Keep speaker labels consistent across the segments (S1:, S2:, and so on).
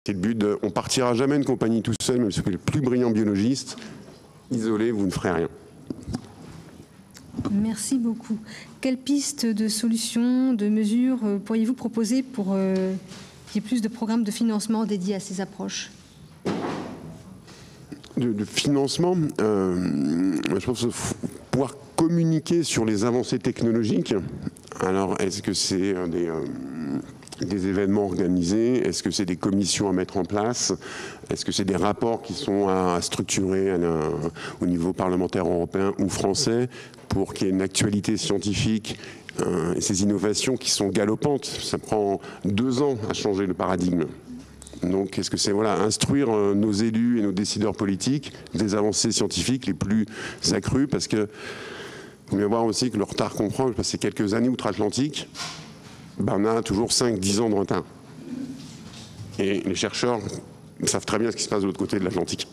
S1: C'est le but on partira jamais une compagnie tout seul, même si vous êtes le plus brillant biologiste. Isolé, vous ne ferez rien.
S2: Merci beaucoup. Quelle piste de solutions, de mesures pourriez-vous proposer pour qu'il y ait plus de programmes de financement dédiés à ces approches?
S1: De financement, je pense qu'il faut pouvoir communiquer sur les avancées technologiques. Alors, est-ce que c'est des événements organisés? Est-ce que c'est des commissions à mettre en place? Est-ce que c'est des rapports qui sont à structurer au niveau parlementaire européen ou français pour qu'il y ait une actualité scientifique et ces innovations qui sont galopantes? Ça prend 2 ans à changer le paradigme. Donc, est-ce que c'est instruire nos élus et nos décideurs politiques des avancées scientifiques les plus accrues? Parce que faut bien voir aussi que le retard qu'on prend, c'est quelques années outre-Atlantique, on a toujours 5-10 ans de retard. Et les chercheurs savent très bien ce qui se passe de l'autre côté de l'Atlantique.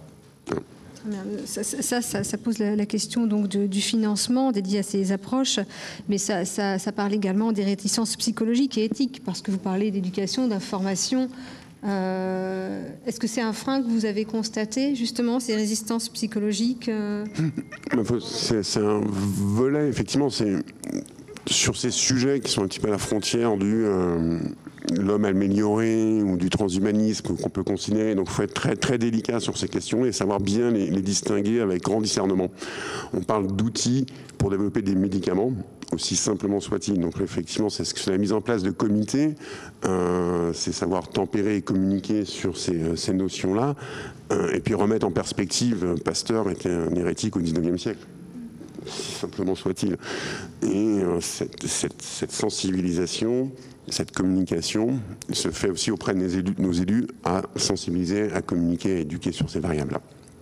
S2: Ça pose la question donc du financement dédié à ces approches, mais ça parle également des réticences psychologiques et éthiques, parce que vous parlez d'éducation, d'information. Est-ce que c'est un frein que vous avez constaté, justement, ces résistances psychologiques?
S1: C'est un volet, effectivement, c'est sur ces sujets qui sont un petit peu à la frontière du l'homme amélioré ou du transhumanisme qu'on peut considérer. Donc il faut être très, très délicat sur ces questions et savoir bien les distinguer avec grand discernement. On parle d'outils pour développer des médicaments, aussi simplement soit-il. Donc effectivement, c'est la mise en place de comités, c'est savoir tempérer et communiquer sur ces notions-là, et puis remettre en perspective, Pasteur était un hérétique au XIXe siècle. Si simplement soit-il. Et cette sensibilisation, cette communication se fait aussi auprès de nos élus à sensibiliser, à communiquer, à éduquer sur ces variables-là.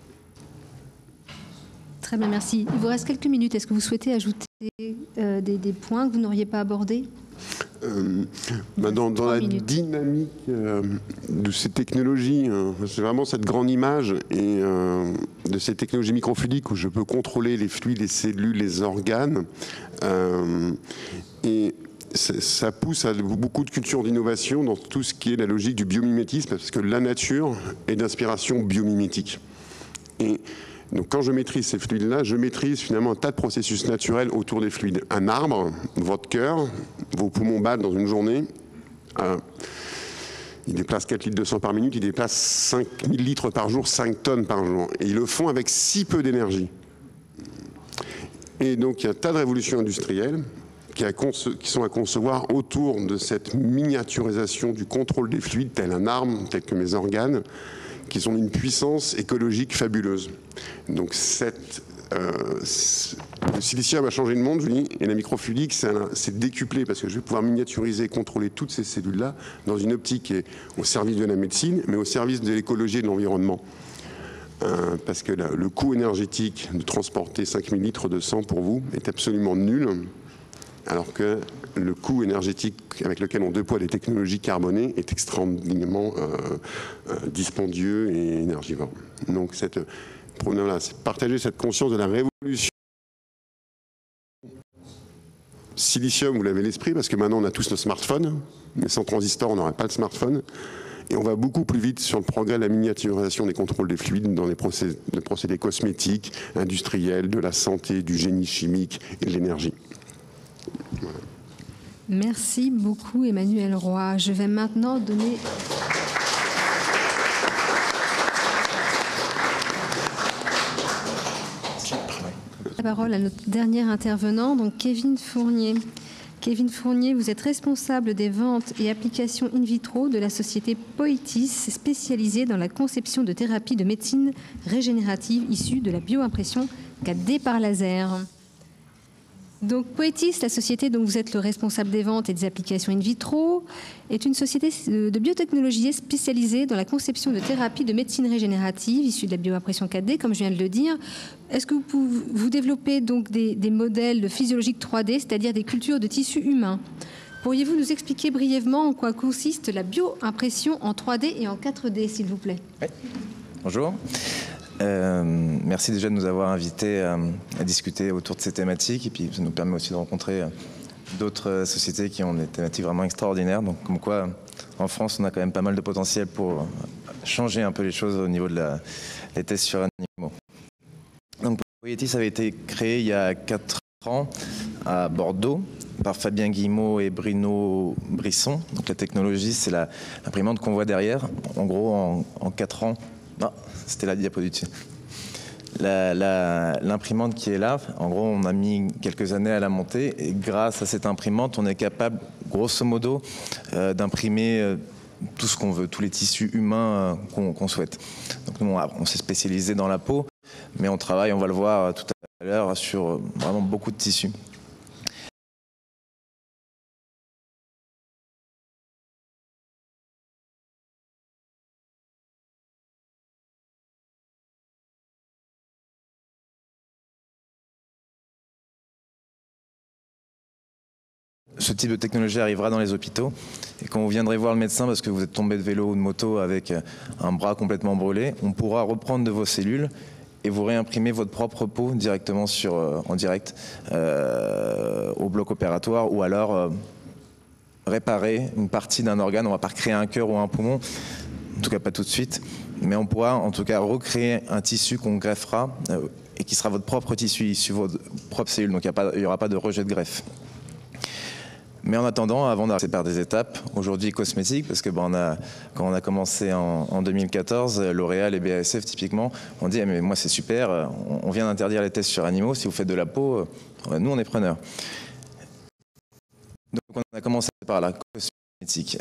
S2: Très bien, merci. Il vous reste quelques minutes. Est-ce que vous souhaitez ajouter des points que vous n'auriez pas abordés?
S1: Dans la dynamique de ces technologies, c'est vraiment cette grande image et de ces technologies microfluidiques où je peux contrôler les fluides, les cellules, les organes. Et ça pousse à beaucoup de culture d'innovation dans tout ce qui est la logique du biomimétisme, parce que la nature est d'inspiration biomimétique. Et donc quand je maîtrise ces fluides-là, je maîtrise finalement un tas de processus naturels autour des fluides. Un arbre, votre cœur, vos poumons battent dans une journée. Ils déplacent 4 litres de sang par minute, ils déplacent 5000 litres par jour, 5 tonnes par jour. Et ils le font avec si peu d'énergie. Et donc il y a un tas de révolutions industrielles qui sont à concevoir autour de cette miniaturisation du contrôle des fluides, tel un arbre, tel que mes organes, qui sont d'une puissance écologique fabuleuse. Donc le silicium a changé le monde, je dis, et la microfluidique, c'est décuplé, parce que je vais pouvoir miniaturiser et contrôler toutes ces cellules-là dans une optique qui est au service de la médecine, mais au service de l'écologie et de l'environnement. Parce que le coût énergétique de transporter 5000 litres de sang pour vous est absolument nul, alors que le coût énergétique avec lequel on déploie les technologies carbonées est extrêmement dispendieux et énergivore. Donc c'est partager cette conscience de la révolution. Silicium, vous l'avez à l'esprit, parce que maintenant on a tous nos smartphones, mais sans transistor on n'aurait pas de smartphone. Et on va beaucoup plus vite sur le progrès de la miniaturisation des contrôles des fluides dans les procédés cosmétiques, industriels, de la santé, du génie chimique et de l'énergie. Voilà.
S2: Merci beaucoup Emmanuel Roy. Je vais maintenant donner la parole à notre dernier intervenant, donc Kevin Fournier. Kevin Fournier, vous êtes responsable des ventes et applications in vitro de la société Poetis, spécialisée dans la conception de thérapies de médecine régénérative issues de la bioimpression 4D par laser. Donc Poetis, la société dont vous êtes le responsable des ventes et des applications in vitro, est une société de biotechnologie spécialisée dans la conception de thérapies de médecine régénérative issues de la bioimpression 4D, comme je viens de le dire. Est-ce que vous développez donc des modèles physiologiques 3D, c'est-à-dire des cultures de tissus humains? Pourriez-vous nous expliquer brièvement en quoi consiste la bioimpression en 3D et en 4D, s'il vous plaît?
S3: Oui. Bonjour. Merci déjà de nous avoir invités à discuter autour de ces thématiques, et puis ça nous permet aussi de rencontrer d'autres sociétés qui ont des thématiques vraiment extraordinaires. Donc comme quoi en France, on a quand même pas mal de potentiel pour changer un peu les choses au niveau des tests sur animaux. Donc, Poietis avait été créé il y a 4 ans à Bordeaux par Fabien Guillemot et Bruno Brisson. Donc la technologie, c'est l'imprimante qu'on voit derrière. En gros, en 4 ans, non, c'était la diapositive. L'imprimante qui est là, en gros, on a mis quelques années à la monter et grâce à cette imprimante, on est capable, grosso modo, d'imprimer tout ce qu'on veut, tous les tissus humains qu'on souhaite. Donc nous, on s'est spécialisé dans la peau, mais on travaille, on va le voir tout à l'heure, sur vraiment beaucoup de tissus. Ce type de technologie arrivera dans les hôpitaux et quand vous viendrez voir le médecin parce que vous êtes tombé de vélo ou de moto avec un bras complètement brûlé, on pourra reprendre de vos cellules et vous réimprimer votre propre peau directement en direct au bloc opératoire ou alors réparer une partie d'un organe. On ne va pas recréer un cœur ou un poumon, en tout cas pas tout de suite, mais on pourra en tout cas recréer un tissu qu'on greffera et qui sera votre propre tissu issu de vos propres cellules, donc il n'y aura pas de rejet de greffe. Mais en attendant, avant d'arriver par des étapes, aujourd'hui cosmétiques, parce que quand on a commencé en 2014, L'Oréal et BASF typiquement, on dit mais moi c'est super, on vient d'interdire les tests sur animaux, si vous faites de la peau, nous on est preneurs. Donc on a commencé par la cosmétique.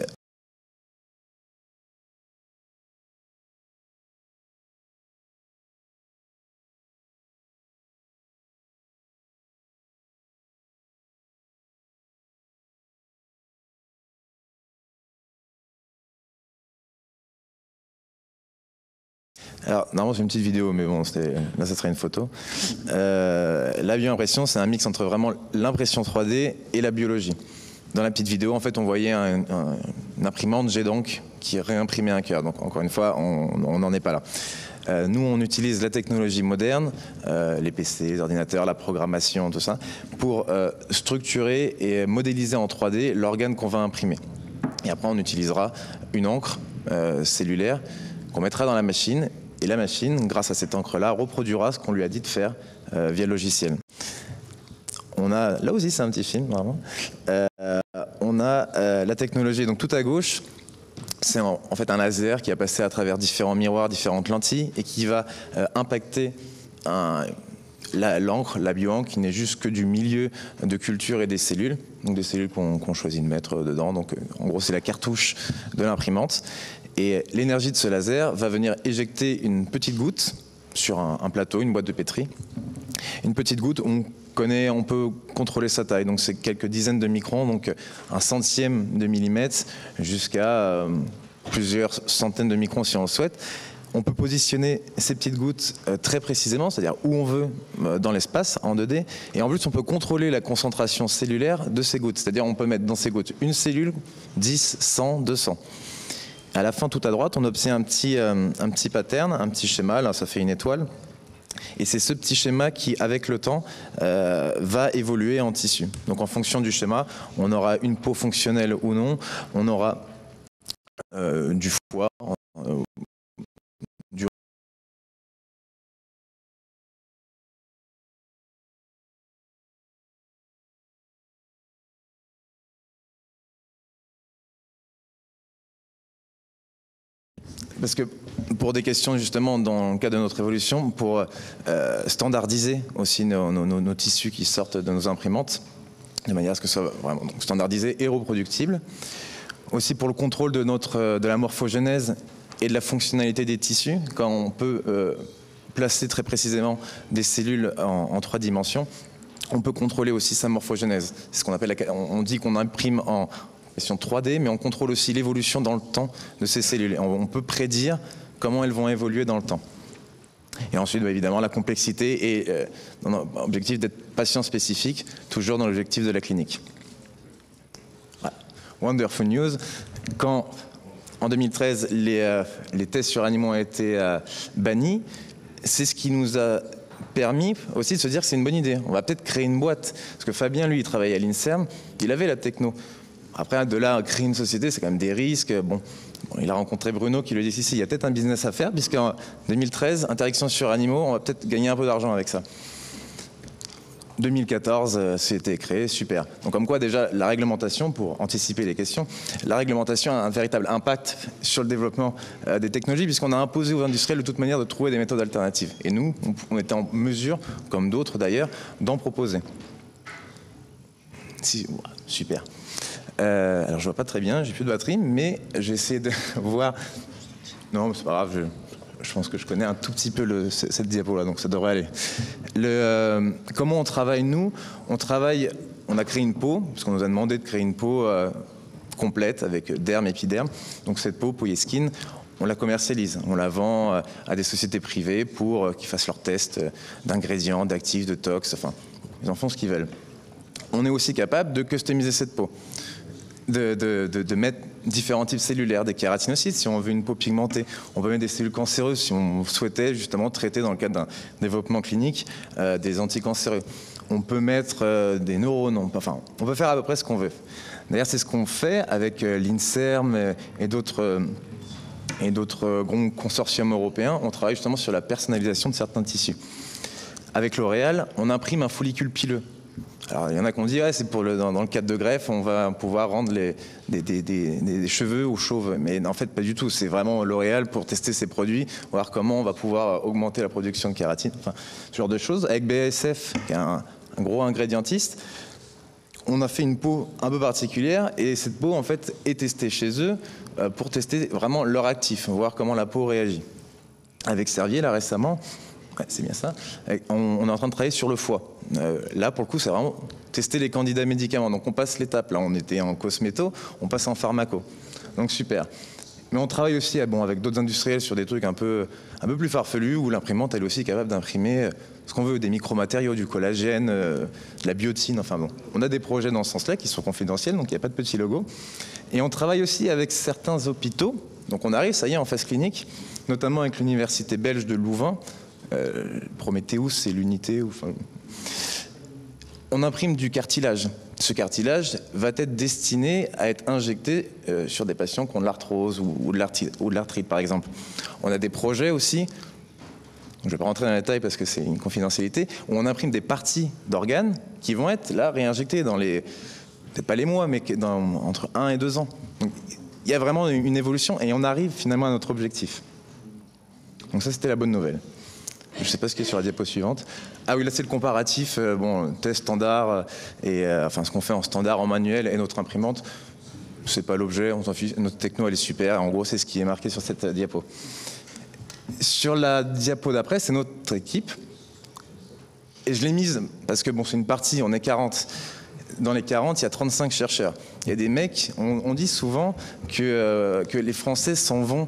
S3: Alors, normalement, c'est une petite vidéo, mais bon, là, ça serait une photo. La bioimpression, c'est un mix entre vraiment l'impression 3D et la biologie. Dans la petite vidéo, en fait, on voyait une imprimante G-Donc qui réimprimait un cœur. Donc, encore une fois, on n'en est pas là. Nous, on utilise la technologie moderne, les PC, les ordinateurs, la programmation, tout ça, pour structurer et modéliser en 3D l'organe qu'on va imprimer. Et après, on utilisera une encre cellulaire qu'on mettra dans la machine. Et la machine, grâce à cette encre-là, reproduira ce qu'on lui a dit de faire via le logiciel. On a, là aussi c'est un petit film, vraiment. On a la technologie, donc tout à gauche, c'est en fait un laser qui a passé à travers différents miroirs, différentes lentilles, et qui va impacter l'encre, la bio-encre, qui n'est juste que du milieu de culture et des cellules, donc des cellules qu'on choisit de mettre dedans. Donc en gros c'est la cartouche de l'imprimante. Et l'énergie de ce laser va venir éjecter une petite goutte sur un plateau, une boîte de pétri. Une petite goutte, on peut contrôler sa taille, donc c'est quelques dizaines de microns, donc un centième de millimètre jusqu'à plusieurs centaines de microns si on le souhaite. On peut positionner ces petites gouttes très précisément, c'est-à-dire où on veut dans l'espace, en 2D. Et en plus, on peut contrôler la concentration cellulaire de ces gouttes. C'est-à-dire on peut mettre dans ces gouttes une cellule, 10, 100, 200. À la fin, tout à droite, on obtient un petit pattern, un petit schéma, là ça fait une étoile. Et c'est ce petit schéma qui, avec le temps, va évoluer en tissu. Donc en fonction du schéma, on aura une peau fonctionnelle ou non, on aura du foie, du... Parce que pour des questions justement dans le cadre de notre évolution, pour standardiser aussi nos tissus qui sortent de nos imprimantes, de manière à ce que ce soit vraiment standardisé et reproductible. Aussi pour le contrôle de la morphogénèse et de la fonctionnalité des tissus, quand on peut placer très précisément des cellules en 3 dimensions, on peut contrôler aussi sa morphogénèse. C'est ce qu'on appelle, on dit qu'on imprime en question 3D, mais on contrôle aussi l'évolution dans le temps de ces cellules. On peut prédire comment elles vont évoluer dans le temps. Et ensuite, évidemment, la complexité et l'objectif d'être patient spécifique, toujours dans l'objectif de la clinique. Voilà. Wonderful news. Quand, en 2013, les tests sur animaux ont été bannis, c'est ce qui nous a permis aussi de se dire que c'est une bonne idée. On va peut-être créer une boîte. Parce que Fabien, lui, il travaillait à l'INSERM, il avait la techno. Après, de là, créer une société, c'est quand même des risques. Bon, il a rencontré Bruno qui lui dit si, il y a peut-être un business à faire, puisqu'en 2013, interaction sur animaux, on va peut-être gagner un peu d'argent avec ça. 2014, c'était créé, super. Donc comme quoi déjà, la réglementation, pour anticiper les questions, la réglementation a un véritable impact sur le développement des technologies, puisqu'on a imposé aux industriels de toute manière de trouver des méthodes alternatives. Et nous, on était en mesure, comme d'autres d'ailleurs, d'en proposer. Super. Alors je vois pas très bien, j'ai plus de batterie, mais j'essaie de voir... Non, c'est pas grave, je pense que je connais un tout petit peu cette diapo-là, donc ça devrait aller. Comment on travaille, nous? On a créé une peau, parce qu'on nous a demandé de créer une peau complète, avec derme, épiderme. Donc cette peau, Polyeskin, on la commercialise. On la vend à des sociétés privées pour qu'ils fassent leurs tests d'ingrédients, d'actifs, de tox, enfin, ils en font ce qu'ils veulent. On est aussi capable de customiser cette peau. De mettre différents types cellulaires, des kératinocytes si on veut une peau pigmentée. On peut mettre des cellules cancéreuses si on souhaitait justement traiter dans le cadre d'un développement clinique des anticancéreux. On peut mettre des neurones, on peut faire à peu près ce qu'on veut. D'ailleurs, c'est ce qu'on fait avec l'INSERM et d'autres grands consortiums européens. On travaille justement sur la personnalisation de certains tissus. Avec L'Oréal, on imprime un follicule pileux. Alors, il y en a qui ont dit, ouais, c'est dans le cadre de greffe, on va pouvoir rendre des cheveux aux chauves. Mais en fait, pas du tout. C'est vraiment L'Oréal pour tester ses produits, voir comment on va pouvoir augmenter la production de kératine, enfin, ce genre de choses. Avec BASF, qui est un gros ingrédientiste, on a fait une peau un peu particulière et cette peau, en fait, est testée chez eux pour tester vraiment leur actif, voir comment la peau réagit. Avec Servier, là, récemment, ouais, c'est bien ça. On est en train de travailler sur le foie. Là, pour le coup, c'est vraiment tester les candidats médicaments. Donc, on passe l'étape. Là, on était en cosméto, on passe en pharmaco. Donc, super. Mais on travaille aussi avec d'autres industriels sur des trucs un peu plus farfelus, où l'imprimante, elle aussi, est capable d'imprimer ce qu'on veut, des micromatériaux, du collagène, de la biotine, enfin bon. On a des projets dans ce sens-là qui sont confidentiels, donc il n'y a pas de petit logo. Et on travaille aussi avec certains hôpitaux. Donc, on arrive, ça y est, en phase clinique, notamment avec l'université belge de Louvain, Prometheus et l'unité. Enfin, on imprime du cartilage. Ce cartilage va être destiné à être injecté sur des patients qui ont de l'arthrose ou de l'arthrite, par exemple. On a des projets aussi, je ne vais pas rentrer dans les détails parce que c'est une confidentialité, où on imprime des parties d'organes qui vont être là réinjectées dans peut-être pas les mois, mais entre 1 et 2 ans. Donc, il y a vraiment une évolution et on arrive finalement à notre objectif. Donc ça, c'était la bonne nouvelle. Je ne sais pas ce qui est sur la diapo suivante. Ah oui, là c'est le comparatif, test standard, ce qu'on fait en standard, en manuel, et notre imprimante, c'est pas l'objet, on s'en fiche, notre techno elle est super, en gros c'est ce qui est marqué sur cette diapo. Sur la diapo d'après, c'est notre équipe, et je l'ai mise, parce que c'est une partie, on est 40. Dans les 40, il y a 35 chercheurs. Il y a des mecs, on dit souvent que les Français s'en vont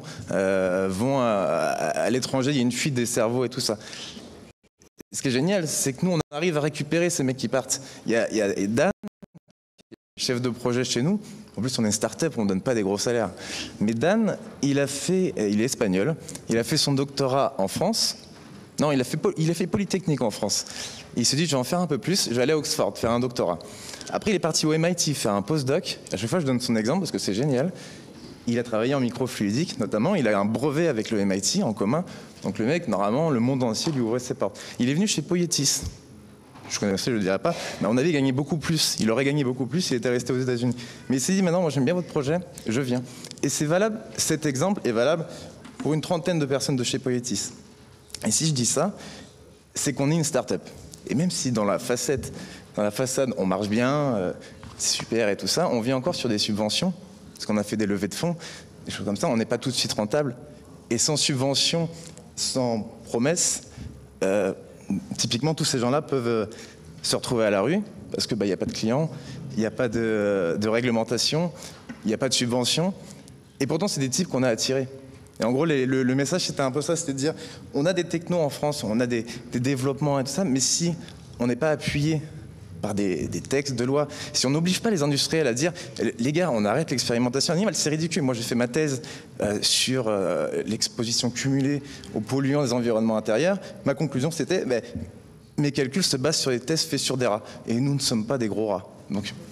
S3: à l'étranger, il y a une fuite des cerveaux et tout ça. Ce qui est génial, c'est que nous, on arrive à récupérer ces mecs qui partent. Il y a Dan, chef de projet chez nous. En plus, on est une start-up, on ne donne pas des gros salaires. Mais Dan, il est espagnol, il a fait son doctorat en France. Non, il a fait Polytechnique en France. Il se dit, je vais en faire un peu plus, je vais aller à Oxford faire un doctorat. Après, il est parti au MIT faire un postdoc. À chaque fois, je donne son exemple parce que c'est génial. Il a travaillé en microfluidique, notamment. Il a un brevet avec le MIT en commun. Donc le mec, normalement, le monde entier lui ouvrait ses portes. Il est venu chez Poietis. Je connaissais, je ne le dirais pas. Mais on avait gagné beaucoup plus. Il aurait gagné beaucoup plus s'il était resté aux États-Unis. Mais il s'est dit, maintenant, moi, j'aime bien votre projet, je viens. Et c'est valable, cet exemple est valable pour une trentaine de personnes de chez Poietis. Et si je dis ça, c'est qu'on est une start-up. Et même si dans la façade, on marche bien, c'est super et tout ça, on vient encore sur des subventions, parce qu'on a fait des levées de fonds, des choses comme ça, on n'est pas tout de suite rentable. Et sans subvention, sans promesse, typiquement tous ces gens-là peuvent se retrouver à la rue, parce qu'il n'y a pas de clients, il n'y a pas de réglementation, il n'y a pas de subvention. Et pourtant, c'est des types qu'on a attirés. Et en gros, le message, c'était un peu ça, c'était de dire, on a des technos en France, on a des développements et tout ça, mais si on n'est pas appuyé par des textes de loi, si on n'oblige pas les industriels à dire, les gars, on arrête l'expérimentation animale, c'est ridicule. Moi, j'ai fait ma thèse sur l'exposition cumulée aux polluants des environnements intérieurs. Ma conclusion, c'était, mes calculs se basent sur les tests faits sur des rats. Et nous ne sommes pas des gros rats. Donc,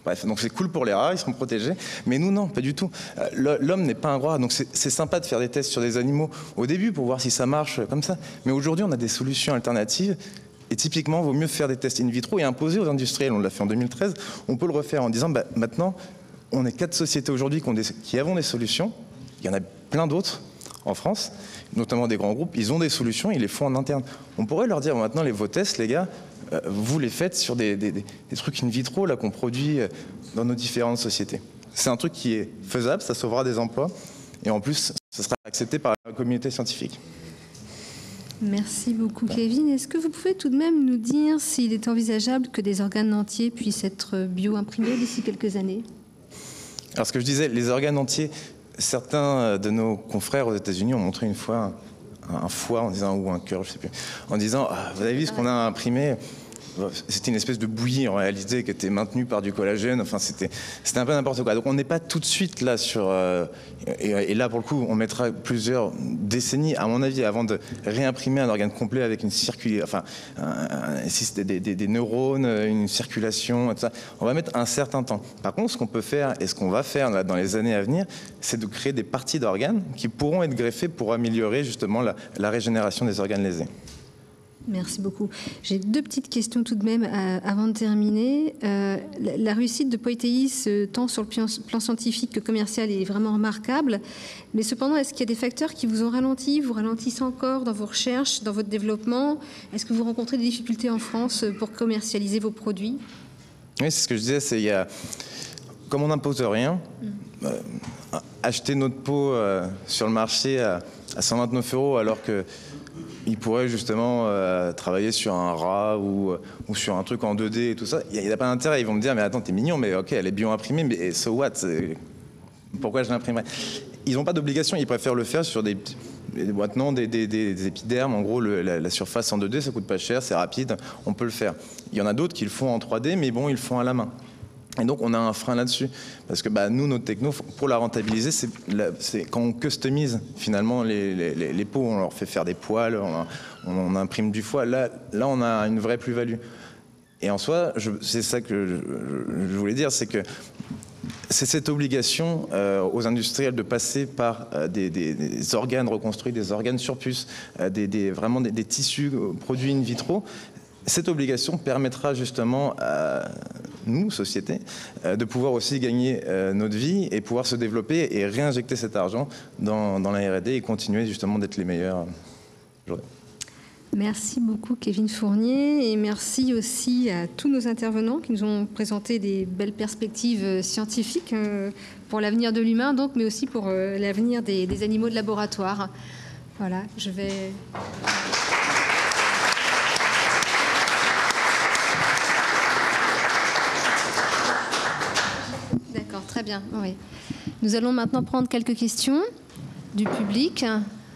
S3: Bref, donc c'est cool pour les rats, ils seront protégés, mais nous non, pas du tout. L'homme n'est pas un rat, donc c'est sympa de faire des tests sur des animaux au début pour voir si ça marche comme ça. Mais aujourd'hui, on a des solutions alternatives. Et typiquement, il vaut mieux faire des tests in vitro et imposer aux industriels. On l'a fait en 2013. On peut le refaire en disant, maintenant, on est 4 sociétés aujourd'hui qui avons des solutions. Il y en a plein d'autres en France, notamment des grands groupes. Ils ont des solutions, ils les font en interne. On pourrait leur dire, maintenant, vos tests, les gars, vous les faites sur des trucs in vitro là qu'on produit dans nos différentes sociétés. C'est un truc qui est faisable, ça sauvera des emplois. Et en plus, ça sera accepté par la communauté scientifique.
S2: Merci beaucoup, Kevin. Est-ce que vous pouvez tout de même nous dire s'il est envisageable que des organes entiers puissent être bio-imprimés d'ici quelques années?
S3: Alors, ce que je disais, les organes entiers, certains de nos confrères aux États-Unis ont montré une fois un foie en disant, ou un cœur, je ne sais plus, en disant, vous avez vu ce qu'on a imprimé? C'était une espèce de bouillie en réalité qui était maintenue par du collagène. Enfin, c'était un peu n'importe quoi. Donc on n'est pas tout de suite là sur... et là, pour le coup, on mettra plusieurs décennies, à mon avis, avant de réimprimer un organe complet avec une circulation, enfin, des neurones, une circulation, tout ça. On va mettre un certain temps. Par contre, ce qu'on peut faire et ce qu'on va faire dans les années à venir, c'est de créer des parties d'organes qui pourront être greffées pour améliorer justement la régénération des organes lésés.
S2: Merci beaucoup. J'ai 2 petites questions tout de même avant de terminer. La réussite de Poiteis, tant sur le plan scientifique que commercial, est vraiment remarquable. Mais cependant, est-ce qu'il y a des facteurs qui vous ont ralenti, vous ralentissent encore dans vos recherches, dans votre développement? Est-ce que vous rencontrez des difficultés en France pour commercialiser vos produits?
S3: Oui, c'est ce que je disais. Comme on n'impose rien, acheter notre peau sur le marché à 129 € alors que il pourrait justement travailler sur un rat ou sur un truc en 2D et tout ça. Il n'y a pas d'intérêt. Ils vont me dire, mais attends, t'es mignon, mais ok, elle est bio-imprimée, mais so what? Pourquoi je l'imprimerais? Ils n'ont pas d'obligation, ils préfèrent le faire sur des épidermes. En gros, la surface en 2D, ça coûte pas cher, c'est rapide, on peut le faire. Il y en a d'autres qui le font en 3D, mais bon, ils le font à la main. Et donc, on a un frein là-dessus. Parce que nous, notre techno, pour la rentabiliser, c'est quand on customise finalement les peaux, on leur fait faire des poils, on imprime du foie. Là, on a une vraie plus-value. Et en soi, c'est ça que je voulais dire, c'est que c'est cette obligation aux industriels de passer par des organes reconstruits, des organes sur puce, vraiment des tissus produits in vitro. Cette obligation permettra justement à nous, société, de pouvoir aussi gagner notre vie et pouvoir se développer et réinjecter cet argent dans la R&D et continuer justement d'être les meilleurs.
S2: Merci beaucoup, Kevin Fournier, et merci aussi à tous nos intervenants qui nous ont présenté des belles perspectives scientifiques pour l'avenir de l'humain, donc, mais aussi pour l'avenir des animaux de laboratoire. Voilà, je vais... D'accord, très bien. Oui. Nous allons maintenant prendre quelques questions du public.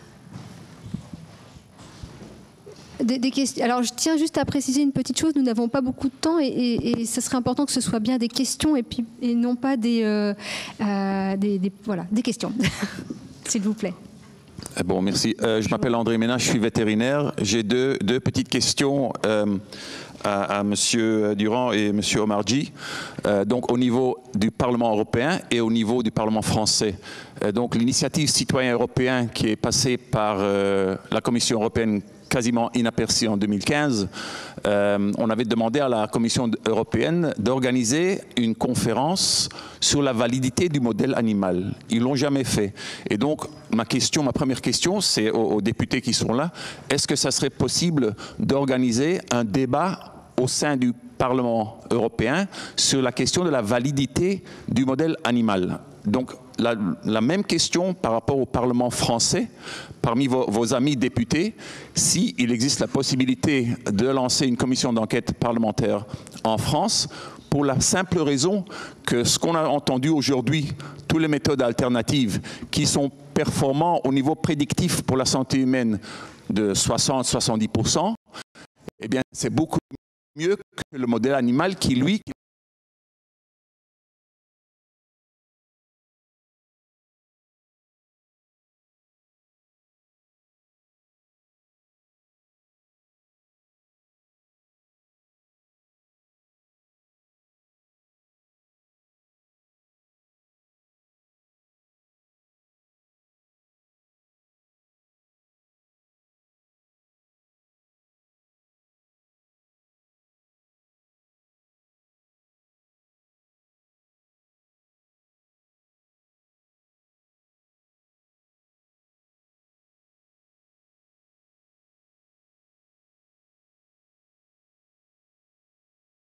S2: Des questions. Alors, je tiens juste à préciser une petite chose. Nous n'avons pas beaucoup de temps et ce serait important que ce soit bien des questions et non pas des questions. S'il vous plaît.
S4: Bon, merci. Je m'appelle André Ménard, je suis vétérinaire. J'ai deux petites questions à M. Durand et M. Omarjee, donc au niveau du Parlement européen et au niveau du Parlement français. Donc l'initiative citoyen européen qui est passée par la Commission européenne quasiment inaperçue en 2015, on avait demandé à la Commission européenne d'organiser une conférence sur la validité du modèle animal. Ils ne l'ont jamais fait. Et donc, ma première question, c'est aux députés qui sont là, est-ce que ça serait possible d'organiser un débat au sein du Parlement européen sur la question de la validité du modèle animal? Donc, la même question par rapport au Parlement français, parmi vos amis députés, s'il existe la possibilité de lancer une commission d'enquête parlementaire en France, pour la simple raison que ce qu'on a entendu aujourd'hui, toutes les méthodes alternatives qui sont performantes au niveau prédictif pour la santé humaine de 60-70%, eh bien, c'est beaucoup mieux que le modèle animal qui, lui,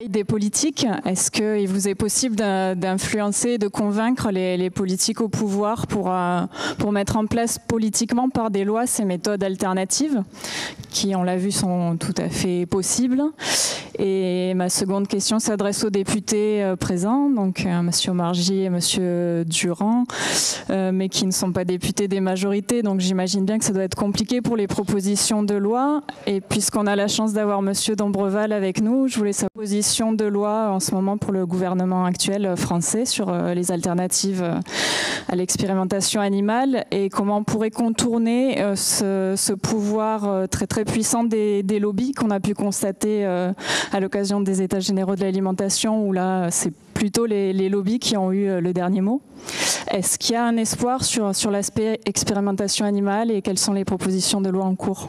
S5: des politiques. Est-ce qu'il vous est possible d'influencer, de convaincre les politiques au pouvoir pour mettre en place politiquement par des lois ces méthodes alternatives qui, on l'a vu, sont tout à fait possibles? Et ma seconde question s'adresse aux députés présents, donc M. Omarjee et M. Durand, mais qui ne sont pas députés des majorités, donc j'imagine bien que ça doit être compliqué pour les propositions de loi. Et puisqu'on a la chance d'avoir M. Dombreval avec nous, je voulais sa position de loi en ce moment pour le gouvernement actuel français sur les alternatives à l'expérimentation animale et comment on pourrait contourner ce pouvoir très très puissant des lobbies qu'on a pu constater à l'occasion des États généraux de l'alimentation, où là c'est plutôt les lobbies qui ont eu le dernier mot. Est-ce qu'il y a un espoir sur l'aspect expérimentation animale et quelles sont les propositions de loi en cours?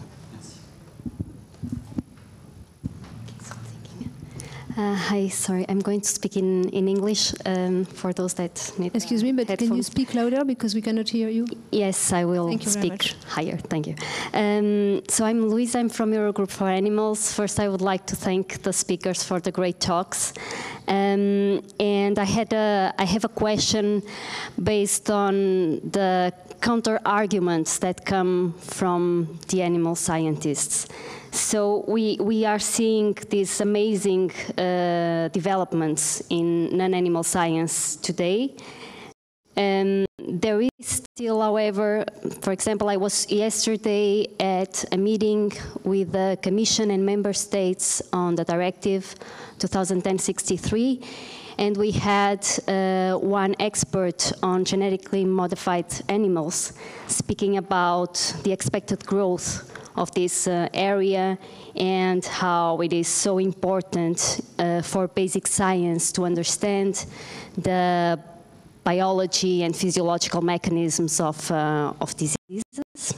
S6: Hi, sorry, I'm going to speak in English for those that need.
S2: Excuse me, but
S6: headphones.
S2: can you speak louder because we cannot hear you?
S6: Yes, I will speak higher. Thank you. So I'm Louise. I'm from Eurogroup for Animals. First, I would like to thank the speakers for the great talks. And I have a question based on the counter arguments that come from the animal scientists. So we are seeing these amazing developments in non-animal science today. There is still, however, for example, I was yesterday at a meeting with the Commission and Member States on the Directive 2010/63, and we had one expert on genetically modified animals speaking about the expected growth of this area and how it is so important for basic science to understand the biology and physiological mechanisms of diseases.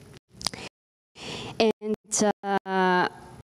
S6: And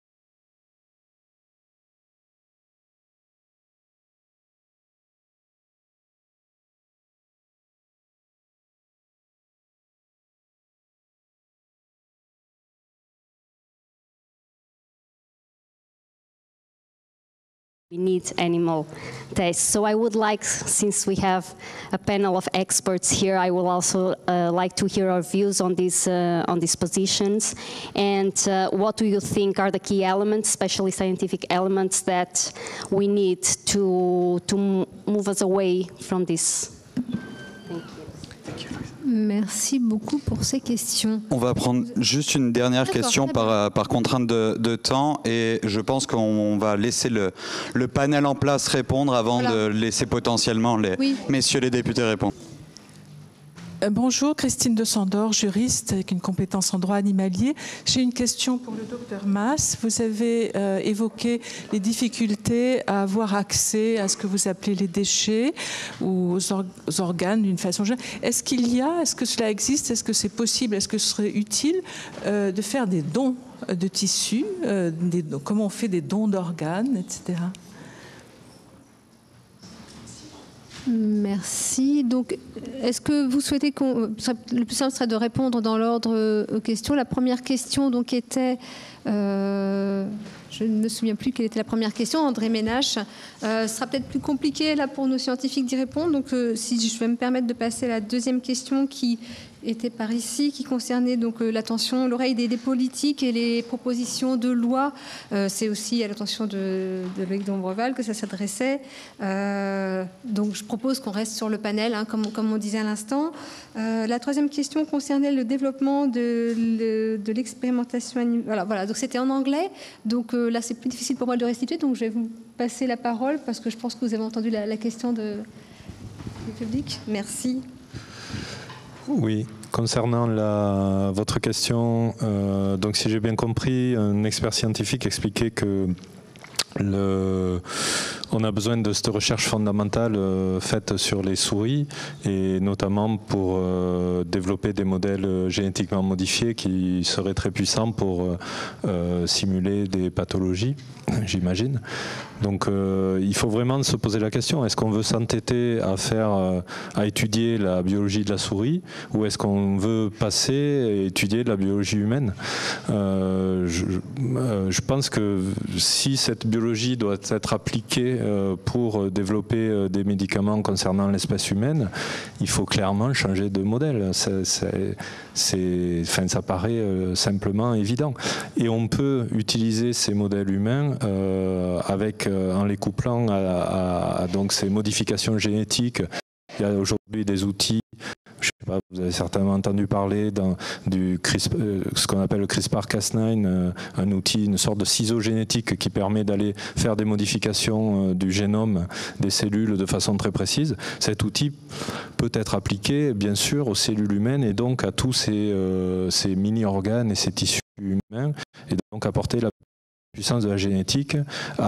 S6: we need animal tests. So I would like, since we have a panel of experts here, I will also like to hear our views on these positions. And what do you think are the key elements, especially scientific elements, that we need to move us away from this? Thank you.
S2: Merci beaucoup pour ces questions.
S7: On va prendre juste une dernière question par contrainte de temps et je pense qu'on va laisser le panel en place répondre avant de laisser potentiellement les messieurs les députés répondre.
S8: Bonjour, Christine de Sandor, juriste avec une compétence en droit animalier. J'ai une question pour le docteur Mas. Vous avez évoqué les difficultés à avoir accès à ce que vous appelez les déchets ou aux organes d'une façon générale. Est-ce que cela existe? Est-ce que c'est possible? Est-ce que ce serait utile de faire des dons de tissus? Comment on fait des dons d'organes, etc.
S2: Merci. Donc, est-ce que vous souhaitez le plus simple serait de répondre dans l'ordre aux questions. La première question donc était, je ne me souviens plus quelle était la première question, André Ménache. Ce sera peut-être plus compliqué là pour nos scientifiques d'y répondre. Donc, si je vais me permettre de passer à la deuxième question qui était par ici, qui concernait donc l'attention, l'oreille des politiques et les propositions de loi. C'est aussi à l'attention de Loïc Dombreval que ça s'adressait. Donc je propose qu'on reste sur le panel, hein, comme on disait à l'instant. La troisième question concernait le développement de l'expérimentation animale. Voilà, donc c'était en anglais. Donc là, c'est plus difficile pour moi de restituer. Donc je vais vous passer la parole parce que je pense que vous avez entendu la question du public. Merci.
S9: Oui, concernant votre question, donc si j'ai bien compris, un expert scientifique expliquait que on a besoin de cette recherche fondamentale faite sur les souris, et notamment pour développer des modèles génétiquement modifiés qui seraient très puissants pour simuler des pathologies, j'imagine. Donc il faut vraiment se poser la question, est-ce qu'on veut s'entêter à étudier la biologie de la souris, ou est-ce qu'on veut passer et étudier la biologie humaine? Je pense que si cette biologie doit être appliquée pour développer des médicaments concernant l'espèce humaine, il faut clairement changer de modèle. Ça paraît simplement évident. Et on peut utiliser ces modèles humains en les couplant à donc ces modifications génétiques. Il y a aujourd'hui des outils, je sais pas, vous avez certainement entendu parler ce qu'on appelle le CRISPR-Cas9, un outil, une sorte de ciseau génétique qui permet d'aller faire des modifications du génome des cellules de façon très précise. Cet outil peut être appliqué, bien sûr, aux cellules humaines et donc à tous ces mini-organes et ces tissus humains, et donc apporter la puissance de la génétique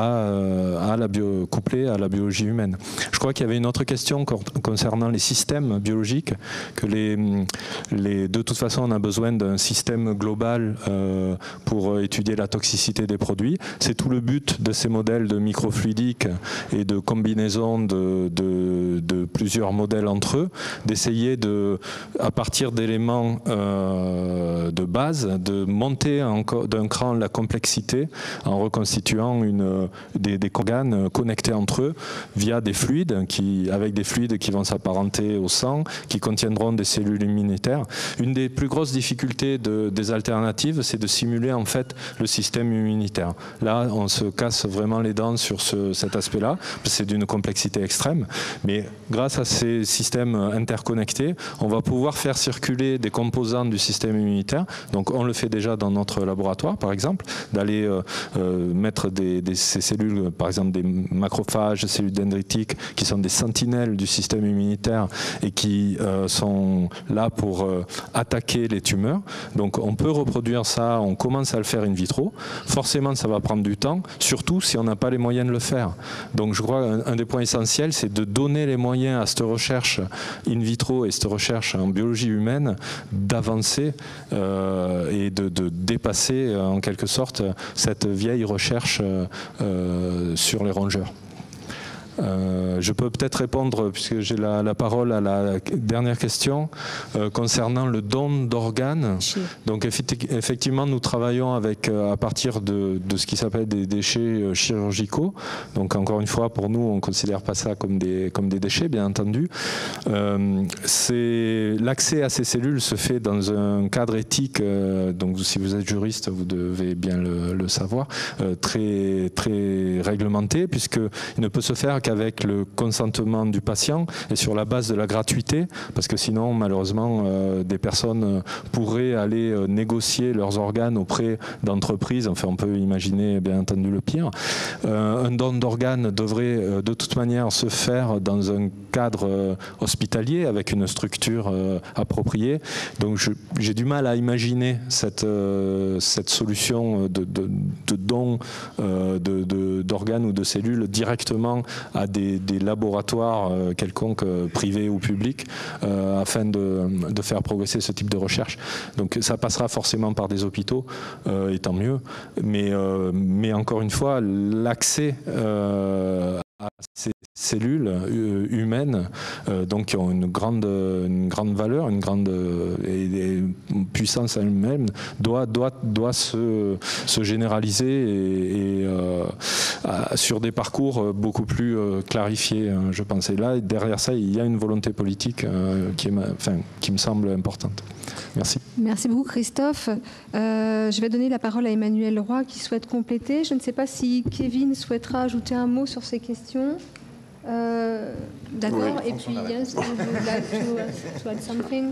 S9: couplée à la biologie humaine. Je crois qu'il y avait une autre question concernant les systèmes biologiques, que de toute façon on a besoin d'un système global pour étudier la toxicité des produits. C'est tout le but de ces modèles de microfluidiques et de combinaison de plusieurs modèles entre eux, d'essayer à partir d'éléments de base, de monter d'un cran la complexité en reconstituant des organes connectés entre eux via des fluides, avec des fluides qui vont s'apparenter au sang, qui contiendront des cellules immunitaires. Une des plus grosses difficultés des alternatives, c'est de simuler en fait le système immunitaire. Là, on se casse vraiment les dents sur cet aspect-là, c'est d'une complexité extrême, mais grâce à ces systèmes interconnectés, on va pouvoir faire circuler des composants du système immunitaire. Donc on le fait déjà dans notre laboratoire, par exemple, d'aller mettre ces cellules, par exemple des macrophages, cellules dendritiques, qui sont des sentinelles du système immunitaire et qui sont là pour attaquer les tumeurs. Donc on peut reproduire ça, on commence à le faire in vitro. Forcément, ça va prendre du temps, surtout si on n'a pas les moyens de le faire. Donc je crois qu'un des points essentiels, c'est de donner les moyens à cette recherche in vitro et cette recherche en biologie humaine d'avancer et de dépasser en quelque sorte cette vieille recherche sur les rongeurs. Je peux peut-être répondre, puisque j'ai la parole, à la dernière question concernant le don d'organes. Donc effectivement, nous travaillons à partir de ce qui s'appelle des déchets chirurgicaux. Donc encore une fois, pour nous, on ne considère pas ça comme des déchets, bien entendu. L'accès à ces cellules se fait dans un cadre éthique, donc si vous êtes juriste, vous devez bien le savoir, très, très réglementé, puisqu'il ne peut se faire qu'avec le consentement du patient et sur la base de la gratuité, parce que sinon malheureusement des personnes pourraient aller négocier leurs organes auprès d'entreprises. Enfin, on peut imaginer bien entendu le pire. Un don d'organes devrait de toute manière se faire dans un cadre hospitalier avec une structure appropriée. Donc j'ai du mal à imaginer cette solution de don d'organes ou de cellules directement à des laboratoires quelconques, privés ou publics, afin de faire progresser ce type de recherche. Donc ça passera forcément par des hôpitaux, et tant mieux. Mais encore une fois, l'accès à ces cellules humaines, donc qui ont une grande valeur, une grande et puissance elle-même, doit se généraliser et sur des parcours beaucoup plus clarifiés, je pense. Et là, derrière ça, il y a une volonté politique qui me semble importante. Merci. Merci beaucoup, Christophe. Je vais donner la parole à Emmanuel Roy qui souhaite compléter. Je ne sais pas si Kevin souhaitera ajouter un mot sur ces questions. D'accord. Oui. Et puis, yes, would you like to add something?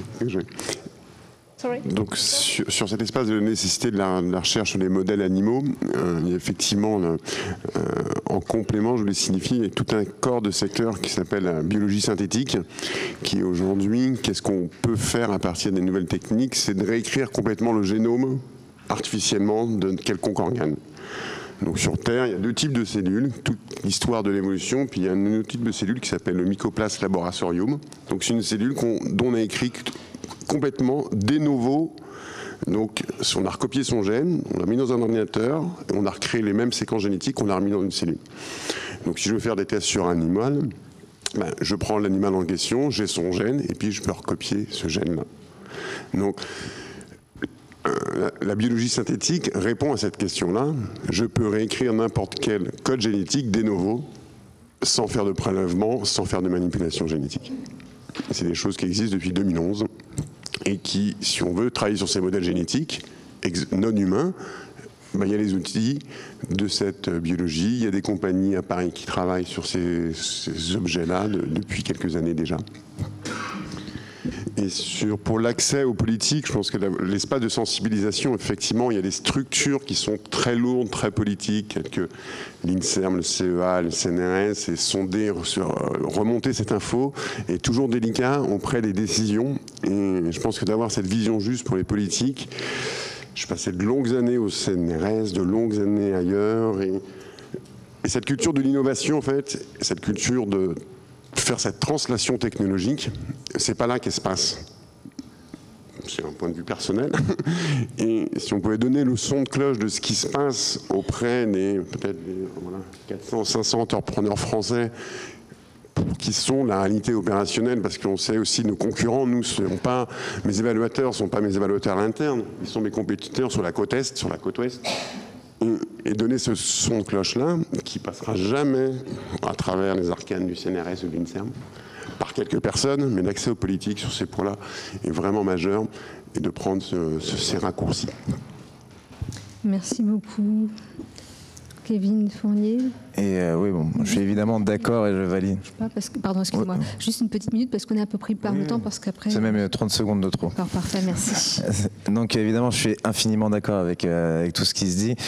S9: Donc sur cet espace de nécessité de la recherche sur les modèles animaux, il y a effectivement, en complément, je voulais signifier, il y a tout un corps de secteur qui s'appelle la biologie synthétique, qui aujourd'hui, qu'est-ce qu'on peut faire à partir des nouvelles techniques, c'est de réécrire complètement le génome artificiellement de quelconque organe.
S1: Donc sur Terre, il y a 2 types de cellules, toute l'histoire de l'évolution, puis il y a un autre type de cellule qui s'appelle le Mycoplasma laboratorium. Donc c'est une cellule dont on a écrit complètement de novo. Donc on a recopié son gène, on l'a mis dans un ordinateur, et on a recréé les mêmes séquences génétiques, on l'a remis dans une cellule. Donc si je veux faire des tests sur un animal, ben, je prends l'animal en question, j'ai son gène, et puis je peux recopier ce gène-là. Donc la biologie synthétique répond à cette question-là. Je peux réécrire n'importe quel code génétique de novo, sans faire de prélèvement, sans faire de manipulation génétique. C'est des choses qui existent depuis 2011 et qui, si on veut travailler sur ces modèles génétiques non humains, ben, il y a les outils de cette biologie. Il y a des compagnies à Paris qui travaillent sur ces objets-là depuis quelques années déjà. Et pour l'accès aux politiques, je pense que l'espace de sensibilisation, effectivement, il y a des structures qui sont très lourdes, très politiques, telles que l'INSERM, le CEA, le CNRS, et remonter cette info est toujours délicat auprès des décisions. Et je pense que d'avoir cette vision juste pour les politiques, je passais de longues années au CNRS, de longues années ailleurs, et cette culture de l'innovation, en fait, cette culture de faire cette translation technologique, c'est pas là qu'elle se passe. C'est un point de vue personnel. Et si on pouvait donner le son de cloche de ce qui se passe auprès des peut-être 400, 500 entrepreneurs français qui sont la réalité opérationnelle, parce qu'on sait aussi nos concurrents, mes évaluateurs ne sont pas mes évaluateurs à l'interne, ils sont mes compétiteurs sur la côte Est, sur la côte Ouest. Et donner ce son de cloche-là, qui passera jamais à travers les arcanes du CNRS ou de l'INSERM, par quelques personnes, mais l'accès aux politiques sur ces points-là est vraiment majeur, et de prendre ces raccourcis.
S2: Merci beaucoup. Kevin Fournier.
S3: Et oui, bon, je suis évidemment d'accord et je valide.
S2: Pardon, excuse-moi. Juste une petite minute parce qu'on est à peu près par le temps, parce qu'après...
S3: C'est même 30 secondes de trop.
S2: Parfait, merci.
S3: Donc évidemment, je suis infiniment d'accord avec tout ce qui se dit.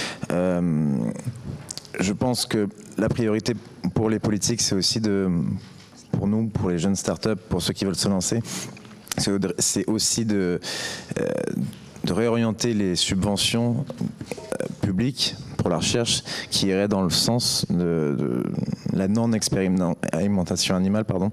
S3: Je pense que la priorité pour les politiques, c'est aussi pour nous, pour les jeunes startups, pour ceux qui veulent se lancer, c'est aussi de réorienter les subventions publiques pour la recherche qui irait dans le sens de la non-expérimentation animale, pardon.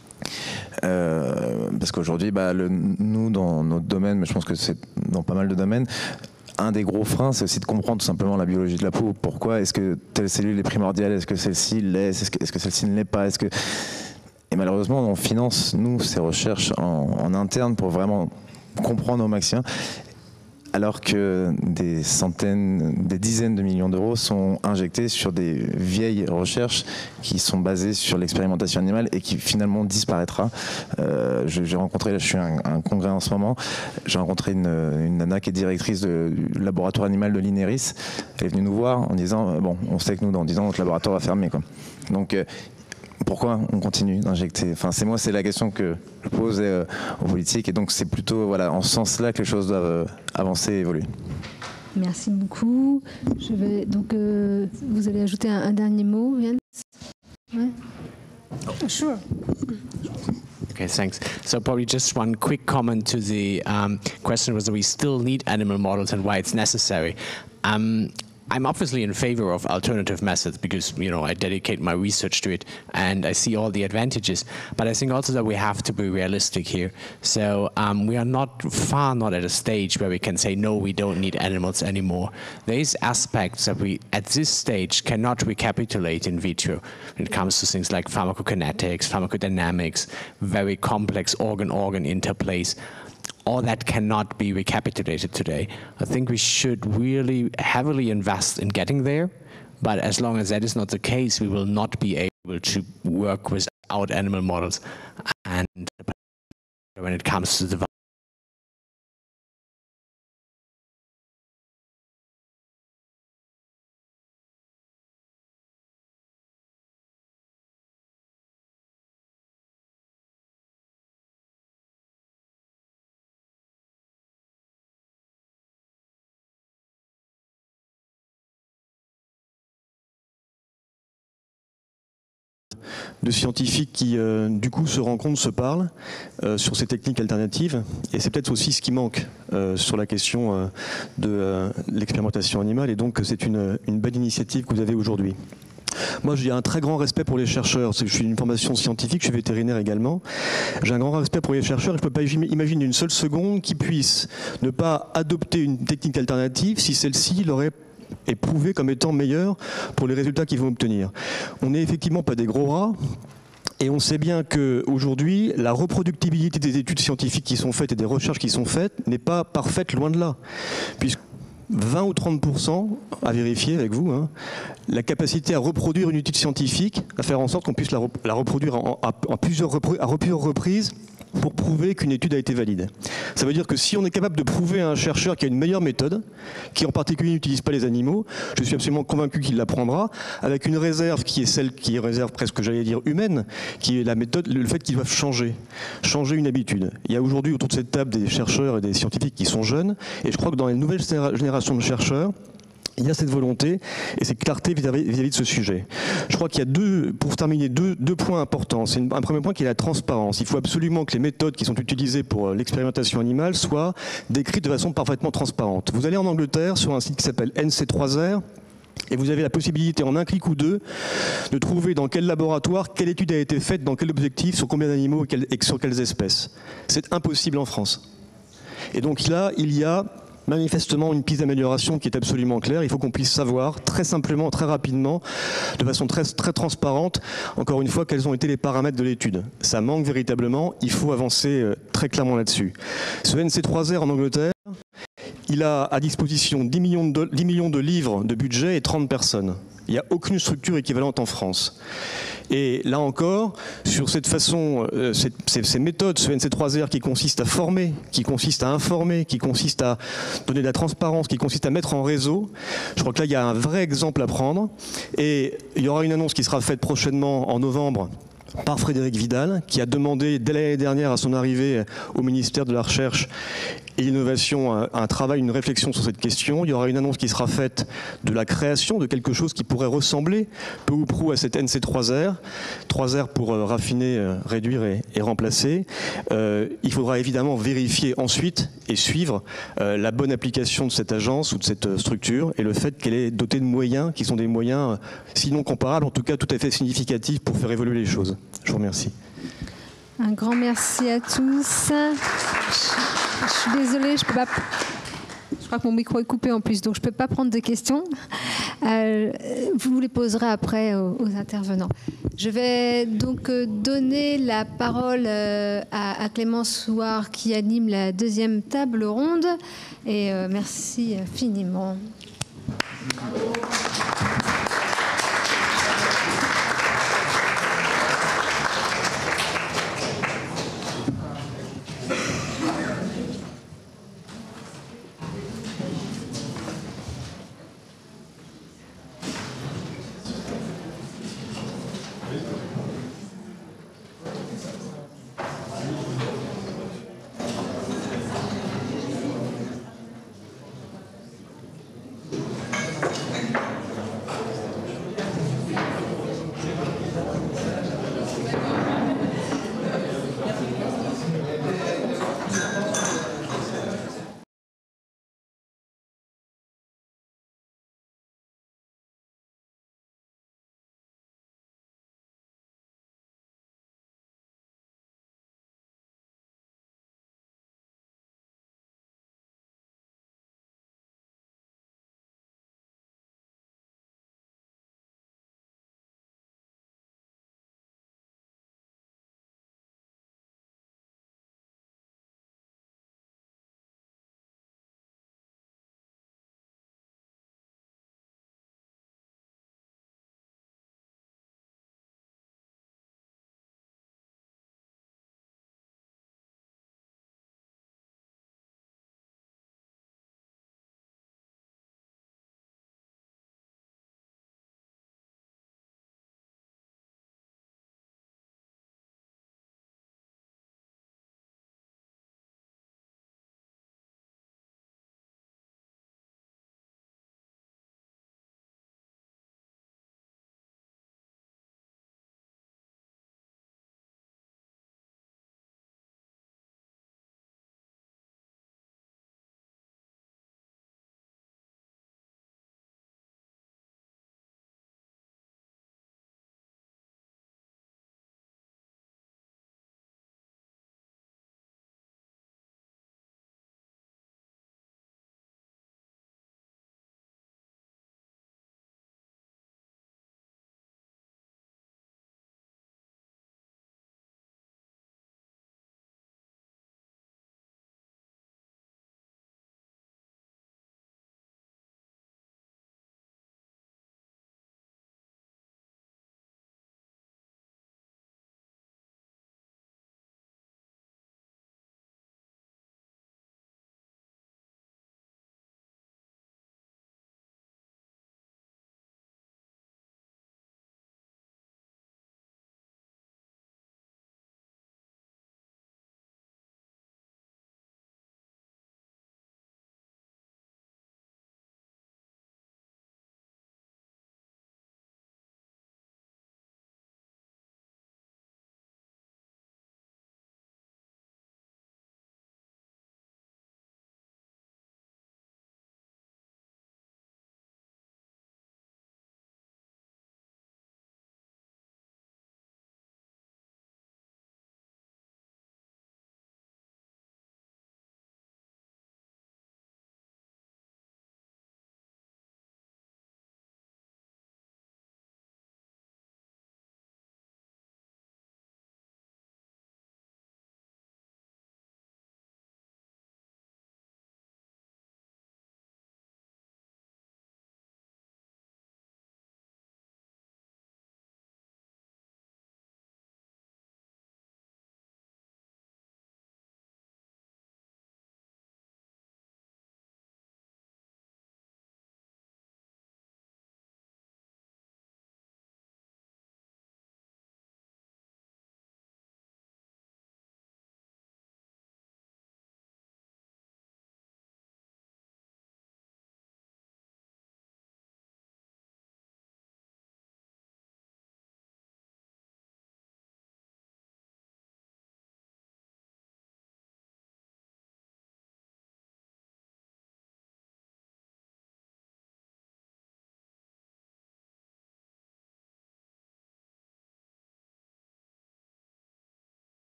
S3: Parce qu'aujourd'hui, nous, dans notre domaine, mais je pense que c'est dans pas mal de domaines, un des gros freins, c'est aussi de comprendre tout simplement la biologie de la peau. Pourquoi est-ce que telle cellule est primordiale? Est-ce que celle-ci l'est? Est-ce que celle-ci ne l'est pas? Et malheureusement, on finance, nous, ces recherches en interne pour vraiment comprendre au maximum, alors que des dizaines de millions d'euros sont injectés sur des vieilles recherches qui sont basées sur l'expérimentation animale et qui finalement disparaîtra. J'ai rencontré, je suis à un congrès en ce moment, j'ai rencontré une nana qui est directrice du laboratoire animal de l'INERIS. Elle est venue nous voir en disant, on sait que nous, dans 10 ans, notre laboratoire va fermer, quoi. Donc, pourquoi on continue d'injecter? Enfin, c'est la question que je pose aux politiques, et donc c'est plutôt en ce sens-là que les choses doivent avancer et évoluer.
S2: Merci beaucoup. Je vais donc vous allez ajouter un dernier mot, Yann? Ouais. Oh, sure.
S10: Okay, thanks. So probably just one quick comment to the question whether we still need animal models and why it's necessary. I'm obviously in favor of alternative methods because, I dedicate my research to it and I see all the advantages. But I think also that we have to be realistic here. So we are not at a stage where we can say, no, we don't need animals anymore. There is aspects that we, at this stage, cannot recapitulate in vitro when it comes to things like pharmacokinetics, pharmacodynamics, very complex organ-organ interplays. All that cannot be recapitulated today. I think we should really heavily invest in getting there, but as long as that is not the case, we will not be able to work without animal models. And when it comes to the
S11: de scientifiques qui, du coup, se rencontrent, se parlent sur ces techniques alternatives. Et c'est peut-être aussi ce qui manque sur la question de l'expérimentation animale. Et donc, c'est une belle initiative que vous avez aujourd'hui. Moi, j'ai un très grand respect pour les chercheurs. Je suis une formation scientifique, je suis vétérinaire également. J'ai un grand respect pour les chercheurs. Je ne peux pas imaginer une seule seconde qu'ils puissent ne pas adopter une technique alternative si celle-ci leur est prouvée comme étant meilleure pour les résultats qu'ils vont obtenir. On n'est effectivement pas des gros rats. Et on sait bien qu'aujourd'hui, la reproductibilité des études scientifiques qui sont faites et des recherches qui sont faites n'est pas parfaite, loin de là. Puisque 20 ou 30% à vérifier avec vous, hein, la capacité à reproduire une étude scientifique, à faire en sorte qu'on puisse la reproduire à plusieurs reprises pour prouver qu'une étude a été valide. Ça veut dire que si on est capable de prouver à un chercheur qu'il y a une meilleure méthode, qui en particulier n'utilise pas les animaux, je suis absolument convaincu qu'il la prendra, avec une réserve qui est celle qui est réserve presque, j'allais dire, humaine, qui est la méthode, le fait qu'ils doivent changer une habitude. Il y a aujourd'hui autour de cette table des chercheurs et des scientifiques qui sont jeunes, et je crois que dans les nouvelles générations de chercheurs, il y a cette volonté et cette clarté vis-à-vis de ce sujet. Je crois qu'il y a pour terminer, deux points importants. C'est un premier point qui est la transparence. Il faut absolument que les méthodes qui sont utilisées pour l'expérimentation animale soient décrites de façon parfaitement transparente. Vous allez en Angleterre sur un site qui s'appelle NC3R, et vous avez la possibilité en un clic ou deux de trouver dans quel laboratoire, quelle étude a été faite, dans quel objectif, sur combien d'animaux et sur quelles espèces. C'est impossible en France. Et donc là, il y a manifestement une piste d'amélioration qui est absolument claire. Il faut qu'on puisse savoir très simplement, très rapidement, de façon très transparente, encore une fois, quels ont été les paramètres de l'étude. Ça manque véritablement, il faut avancer très clairement là-dessus. Ce NC3R en Angleterre, il a à disposition 10 millions de livres de budget et 30 personnes. Il n'y a aucune structure équivalente en France. Et là encore, sur cette façon, ces méthodes, ce NC3R qui consiste à former, qui consiste à informer, qui consiste à donner de la transparence, qui consiste à mettre en réseau, je crois que là, il y a un vrai exemple à prendre. Et il y aura une annonce qui sera faite prochainement en novembre par Frédéric Vidal, qui a demandé dès l'année dernière à son arrivée au ministère de la Recherche et l'innovation un travail, une réflexion sur cette question. Il y aura une annonce qui sera faite de la création de quelque chose qui pourrait ressembler peu ou prou à cette NC3R. 3R pour raffiner, réduire et remplacer. Il faudra évidemment vérifier ensuite et suivre la bonne application de cette agence ou de cette structure et le fait qu'elle est dotée de moyens qui sont des moyens, sinon comparables, en tout cas tout à fait significatifs pour faire évoluer les choses. Je vous remercie.
S2: Un grand merci à tous. Je suis désolée, je peux pas. Je crois que mon micro est coupé en plus, donc je ne peux pas prendre de questions. Vous les poserez après aux intervenants. Je vais donc donner la parole à Clémence Souard qui anime la deuxième table ronde. Et merci infiniment.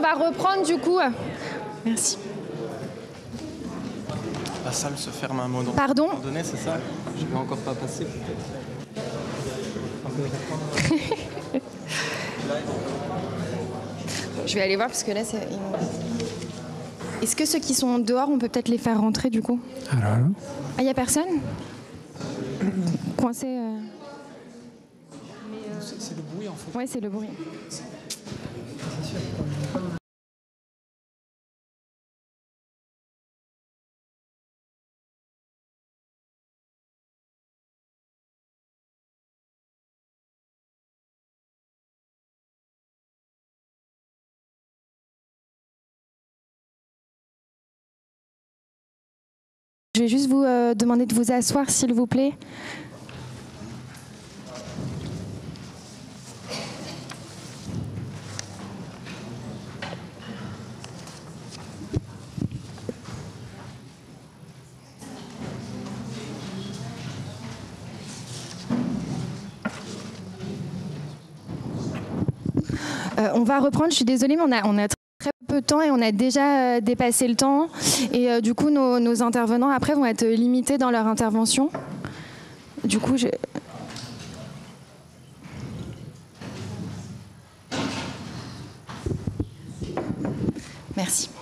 S12: va reprendre du coup. Merci.
S13: La salle se ferme à un moment
S12: Pardon
S13: donné, c'est ça? Je ne vais encore pas passer peut-être.
S12: Je vais aller voir parce que là, est-ce que ceux qui sont dehors, on peut peut-être les faire rentrer du coup? Ah, il n'y a personne? Coincé.
S13: C'est le bruit en fait.
S12: Ouais, c'est le bruit. Je vais juste vous demander de vous asseoir, s'il vous plaît. On va reprendre, je suis désolée, mais on a très peu de temps et on a déjà dépassé le temps. Et du coup, nos intervenants, après, vont être limités dans leur intervention. Du coup, Merci.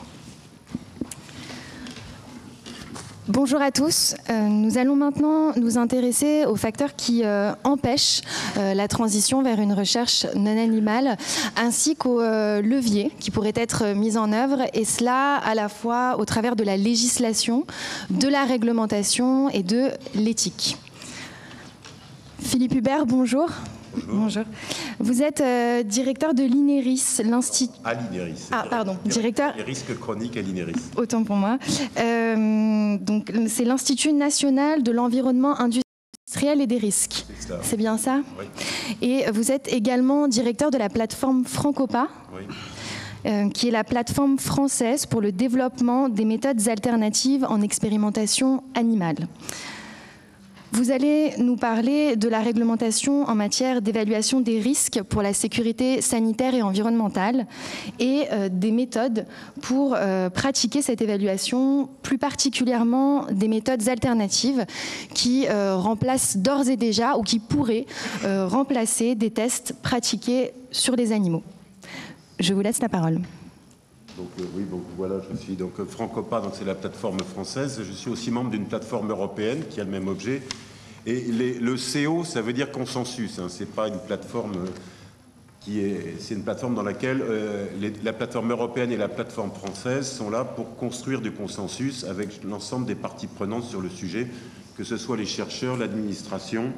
S12: Bonjour à tous. Nous allons maintenant nous intéresser aux facteurs qui empêchent la transition vers une recherche non animale, ainsi qu'aux leviers qui pourraient être mis en œuvre, et cela à la fois au travers de la législation, de la réglementation et de l'éthique. Philippe Hubert, bonjour. Bonjour. Vous êtes directeur de l'INERIS, l'Institut...
S14: À l'INERIS.
S12: Ah, pardon, directeur...
S14: Les risques chroniques à l'INERIS.
S12: Autant pour moi. Donc, c'est l'Institut national de l'environnement industriel et des risques. C'est bien ça?
S14: Oui.
S12: Et vous êtes également directeur de la plateforme Francopa, oui. Qui est la plateforme française pour le développement des méthodes alternatives en expérimentation animale. Vous allez nous parler de la réglementation en matière d'évaluation des risques pour la sécurité sanitaire et environnementale et des méthodes pour pratiquer cette évaluation, plus particulièrement des méthodes alternatives qui remplacent d'ores et déjà ou qui pourraient remplacer des tests pratiqués sur des animaux. Je vous laisse la parole.
S14: Donc, oui, donc voilà, je suis donc Francopa, donc c'est la plateforme française. Je suis aussi membre d'une plateforme européenne qui a le même objet. Et le CO, ça veut dire consensus. Hein, c'est pas une plateforme c'est une plateforme dans laquelle la plateforme européenne et la plateforme française sont là pour construire du consensus avec l'ensemble des parties prenantes sur le sujet, que ce soit les chercheurs, l'administration,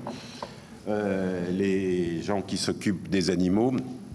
S14: les gens qui s'occupent des animaux.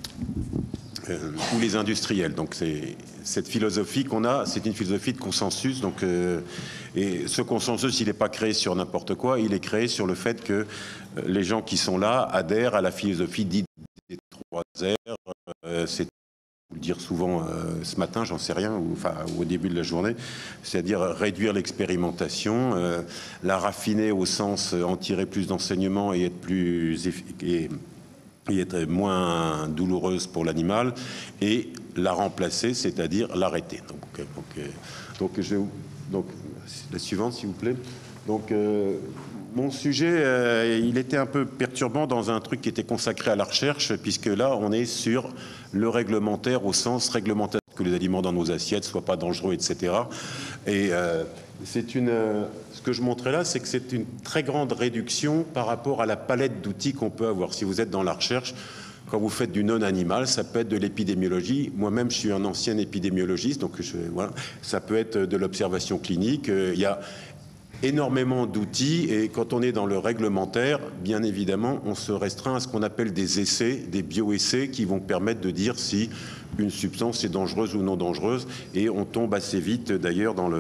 S14: Ou les industriels. Donc c'est cette philosophie qu'on a, c'est une philosophie de consensus. Donc, et ce consensus, il n'est pas créé sur n'importe quoi, il est créé sur le fait que les gens qui sont là adhèrent à la philosophie dite des 3 R. C'est le dire souvent ce matin, j'en sais rien, ou au début de la journée, c'est-à-dire réduire l'expérimentation, la raffiner au sens en tirer plus d'enseignements et être plus et être moins douloureuse pour l'animal, et la remplacer, c'est-à-dire l'arrêter. Donc, la suivante, s'il vous plaît. Donc, mon sujet, il était un peu perturbant dans un truc qui était consacré à la recherche, puisque là, on est sur le réglementaire au sens réglementaire, que les aliments dans nos assiettes ne soient pas dangereux, etc. Et ce que je montrais là, c'est que c'est une très grande réduction par rapport à la palette d'outils qu'on peut avoir. Si vous êtes dans la recherche, quand vous faites du non-animal, ça peut être de l'épidémiologie. Moi-même, je suis un ancien épidémiologiste, donc voilà. Ça peut être de l'observation clinique. Il y a énormément d'outils, et quand on est dans le réglementaire, bien évidemment, on se restreint à ce qu'on appelle des essais, des bioessais, qui vont permettre de dire si une substance est dangereuse ou non dangereuse, et on tombe assez vite d'ailleurs dans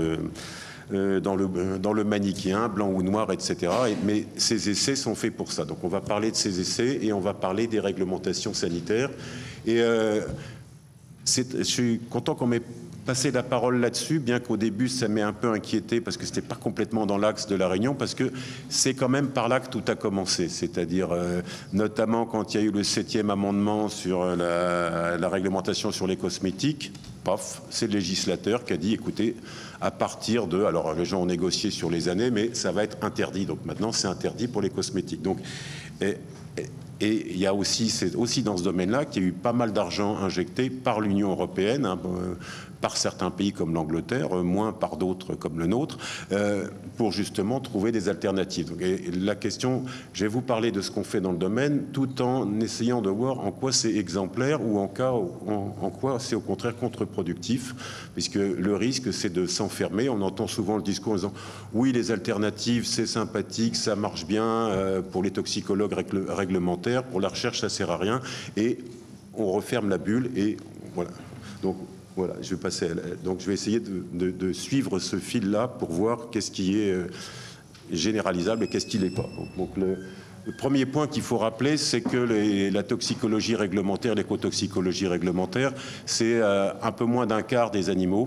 S14: le manichéen, blanc ou noir, etc. Mais ces essais sont faits pour ça. Donc on va parler de ces essais et on va parler des réglementations sanitaires. Et je suis content qu'on m'ait passer la parole là-dessus, bien qu'au début ça m'ait un peu inquiété parce que c'était pas complètement dans l'axe de la réunion, parce que c'est quand même par là que tout a commencé, c'est-à-dire notamment quand il y a eu le 7e amendement sur la réglementation sur les cosmétiques, paf, c'est le législateur qui a dit, écoutez, à partir de, alors les gens ont négocié sur les années, mais ça va être interdit, donc maintenant c'est interdit pour les cosmétiques. Donc, et il y a aussi, c'est aussi dans ce domaine-là qu'il y a eu pas mal d'argent injecté par l'Union européenne, hein, par certains pays comme l'Angleterre, moins par d'autres comme le nôtre, pour justement trouver des alternatives. Donc, et la question, je vais vous parler de ce qu'on fait dans le domaine, tout en essayant de voir en quoi c'est exemplaire ou en quoi c'est au contraire contre-productif, puisque le risque, c'est de s'enfermer. On entend souvent le discours en disant « oui, les alternatives, c'est sympathique, ça marche bien pour les toxicologues réglementaires, pour la recherche, ça sert à rien », et on referme la bulle et voilà. Donc, voilà, je vais essayer de suivre ce fil-là pour voir qu'est-ce qui est généralisable et qu'est-ce qui n'est pas. Donc le premier point qu'il faut rappeler, c'est que la toxicologie réglementaire, l'écotoxicologie réglementaire, c'est un peu moins d'un quart des animaux,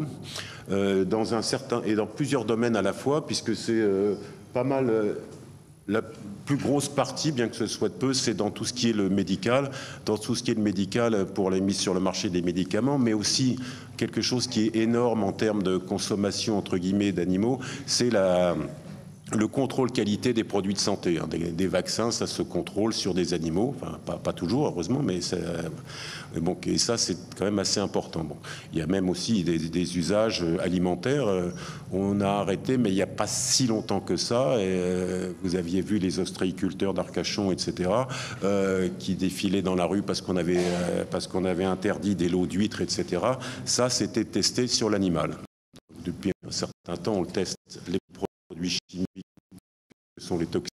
S14: dans plusieurs domaines à la fois, puisque c'est pas mal... La plus grosse partie, bien que ce soit peu, c'est dans tout ce qui est le médical, pour la mise sur le marché des médicaments, mais aussi quelque chose qui est énorme en termes de consommation, entre guillemets, d'animaux, c'est le contrôle qualité des produits de santé. Hein. Des vaccins, ça se contrôle sur des animaux, enfin, pas toujours, heureusement, mais bon, et ça, c'est quand même assez important. Bon. Il y a même aussi des usages alimentaires. On a arrêté, mais il n'y a pas si longtemps que ça. Et, vous aviez vu les ostréiculteurs d'Arcachon, etc., qui défilaient dans la rue parce qu'on avait interdit des lots d'huîtres, etc. Ça, c'était testé sur l'animal. Depuis un certain temps, on le teste les produits chimiques que sont les toxiques.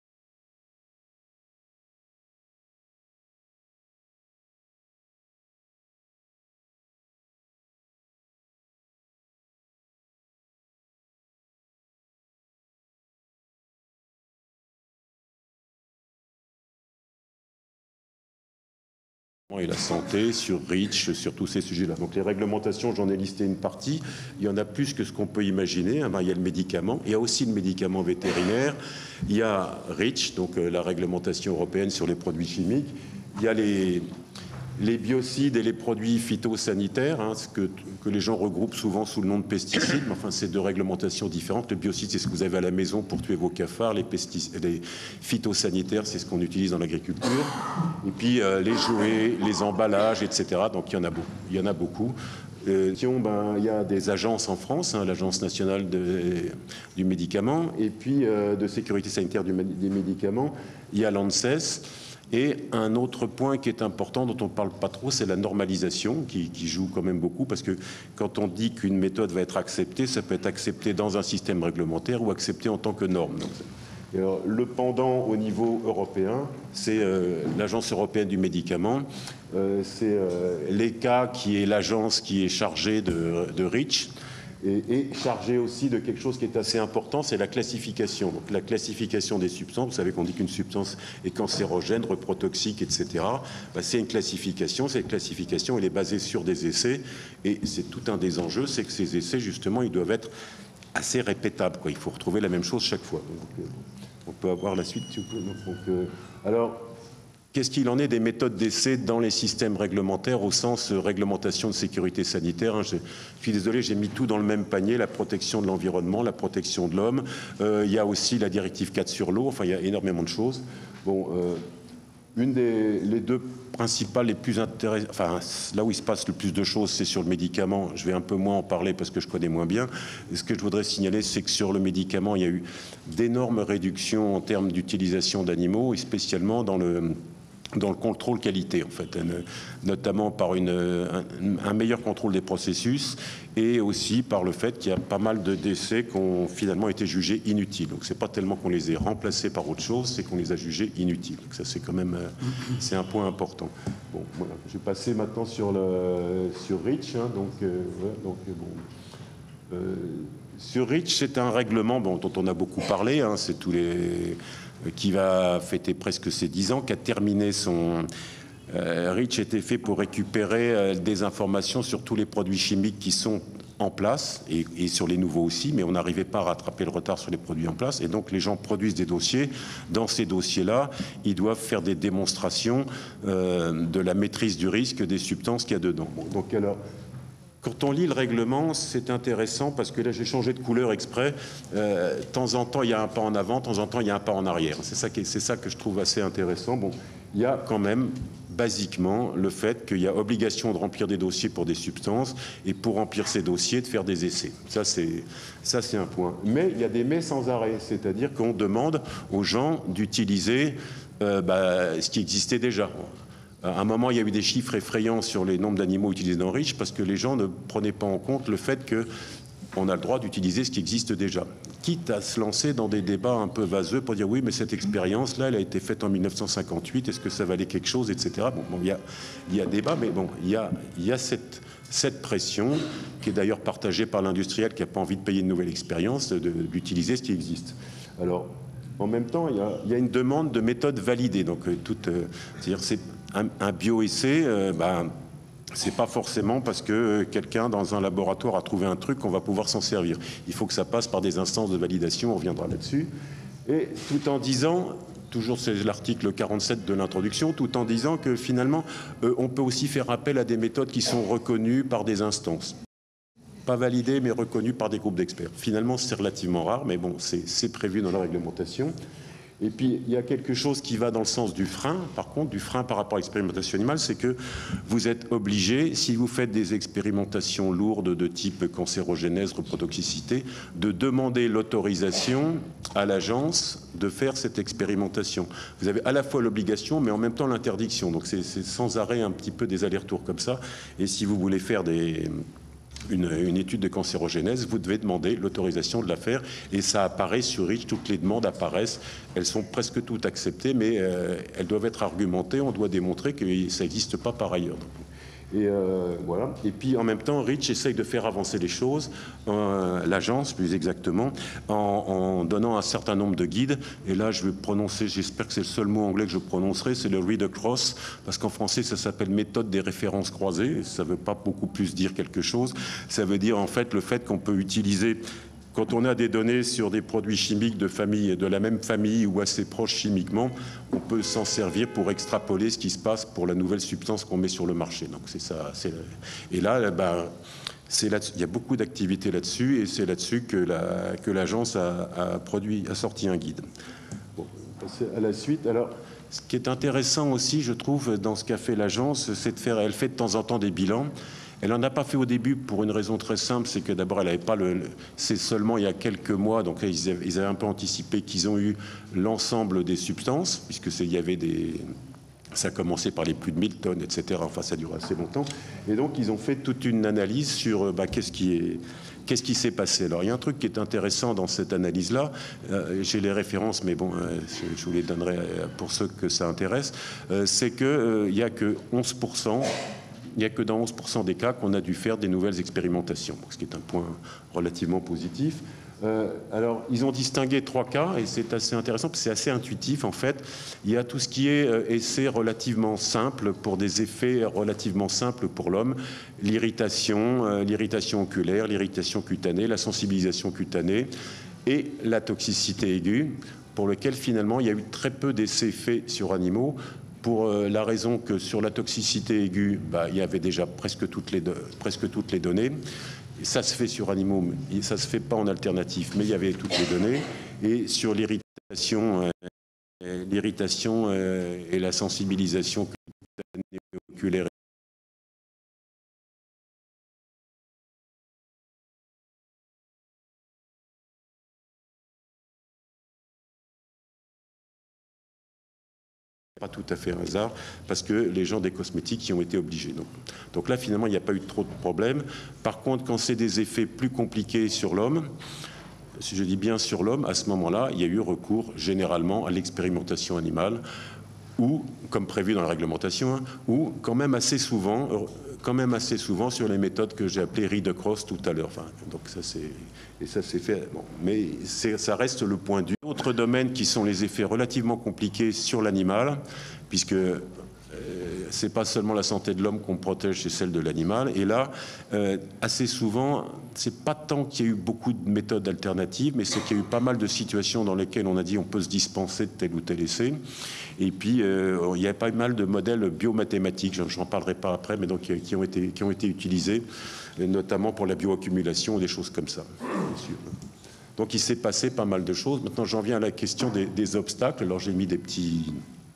S14: Et la santé, sur REACH, sur tous ces sujets-là. Donc les réglementations, j'en ai listé une partie. Il y en a plus que ce qu'on peut imaginer. Il y a le médicament. Il y a aussi le médicament vétérinaire. Il y a REACH, donc la réglementation européenne sur les produits chimiques. Il y a les biocides et les produits phytosanitaires, hein, que les gens regroupent souvent sous le nom de pesticides. Mais enfin, c'est deux réglementations différentes. Le biocide, c'est ce que vous avez à la maison pour tuer vos cafards. Les phytosanitaires, c'est ce qu'on utilise dans l'agriculture. Et puis les jouets, les emballages, etc. Donc il y en a beaucoup. Il y a des agences en France, hein, l'Agence nationale du médicament, et puis de sécurité sanitaire des médicaments, il y a l'ANSES. Et un autre point qui est important, dont on ne parle pas trop, c'est la normalisation, qui joue quand même beaucoup, parce que quand on dit qu'une méthode va être acceptée, ça peut être accepté dans un système réglementaire ou accepté en tant que norme. Donc, alors, le pendant au niveau européen, c'est l'Agence européenne du médicament, c'est l'ECHA, qui est l'agence qui est chargée de REACH, et chargé aussi de quelque chose qui est assez important, c'est la classification. Donc la classification des substances, vous savez qu'on dit qu'une substance est cancérogène, reprotoxique, etc. C'est une classification. Cette classification, elle est basée sur des essais, et c'est tout un des enjeux, c'est que ces essais, justement, ils doivent être assez répétables, quoi. Il faut retrouver la même chose chaque fois. Donc, on peut avoir la suite, s'il vous plaît. Alors, qu'est-ce qu'il en est des méthodes d'essai dans les systèmes réglementaires au sens réglementation de sécurité sanitaire, hein. Je suis désolé, j'ai mis tout dans le même panier, la protection de l'environnement, la protection de l'homme. Il y a aussi la directive 4 sur l'eau, enfin il y a énormément de choses. Bon, les deux principales, les plus intéressantes, enfin là où il se passe le plus de choses, c'est sur le médicament. Je vais un peu moins en parler parce que je connais moins bien. Et ce que je voudrais signaler, c'est que sur le médicament, il y a eu d'énormes réductions en termes d'utilisation d'animaux, et spécialement dans le contrôle qualité, en fait, notamment par un meilleur contrôle des processus, et aussi par le fait qu'il y a pas mal de décès qui ont finalement été jugés inutiles. Donc c'est pas tellement qu'on les ait remplacés par autre chose, c'est qu'on les a jugés inutiles. Donc ça, c'est quand même c'est un point important. Bon, voilà. Je vais passer maintenant sur REACH. Hein, sur REACH, c'est un règlement dont on a beaucoup parlé. Hein, c'est qui va fêter presque ses 10 ans, qui a terminé son... REACH était fait pour récupérer des informations sur tous les produits chimiques qui sont en place, et sur les nouveaux aussi, mais on n'arrivait pas à rattraper le retard sur les produits en place. Et donc les gens produisent des dossiers. Dans ces dossiers-là, ils doivent faire des démonstrations de la maîtrise du risque des substances qu'il y a dedans. Bon, donc alors, quand on lit le règlement, c'est intéressant parce que là, j'ai changé de couleur exprès. De temps en temps, il y a un pas en avant, de temps en temps, il y a un pas en arrière. C'est ça que je trouve assez intéressant. Bon, il y a quand même, basiquement, le fait qu'il y a obligation de remplir des dossiers pour des substances et pour remplir ces dossiers, de faire des essais. Ça, c'est un point. Mais il y a des mais sans arrêt, c'est-à-dire qu'on demande aux gens d'utiliser ce qui existait déjà. À un moment, il y a eu des chiffres effrayants sur les nombres d'animaux utilisés dans Reach parce que les gens ne prenaient pas en compte le fait qu'on a le droit d'utiliser ce qui existe déjà. Quitte à se lancer dans des débats un peu vaseux pour dire oui, mais cette expérience-là, elle a été faite en 1958, est-ce que ça valait quelque chose, etc. Bon, il y a débat, mais bon, il y a cette pression qui est d'ailleurs partagée par l'industriel qui n'a pas envie de payer une nouvelle expérience, d'utiliser ce qui existe. Alors, en même temps, il y a une demande de méthode validée. Donc, c'est-à-dire, c'est un bioessai, c'est pas forcément parce que quelqu'un dans un laboratoire a trouvé un truc qu'on va pouvoir s'en servir. Il faut que ça passe par des instances de validation, on reviendra là-dessus. Et tout en disant, toujours c'est l'article 47 de l'introduction, tout en disant que finalement, on peut aussi faire appel à des méthodes qui sont reconnues par des instances. Pas validées, mais reconnues par des groupes d'experts. Finalement, c'est relativement rare, mais bon, c'est prévu dans la réglementation. Et puis, il y a quelque chose qui va dans le sens du frein, par contre, du frein par rapport à l'expérimentation animale, c'est que vous êtes obligé, si vous faites des expérimentations lourdes de type cancérogénèse, reprotoxicité, de demander l'autorisation à l'agence de faire cette expérimentation. Vous avez à la fois l'obligation, mais en même temps l'interdiction. Donc, c'est sans arrêt un petit peu des allers-retours comme ça. Et si vous voulez faire une étude de cancérogénèse, vous devez demander l'autorisation de la faire et ça apparaît sur Reach, toutes les demandes apparaissent, elles sont presque toutes acceptées mais elles doivent être argumentées, on doit démontrer que ça n'existe pas par ailleurs. Et voilà. Et puis en même temps, Reach essaye de faire avancer les choses, l'agence plus exactement, en donnant un certain nombre de guides. Et là, je vais prononcer, j'espère que c'est le seul mot anglais que je prononcerai, c'est le read across, parce qu'en français, ça s'appelle méthode des références croisées. Ça ne veut pas beaucoup plus dire quelque chose. Ça veut dire en fait le fait qu'on peut utiliser. Quand on a des données sur des produits chimiques de la même famille ou assez proches chimiquement, on peut s'en servir pour extrapoler ce qui se passe pour la nouvelle substance qu'on met sur le marché. Donc c'est ça. Et là, il y a beaucoup d'activités là-dessus et c'est là-dessus que l'agence a sorti un guide. Bon, on va passer à la suite. Alors, ce qui est intéressant aussi, je trouve, dans ce qu'a fait l'agence, c'est elle fait de temps en temps des bilans. Elle n'en a pas fait au début pour une raison très simple, c'est que d'abord elle n'avait pas c'est seulement il y a quelques mois, donc ils avaient un peu anticipé qu'ils ont eu l'ensemble des substances, puisque ça a commencé par les plus de 1000 tonnes, etc. Enfin, ça dure assez longtemps. Et donc ils ont fait toute une analyse sur qu'est-ce qui s'est passé. Alors il y a un truc qui est intéressant dans cette analyse-là, j'ai les références, mais bon, je vous les donnerai pour ceux que ça intéresse, c'est qu'il n'y a que 11%. Il n'y a que dans 11% des cas qu'on a dû faire des nouvelles expérimentations, ce qui est un point relativement positif. Alors, ils ont distingué 3 cas, et c'est assez intéressant, parce que c'est assez intuitif, en fait. Il y a tout ce qui est essai relativement simple, pour des effets relativement simples pour l'homme, l'irritation oculaire, l'irritation cutanée, la sensibilisation cutanée, et la toxicité aiguë, pour lequel, finalement, il y a eu très peu d'essais faits sur animaux, pour la raison que sur la toxicité aiguë, il y avait déjà presque toutes les données. Et ça se fait sur animaux, ça ne se fait pas en alternatif, mais il y avait toutes les données. Et sur l'irritation et la sensibilisation oculaire, pas tout à fait un hasard, parce que les gens des cosmétiques y ont été obligés. Donc là, finalement, il n'y a pas eu trop de problèmes. Par contre, quand c'est des effets plus compliqués sur l'homme, si je dis bien sur l'homme, à ce moment-là, il y a eu recours généralement à l'expérimentation animale, ou, comme prévu dans la réglementation, ou quand même assez souvent sur les méthodes que j'ai appelées read across tout à l'heure. Enfin, donc ça c'est fait. Bon, mais ça reste le point du. Autres domaines qui sont les effets relativement compliqués sur l'animal, puisque c'est pas seulement la santé de l'homme qu'on protège, c'est celle de l'animal. Et là, assez souvent, c'est pas tant qu'il y a eu beaucoup de méthodes alternatives, mais c'est qu'il y a eu pas mal de situations dans lesquelles on a dit on peut se dispenser de tel ou tel essai. Et puis, il y a pas mal de modèles biomathématiques, j'en parlerai pas après, mais donc qui ont été utilisés, notamment pour la bioaccumulation ou des choses comme ça. Donc, il s'est passé pas mal de choses. Maintenant, j'en viens à la question des obstacles. Alors, j'ai mis des petits...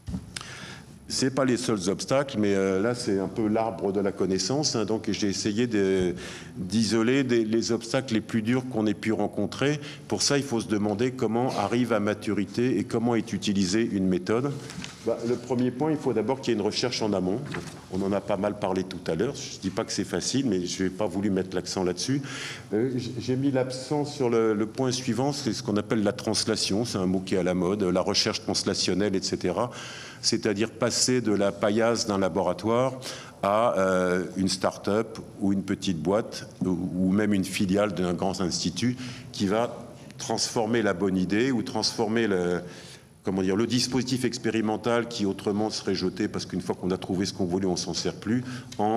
S14: C'est pas les seuls obstacles, mais là, c'est un peu l'arbre de la connaissance. Hein, donc, j'ai essayé d'isoler les obstacles les plus durs qu'on ait pu rencontrer. Pour ça, il faut se demander comment arrive à maturité et comment est utilisée une méthode. Le premier point, il faut d'abord qu'il y ait une recherche en amont. On en a pas mal parlé tout à l'heure. Je ne dis pas que c'est facile, mais je n'ai pas voulu mettre l'accent là-dessus. J'ai mis l'accent sur le point suivant, c'est ce qu'on appelle la translation. C'est un mot qui est à la mode, la recherche translationnelle, etc. C'est-à-dire passer de la paillasse d'un laboratoire à une start-up ou une petite boîte ou même une filiale d'un grand institut qui va transformer la bonne idée ou transformer le dispositif expérimental qui autrement serait jeté parce qu'une fois qu'on a trouvé ce qu'on voulait, on ne s'en sert plus,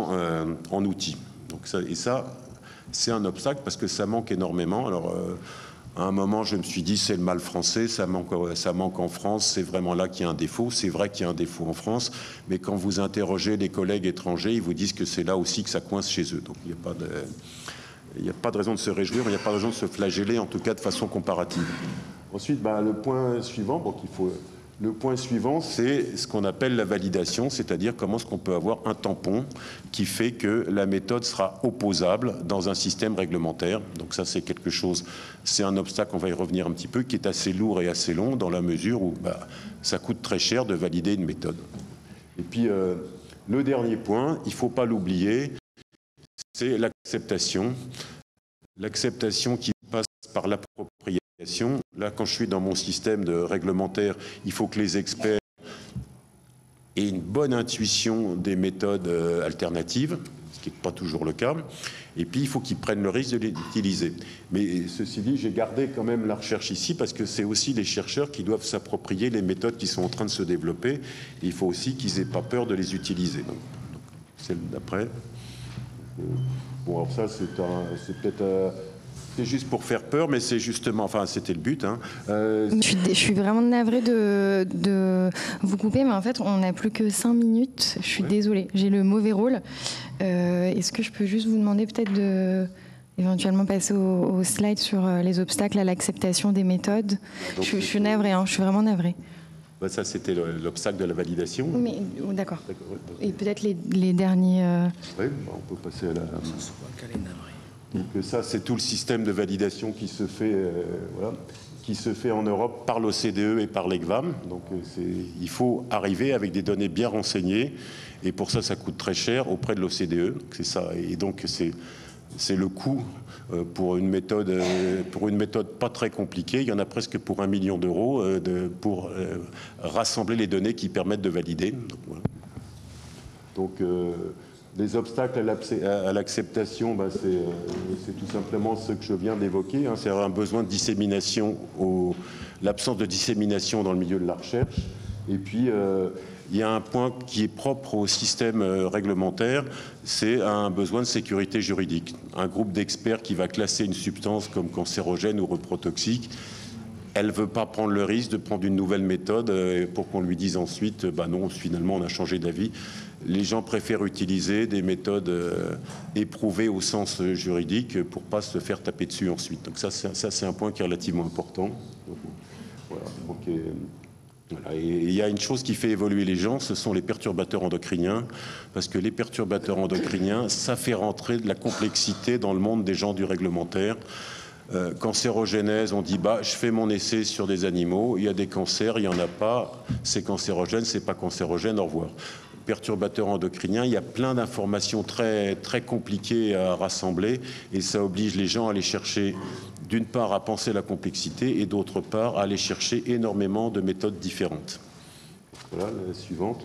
S14: en outil. Donc ça, c'est un obstacle parce que ça manque énormément. Alors, à un moment, je me suis dit, c'est le mal français, ça manque en France, c'est vraiment là qu'il y a un défaut. C'est vrai qu'il y a un défaut en France, mais quand vous interrogez les collègues étrangers, ils vous disent que c'est là aussi que ça coince chez eux. Donc, il n'y a pas de raison de se réjouir, il n'y a pas de raison de se flageller, en tout cas de façon comparative. Ensuite, le point suivant, le point suivant, c'est ce qu'on appelle la validation, c'est-à-dire comment est-ce qu'on peut avoir un tampon qui fait que la méthode sera opposable dans un système réglementaire. Donc ça, c'est quelque chose, c'est un obstacle, on va y revenir un petit peu, qui est assez lourd et assez long dans la mesure où ça coûte très cher de valider une méthode. Et puis, le dernier point, il ne faut pas l'oublier, c'est l'acceptation. L'acceptation qui passe par l'appropriation. Là, quand je suis dans mon système de réglementaire, il faut que les experts aient une bonne intuition des méthodes alternatives, ce qui n'est pas toujours le cas. Et puis, il faut qu'ils prennent le risque de les utiliser. Mais ceci dit, j'ai gardé quand même la recherche ici parce que c'est aussi les chercheurs qui doivent s'approprier les méthodes qui sont en train de se développer. Et il faut aussi qu'ils n'aient pas peur de les utiliser. Donc, celle d'après. Bon, alors ça, c'est peut-être... C'est juste pour faire peur, mais c'est justement... Enfin, c'était le but. Hein.
S12: Je suis vraiment navrée de vous couper, mais en fait, on n'a plus que 5 minutes. Je suis désolée, j'ai le mauvais rôle. Est-ce que je peux juste vous demander peut-être de éventuellement passer au slide sur les obstacles à l'acceptation des méthodes? Je suis navrée, je suis vraiment navrée.
S14: Ça, c'était l'obstacle de la validation.
S12: Mais d'accord. Et peut-être les derniers...
S14: Oui, on peut passer à la... Donc ça, c'est tout le système de validation qui se fait, en Europe par l'OCDE et par l'ECVAM. Donc il faut arriver avec des données bien renseignées, et pour ça, ça coûte très cher auprès de l'OCDE. C'est ça, et donc c'est le coût pour une méthode pas très compliquée. Il y en a presque pour 1 million d'euros pour rassembler les données qui permettent de valider. Donc les obstacles à l'acceptation, c'est tout simplement ce que je viens d'évoquer. Hein, c'est un besoin de dissémination, l'absence de dissémination dans le milieu de la recherche. Et puis, il y a un point qui est propre au système réglementaire, c'est un besoin de sécurité juridique. Un groupe d'experts qui va classer une substance comme cancérogène ou reprotoxique, elle ne veut pas prendre le risque de prendre une nouvelle méthode pour qu'on lui dise ensuite, non, finalement, on a changé d'avis. Les gens préfèrent utiliser des méthodes éprouvées au sens juridique pour ne pas se faire taper dessus ensuite. Donc ça, c'est un point qui est relativement important. Voilà. Et il y a une chose qui fait évoluer les gens, ce sont les perturbateurs endocriniens, parce que les perturbateurs endocriniens, ça fait rentrer de la complexité dans le monde des gens du réglementaire. Cancérogénèse, on dit je fais mon essai sur des animaux, il y a des cancers, il n'y en a pas, c'est cancérogène, c'est pas cancérogène, au revoir. Perturbateurs endocriniens, il y a plein d'informations très, très compliquées à rassembler, et ça oblige les gens à aller chercher, d'une part à penser la complexité, et d'autre part à aller chercher énormément de méthodes différentes. Voilà, la suivante.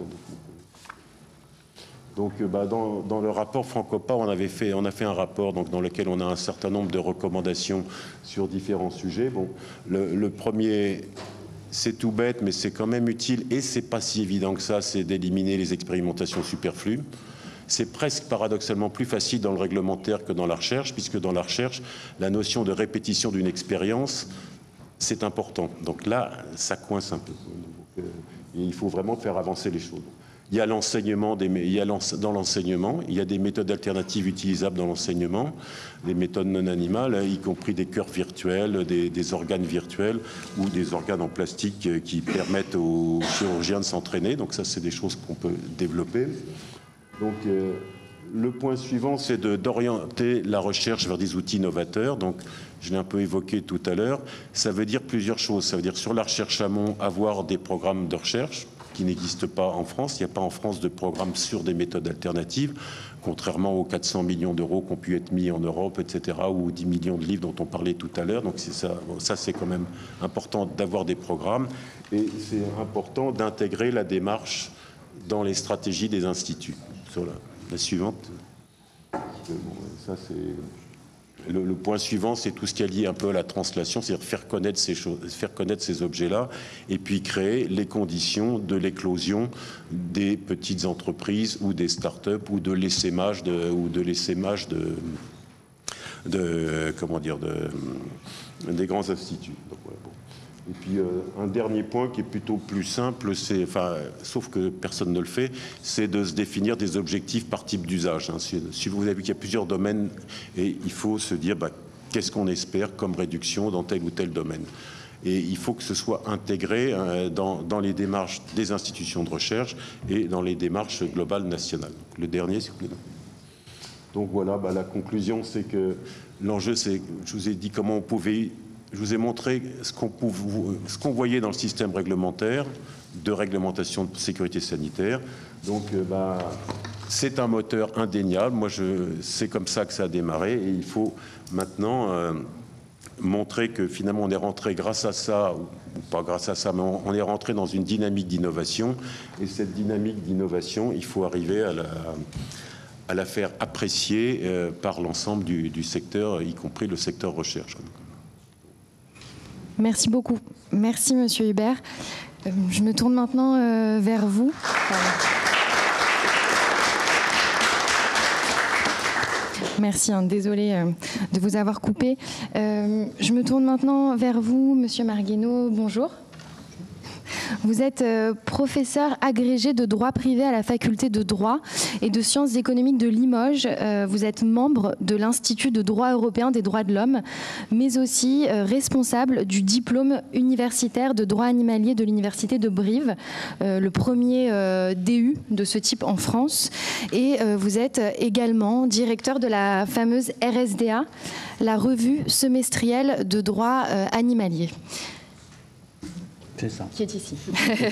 S14: Donc, dans le rapport Francopa, on a fait un rapport dans lequel on a un certain nombre de recommandations sur différents sujets. Bon, le premier c'est tout bête, mais c'est quand même utile, et c'est pas si évident que ça, c'est d'éliminer les expérimentations superflues. C'est presque paradoxalement plus facile dans le réglementaire que dans la recherche, puisque dans la recherche, la notion de répétition d'une expérience, c'est important. Donc là, ça coince un peu. Donc, il faut vraiment faire avancer les choses. Il y a l'enseignement, dans l'enseignement, il y a des méthodes alternatives utilisables dans l'enseignement, des méthodes non animales, y compris des cœurs virtuels, des organes virtuels ou des organes en plastique qui permettent aux chirurgiens de s'entraîner. Donc ça, c'est des choses qu'on peut développer. Donc le point suivant, c'est d'orienter la recherche vers des outils novateurs. Donc je l'ai un peu évoqué tout à l'heure. Ça veut dire plusieurs choses. Ça veut dire sur la recherche amont, avoir des programmes de recherche qui n'existent pas en France. Il n'y a pas en France de programme sur des méthodes alternatives, contrairement aux 400 millions d'euros qui ont pu être mis en Europe, etc., ou 10 millions de livres dont on parlait tout à l'heure. Donc ça c'est quand même important d'avoir des programmes. Et c'est important d'intégrer la démarche dans les stratégies des instituts. Sur la suivante. Ça, c'est... Le point suivant, c'est tout ce qui est lié un peu à la translation, c'est-à-dire faire connaître ces choses, faire connaître ces objets-là, et puis créer les conditions de l'éclosion des petites entreprises ou des start-up ou de l'essaimage des grands instituts. Donc, voilà, bon. Et puis un dernier point qui est plutôt plus simple, sauf que personne ne le fait, c'est de se définir des objectifs par type d'usage. Si vous avez vu qu'il y a plusieurs domaines, et il faut se dire qu'est-ce qu'on espère comme réduction dans tel ou tel domaine. Et il faut que ce soit intégré dans les démarches des institutions de recherche et dans les démarches globales nationales. Donc, le dernier, s'il vous plaît. Donc voilà, la conclusion, c'est que l'enjeu, c'est, je vous ai dit comment on pouvait... Je vous ai montré ce qu'on voyait dans le système réglementaire de réglementation de sécurité sanitaire. Donc, c'est un moteur indéniable. Moi, c'est comme ça que ça a démarré. Et il faut maintenant montrer que finalement, on est rentré grâce à ça, ou pas grâce à ça, mais on est rentré dans une dynamique d'innovation. Et cette dynamique d'innovation, il faut arriver à la faire apprécier par l'ensemble du secteur, y compris le secteur recherche.
S12: Merci beaucoup. Merci, Monsieur Hubert. Je me tourne maintenant vers vous. Merci, désolée de vous avoir coupé. Je me tourne maintenant vers vous, Monsieur Marguenot. Bonjour. Vous êtes professeur agrégé de droit privé à la faculté de droit et de sciences économiques de Limoges. Vous êtes membre de l'Institut de droit européen des droits de l'homme, mais aussi responsable du diplôme universitaire de droit animalier de l'Université de Brive, le premier DU de ce type en France. Et vous êtes également directeur de la fameuse RSDA, la revue semestrielle de droit animalier.
S15: Ça.
S12: Qui est ici.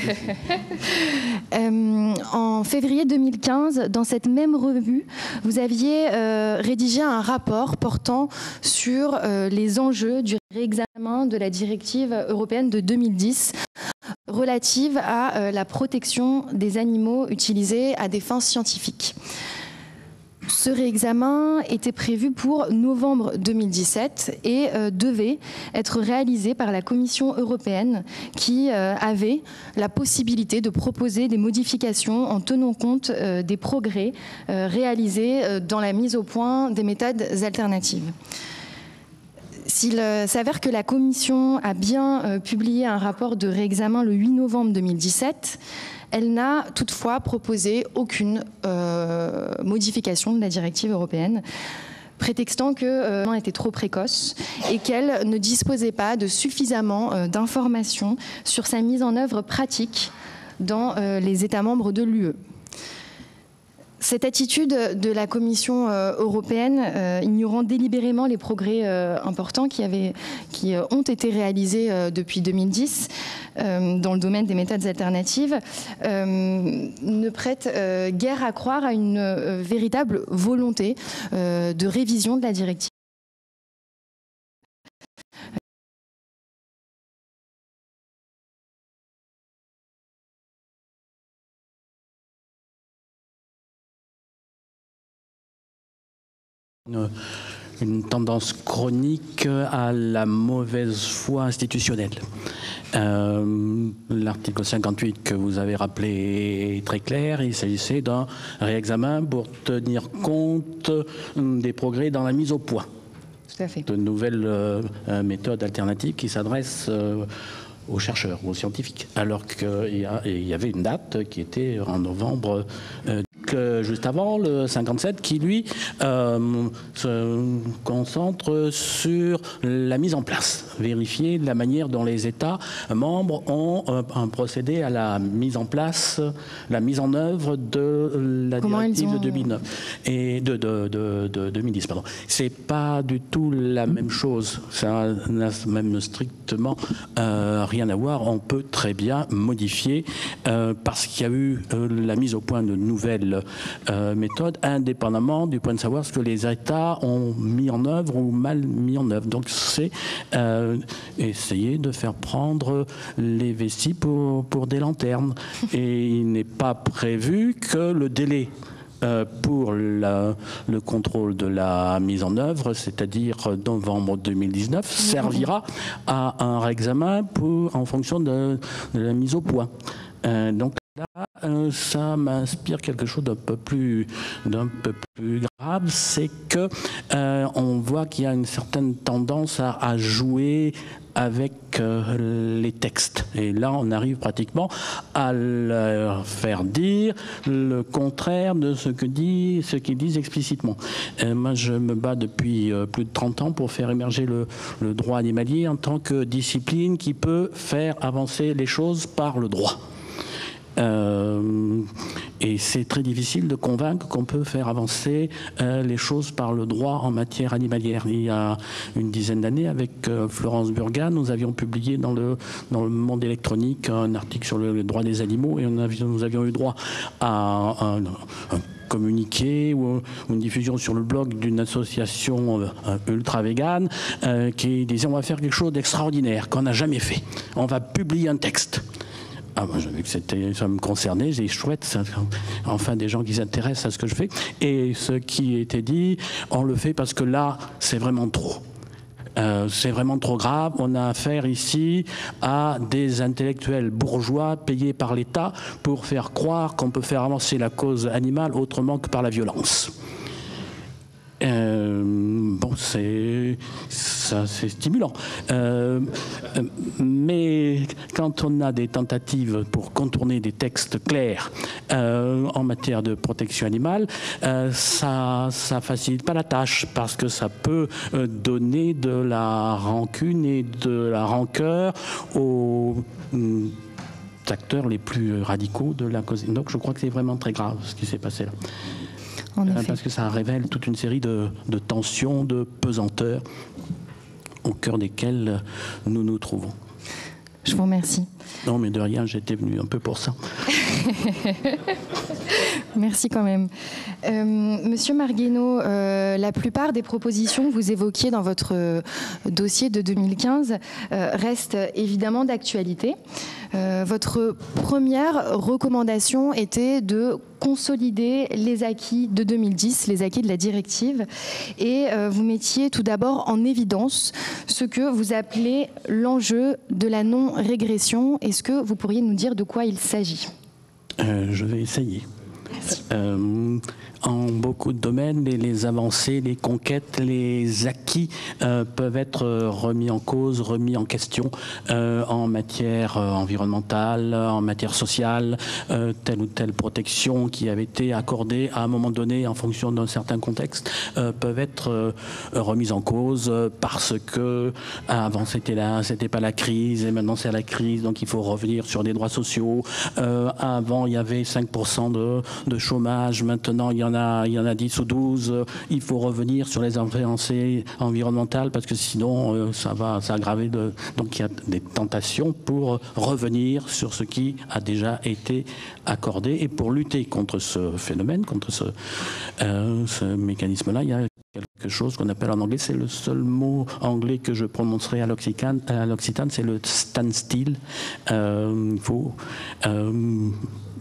S12: En février 2015, dans cette même revue, vous aviez rédigé un rapport portant sur les enjeux du réexamen de la directive européenne de 2010 relative à la protection des animaux utilisés à des fins scientifiques. Ce réexamen était prévu pour novembre 2017 et devait être réalisé par la Commission européenne qui avait la possibilité de proposer des modifications en tenant compte des progrès réalisés dans la mise au point des méthodes alternatives. S'il s'avère que la Commission a bien publié un rapport de réexamen le 8 novembre 2017, elle n'a toutefois proposé aucune modification de la directive européenne, prétextant que était trop précoce et qu'elle ne disposait pas de suffisamment d'informations sur sa mise en œuvre pratique dans les États membres de l'UE. Cette attitude de la Commission européenne, ignorant délibérément les progrès importants qui ont été réalisés depuis 2010 dans le domaine des méthodes alternatives, ne prête guère à croire à une véritable volonté de révision de la directive.
S15: une tendance chronique à la mauvaise foi institutionnelle. L'article 58 que vous avez rappelé est très clair. Il s'agissait d'un réexamen pour tenir compte des progrès dans la mise au point.
S12: Tout à fait.
S15: De nouvelles méthodes alternatives qui s'adressent aux chercheurs, aux scientifiques. Alors qu'il y avait une date qui était en novembre, juste avant, le 57, qui lui se concentre sur la mise en place, vérifier la manière dont les États membres ont procédé à la mise en place, la mise en œuvre de la directive de 2009 et de 2010. Pardon. C'est pas du tout la même chose. Ça n'a même strictement rien à voir. On peut très bien modifier parce qu'il y a eu la mise au point de nouvelles méthodes, indépendamment du point de savoir ce que les États ont mis en œuvre ou mal mis en œuvre. Donc c'est essayer de faire prendre les vessies pour des lanternes. Et il n'est pas prévu que le délai pour le contrôle de la mise en œuvre, c'est-à-dire novembre 2019, servira à un réexamen en fonction de la mise au point. Donc là, ça m'inspire quelque chose d'un peu plus grave, c'est que on voit qu'il y a une certaine tendance à jouer avec les textes. Et là, on arrive pratiquement à leur faire dire le contraire de ce qu'ils disent explicitement. Moi, je me bats depuis plus de 30 ans pour faire émerger le droit animalier en tant que discipline qui peut faire avancer les choses par le droit. Et c'est très difficile de convaincre qu'on peut faire avancer les choses par le droit en matière animalière. Il y a une dizaine d'années, avec Florence Burgan, nous avions publié dans le Monde électronique un article sur le droit des animaux et nous avions eu droit à un communiqué ou une diffusion sur le blog d'une association ultra-végane qui disait on va faire quelque chose d'extraordinaire qu'on n'a jamais fait. On va publier un texte. Ah, moi, j'ai vu que ça me concernait, j'ai dit chouette, enfin des gens qui s'intéressent à ce que je fais. Et ce qui était dit, on le fait parce que là, c'est vraiment trop. C'est vraiment trop grave. On a affaire ici à des intellectuels bourgeois payés par l'État pour faire croire qu'on peut faire avancer la cause animale autrement que par la violence. Bon, c'est stimulant. Mais quand on a des tentatives pour contourner des textes clairs en matière de protection animale, ça facilite pas la tâche parce que ça peut donner de la rancune et de la rancœur aux acteurs les plus radicaux de la cause. Donc je crois que c'est vraiment très grave ce qui s'est passé là. Parce que ça révèle toute une série de tensions, de pesanteurs au cœur desquelles nous nous trouvons.
S12: Je vous remercie.
S15: Non, mais de rien, j'étais venu un peu pour ça.
S12: Merci quand même. Monsieur Marguenot, la plupart des propositions que vous évoquiez dans votre dossier de 2015 restent évidemment d'actualité. Votre première recommandation était de consolider les acquis de 2010, les acquis de la directive, et vous mettiez tout d'abord en évidence ce que vous appelez l'enjeu de la non-régression. Est-ce que vous pourriez nous dire de quoi il s'agit ?
S15: Je vais essayer. En beaucoup de domaines, les avancées, les conquêtes, les acquis peuvent être remis en cause, remis en question en matière environnementale, en matière sociale, telle ou telle protection qui avait été accordée à un moment donné en fonction d'un certain contexte peuvent être remises en cause parce que avant c'était pas la crise et maintenant c'est la crise, donc il faut revenir sur des droits sociaux. Avant il y avait 5% de chômage, maintenant il y en a 10 ou 12, il faut revenir sur les avancées environnementales parce que sinon ça va aggraver. Donc il y a des tentations pour revenir sur ce qui a déjà été accordé. Et pour lutter contre ce phénomène, contre ce mécanisme-là, il y a quelque chose qu'on appelle en anglais, c'est le seul mot anglais que je prononcerai à l'occitane, c'est le standstill. Il faut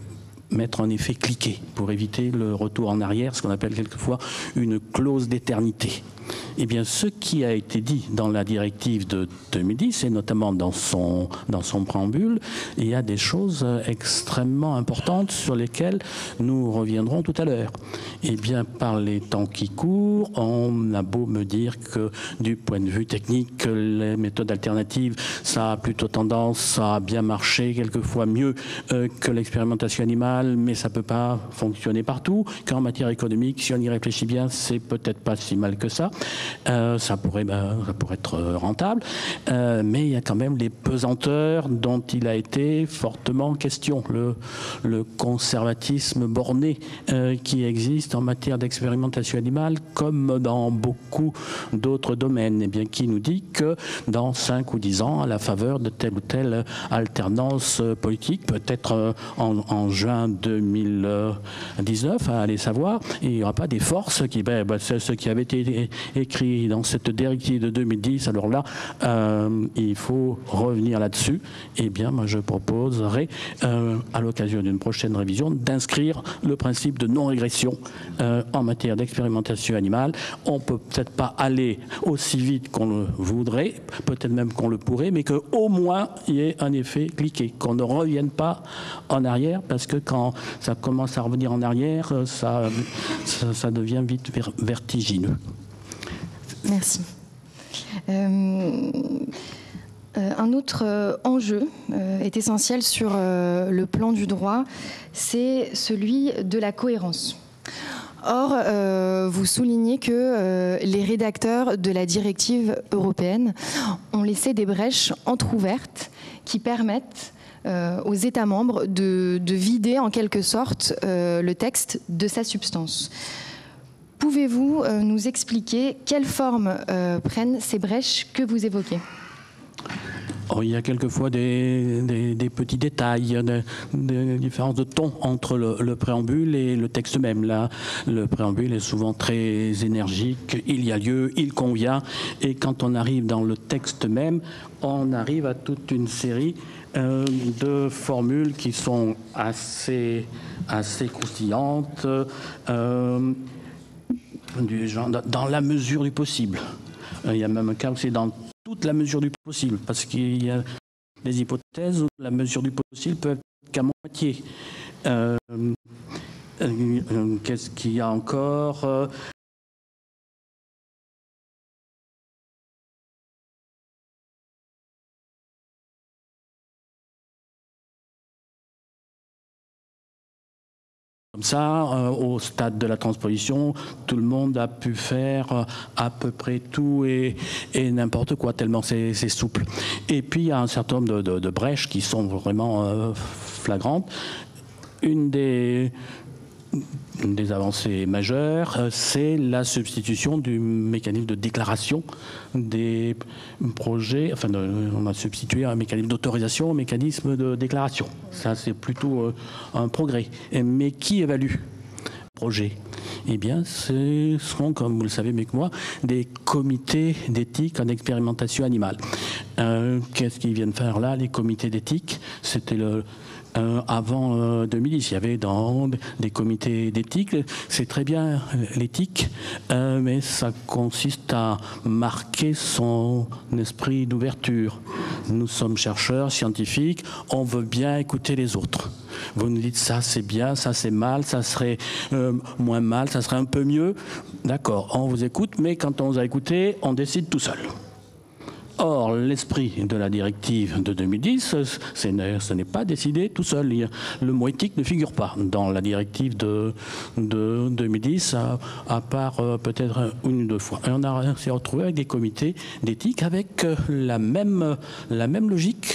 S15: mettre un effet cliquet pour éviter le retour en arrière, ce qu'on appelle quelquefois une clause d'éternité. Eh bien, ce qui a été dit dans la directive de 2010, et notamment dans son préambule, il y a des choses extrêmement importantes sur lesquelles nous reviendrons tout à l'heure. Eh bien, par les temps qui courent, on a beau me dire que du point de vue technique, les méthodes alternatives, ça a plutôt tendance à bien marcher, quelquefois mieux que l'expérimentation animale, mais ça ne peut pas fonctionner partout, qu'en matière économique, si on y réfléchit bien, c'est peut-être pas si mal que ça. Ça pourrait être rentable, mais il y a quand même les pesanteurs dont il a été fortement question. Le conservatisme borné qui existe en matière d'expérimentation animale, comme dans beaucoup d'autres domaines, eh bien, qui nous dit que dans 5 ou 10 ans, à la faveur de telle ou telle alternance politique, peut-être en juin 2019, à aller savoir, il n'y aura pas des forces qui, ce qui avait été écrit dans cette directive de 2010, alors là, il faut revenir là-dessus. Eh bien, moi, je proposerai, à l'occasion d'une prochaine révision, d'inscrire le principe de non-régression en matière d'expérimentation animale. On ne peut peut-être pas aller aussi vite qu'on le voudrait, peut-être même qu'on le pourrait, mais qu'au moins, il y ait un effet cliqué, qu'on ne revienne pas en arrière, parce que quand ça commence à revenir en arrière, ça devient vite vertigineux.
S12: Merci. Un autre enjeu est essentiel sur le plan du droit, c'est celui de la cohérence. Or, vous soulignez que les rédacteurs de la directive européenne ont laissé des brèches entr'ouvertes qui permettent aux États membres de vider en quelque sorte le texte de sa substance. Pouvez-vous nous expliquer quelle forme prennent ces brèches que vous évoquez ?
S15: Il y a quelquefois des petits détails, des différences de ton entre le préambule et le texte même. Là, le préambule est souvent très énergique, il y a lieu, il convient, et quand on arrive dans le texte même, on arrive à toute une série de formules qui sont assez croustillantes, du genre, dans la mesure du possible. Il y a même un cas où c'est dans toute la mesure du possible, parce qu'il y a des hypothèses où la mesure du possible peut être qu'à moitié. Qu'est-ce qu'il y a encore ? Comme ça, au stade de la transposition, tout le monde a pu faire à peu près tout et n'importe quoi, tellement c'est souple. Et puis, il y a un certain nombre de brèches qui sont vraiment flagrantes. Une des avancées majeures, c'est la substitution du mécanisme de déclaration des projets. Enfin, on a substitué un mécanisme d'autorisation au mécanisme de déclaration. Ça, c'est plutôt un progrès. Mais qui évalue le projet ? Eh bien, ce seront, comme vous le savez mieux que moi, des comités d'éthique en expérimentation animale. Qu'est-ce qu'ils viennent faire là, les comités d'éthique ? C'était avant 2010, il y avait dans des comités d'éthique. C'est très bien l'éthique, mais ça consiste à marquer son esprit d'ouverture. Nous sommes chercheurs, scientifiques, on veut bien écouter les autres. Vous nous dites ça c'est bien, ça c'est mal, ça serait moins mal, ça serait un peu mieux. D'accord, on vous écoute, mais quand on vous a écouté, on décide tout seul. Or, l'esprit de la directive de 2010, ce n'est pas décidé tout seul. Le mot éthique ne figure pas dans la directive de 2010, à part peut-être une ou deux fois. Et on s'est retrouvé avec des comités d'éthique avec la même logique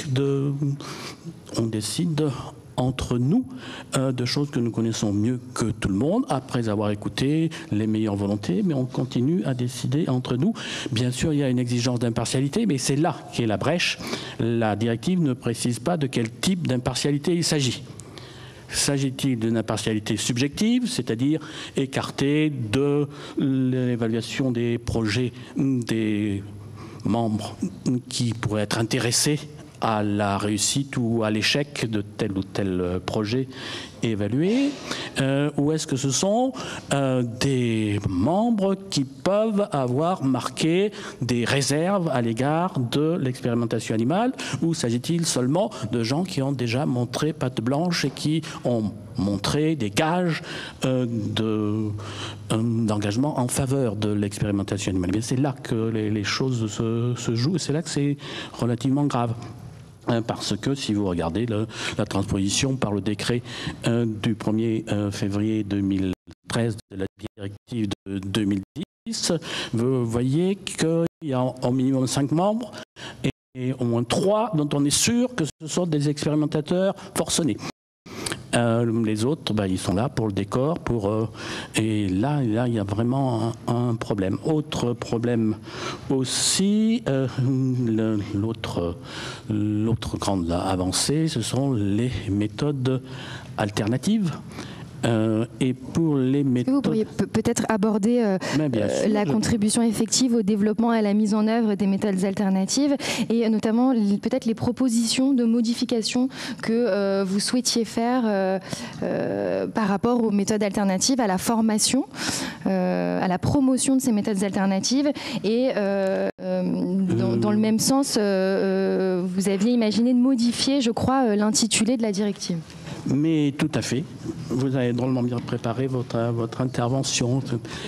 S15: on décide entre nous de choses que nous connaissons mieux que tout le monde, après avoir écouté les meilleures volontés, mais on continue à décider entre nous. Bien sûr, il y a une exigence d'impartialité, mais c'est là qu'est la brèche. La directive ne précise pas de quel type d'impartialité il s'agit. S'agit-il d'une impartialité subjective, c'est-à-dire écartée de l'évaluation des projets des membres qui pourraient être intéressés à la réussite ou à l'échec de tel ou tel projet évalué, ou est-ce que ce sont des membres qui peuvent avoir marqué des réserves à l'égard de l'expérimentation animale, ou s'agit-il seulement de gens qui ont déjà montré patte blanche et qui ont montré des gages d'engagement en faveur de l'expérimentation animale? C'est là que les choses se jouent, et c'est là que c'est relativement grave. Parce que si vous regardez la transposition par le décret du 1er février 2013 de la directive de 2010, vous voyez qu'il y a au minimum 5 membres et au moins 3 dont on est sûr que ce sont des expérimentateurs forcenés. Les autres, ils sont là pour le décor, et là, il y a vraiment un problème. Autre problème aussi, l'autre grande avancée, ce sont les méthodes alternatives. Et pour les méthodes...
S12: Vous pourriez peut-être aborder la contribution effective au développement et à la mise en œuvre des méthodes alternatives, et notamment peut-être les propositions de modification que vous souhaitiez faire par rapport aux méthodes alternatives, à la formation, à la promotion de ces méthodes alternatives. Et dans le même sens, vous aviez imaginé de modifier, je crois, l'intitulé de la directive.
S15: Mais tout à fait. Vous avez drôlement bien préparé votre intervention.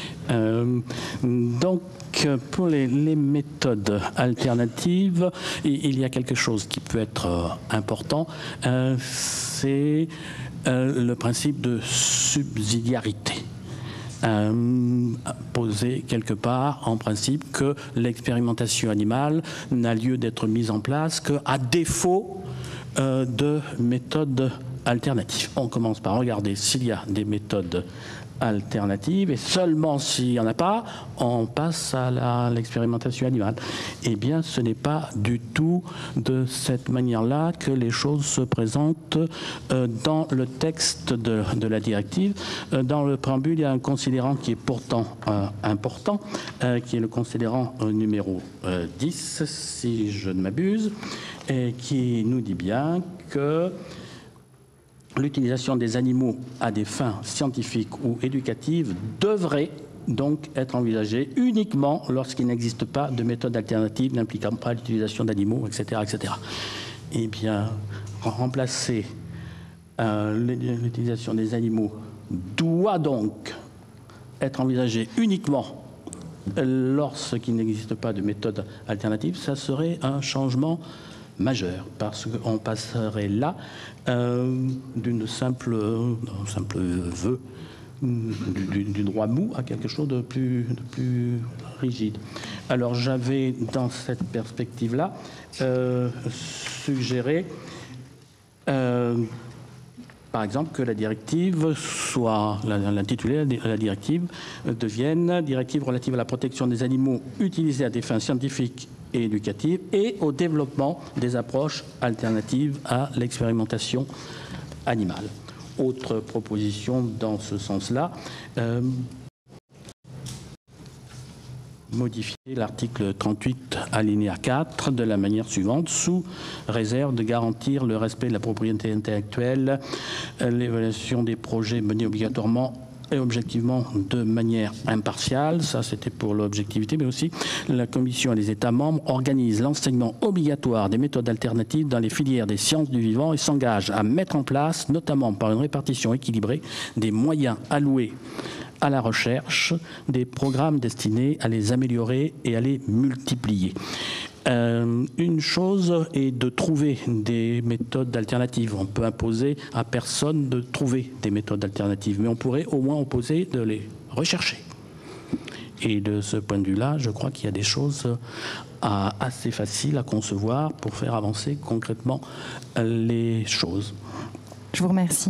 S15: Donc, pour les méthodes alternatives, il y a quelque chose qui peut être important, c'est le principe de subsidiarité. Posé quelque part en principe que l'expérimentation animale n'a lieu d'être mise en place qu'à défaut de méthodes alternatives. On commence par regarder s'il y a des méthodes alternatives, et seulement s'il n'y en a pas, on passe à l'expérimentation animale. Eh bien, ce n'est pas du tout de cette manière-là que les choses se présentent dans le texte de la directive. Dans le préambule, il y a un considérant qui est pourtant important, qui est le considérant numéro 10, si je ne m'abuse, et qui nous dit bien que l'utilisation des animaux à des fins scientifiques ou éducatives devrait donc être envisagée uniquement lorsqu'il n'existe pas de méthode alternative n'impliquant pas l'utilisation d'animaux, etc., etc. Eh bien, remplacer l'utilisation des animaux doit donc être envisagée uniquement lorsqu'il n'existe pas de méthode alternative. Ça serait un changement majeur, parce qu'on passerait là d'un simple vœu du droit mou à quelque chose de plus rigide. Alors j'avais dans cette perspective-là suggéré par exemple que la directive soit, l'intitulé de la directive devienne directive relative à la protection des animaux utilisés à des fins scientifiques et éducatives et au développement des approches alternatives à l'expérimentation animale. Autre proposition dans ce sens-là, modifier l'article 38 alinéa 4 de la manière suivante: sous réserve de garantir le respect de la propriété intellectuelle, l'évaluation des projets menés obligatoirement et objectivement de manière impartiale, ça c'était pour l'objectivité, mais aussi la Commission et les États membres organisent l'enseignement obligatoire des méthodes alternatives dans les filières des sciences du vivant et s'engagent à mettre en place, notamment par une répartition équilibrée, des moyens alloués à la recherche, des programmes destinés à les améliorer et à les multiplier. Une chose est de trouver des méthodes alternatives. On peut imposer à personne de trouver des méthodes alternatives, mais on pourrait au moins imposer de les rechercher. Et de ce point de vue-là, je crois qu'il y a des choses assez faciles à concevoir pour faire avancer concrètement les choses.
S12: Je vous remercie.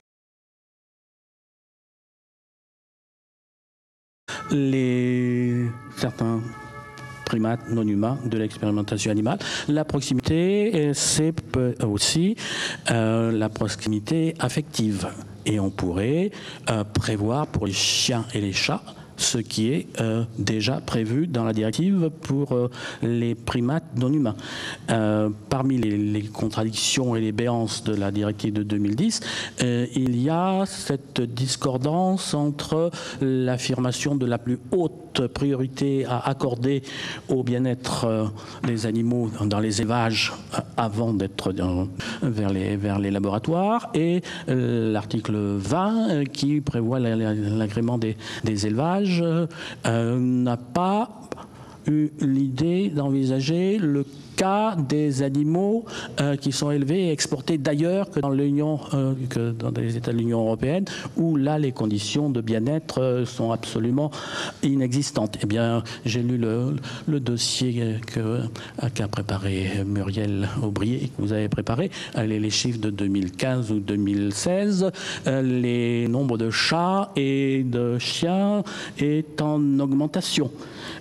S15: Certains primates non humains de l'expérimentation animale. La proximité, c'est aussi la proximité affective. Et on pourrait prévoir pour les chiens et les chats ce qui est déjà prévu dans la directive pour les primates non humains. Parmi les contradictions et les béances de la directive de 2010, il y a cette discordance entre l'affirmation de la plus haute priorité à accorder au bien-être des animaux dans les élevages avant d'être vers les laboratoires et l'article 20 qui prévoit l'agrément des élevages n'a pas eu l'idée d'envisager le cas des animaux qui sont élevés et exportés d'ailleurs que dans les États de l'Union européenne, où là les conditions de bien-être sont absolument inexistantes. Eh bien, j'ai lu le dossier qu'a préparé Muriel Aubrier, que vous avez préparé, les chiffres de 2015 ou 2016, les nombres de chats et de chiens est en augmentation.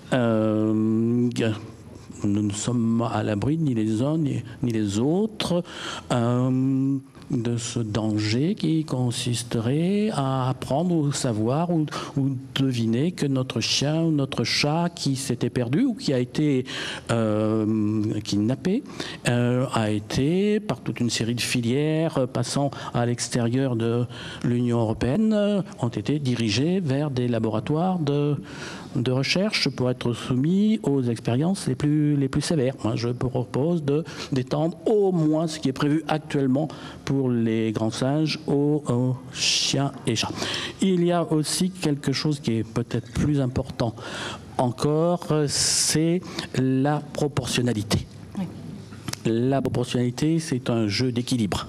S15: Nous ne sommes à l'abri, ni les uns ni les autres, de ce danger qui consisterait à apprendre ou savoir ou deviner que notre chien ou notre chat qui s'était perdu ou qui a été kidnappé a été, par toute une série de filières passant à l'extérieur de l'Union européenne, ont été dirigés vers des laboratoires de recherche pour être soumis aux expériences les plus sévères. Moi, je propose d'étendre au moins ce qui est prévu actuellement pour les grands singes aux chiens et chats. Il y a aussi quelque chose qui est peut-être plus important encore, c'est la proportionnalité. Oui. La proportionnalité, c'est un jeu d'équilibre.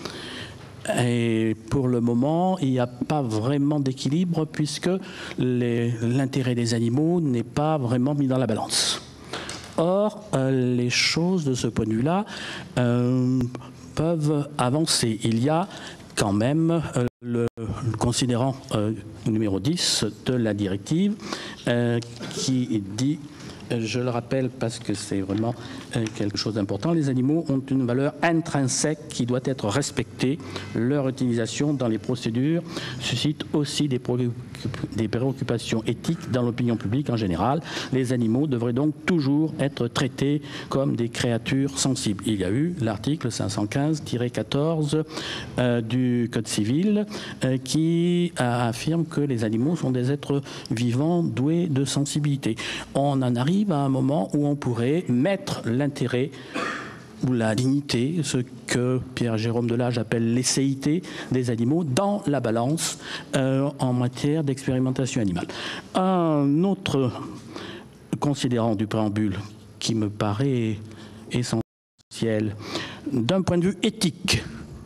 S15: Et pour le moment, il n'y a pas vraiment d'équilibre puisque l'intérêt des animaux n'est pas vraiment mis dans la balance. Or, les choses de ce point de vue-là peuvent avancer. Il y a quand même le considérant numéro 10 de la directive qui dit, je le rappelle parce que c'est vraiment quelque chose d'important, les animaux ont une valeur intrinsèque qui doit être respectée. Leur utilisation dans les procédures suscite aussi des préoccupations éthiques dans l'opinion publique en général. Les animaux devraient donc toujours être traités comme des créatures sensibles. Il y a eu l'article 515-14 du Code civil qui affirme que les animaux sont des êtres vivants doués de sensibilité. On en arrive à un moment où on pourrait mettre l'intérêt ou la dignité, ce que Pierre-Jérôme Delage appelle l'essayité des animaux, dans la balance en matière d'expérimentation animale. Un autre considérant du préambule qui me paraît essentiel, d'un point de vue éthique,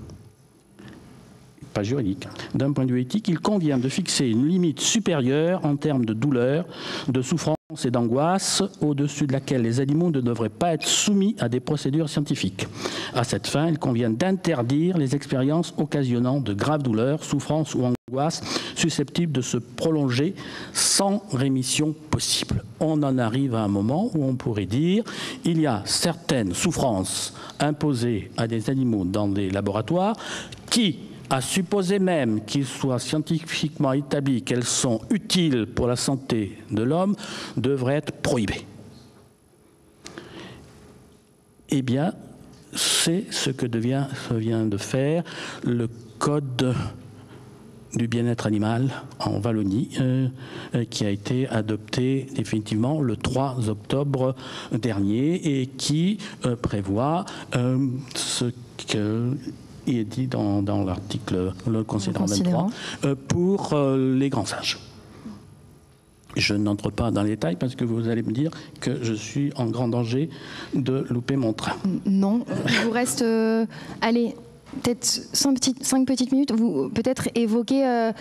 S15: pas juridique, d'un point de vue éthique, il convient de fixer une limite supérieure en termes de douleur, de souffrance et d'angoisse, au-dessus de laquelle les animaux ne devraient pas être soumis à des procédures scientifiques. À cette fin, il convient d'interdire les expériences occasionnant de graves douleurs, souffrances ou angoisses susceptibles de se prolonger sans rémission possible. On en arrive à un moment où on pourrait dire il y a certaines souffrances imposées à des animaux dans des laboratoires qui, à supposer même qu'il soit scientifiquement établi qu'elles sont utiles pour la santé de l'homme, devraient être prohibées. Eh bien, c'est ce que vient de faire le Code du bien-être animal en Wallonie, qui a été adopté définitivement le 3 octobre dernier et qui prévoit ce que il est dit dans l'article, le considérant 23, pour les grands singes. Je n'entre pas dans les détails parce que vous allez me dire que je suis en grand danger de louper mon train.
S12: Non, il vous reste, allez, peut-être 5 petites minutes. Vous peut-être évoquer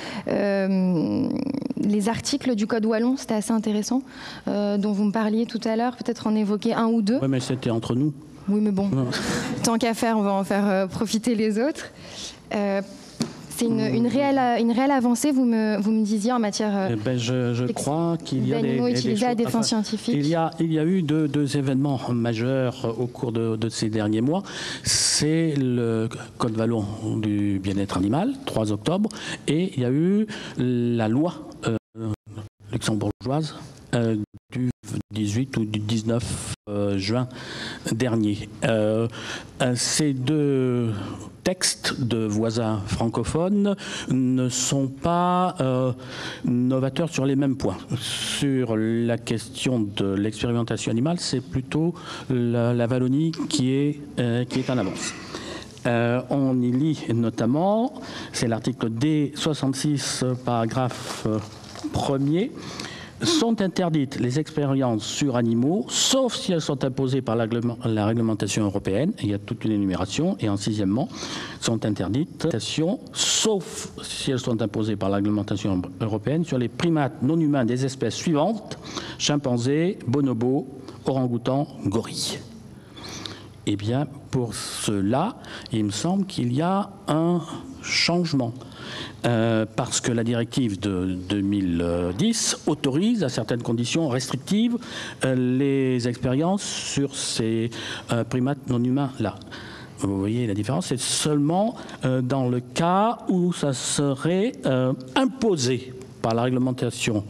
S12: les articles du Code wallon, c'était assez intéressant, dont vous me parliez tout à l'heure, peut-être en évoquer un ou deux.
S15: Oui, mais c'était entre nous.
S12: Oui, mais bon, tant qu'à faire, on va en faire profiter les autres. C'est une réelle avancée, vous me disiez, en matière
S15: je crois qu'il y a
S12: d'animaux utilisés à des fins scientifiques.
S15: Il y a eu deux événements majeurs au cours de ces derniers mois. C'est le Code wallon du bien-être animal, 3 octobre, et il y a eu la loi, le luxembourgeoise du 18 ou du 19 juin dernier. Ces deux textes de voisins francophones ne sont pas novateurs sur les mêmes points. Sur la question de l'expérimentation animale, c'est plutôt la Wallonie qui est en avance. On y lit notamment, c'est l'article D66, paragraphe 1er, sont interdites les expériences sur animaux, sauf si elles sont imposées par la réglementation européenne. Il y a toute une énumération. Et en sixièmement, sont interdites, sauf si elles sont imposées par la réglementation européenne, sur les primates non humains des espèces suivantes: chimpanzés, bonobos, orang-outans, gorilles. Eh bien, pour cela, il me semble qu'il y a un changement. Parce que la directive de 2010 autorise, à certaines conditions restrictives, les expériences sur ces primates non humains-là. Vous voyez la différence, c'est seulement dans le cas où ça serait imposé par la réglementation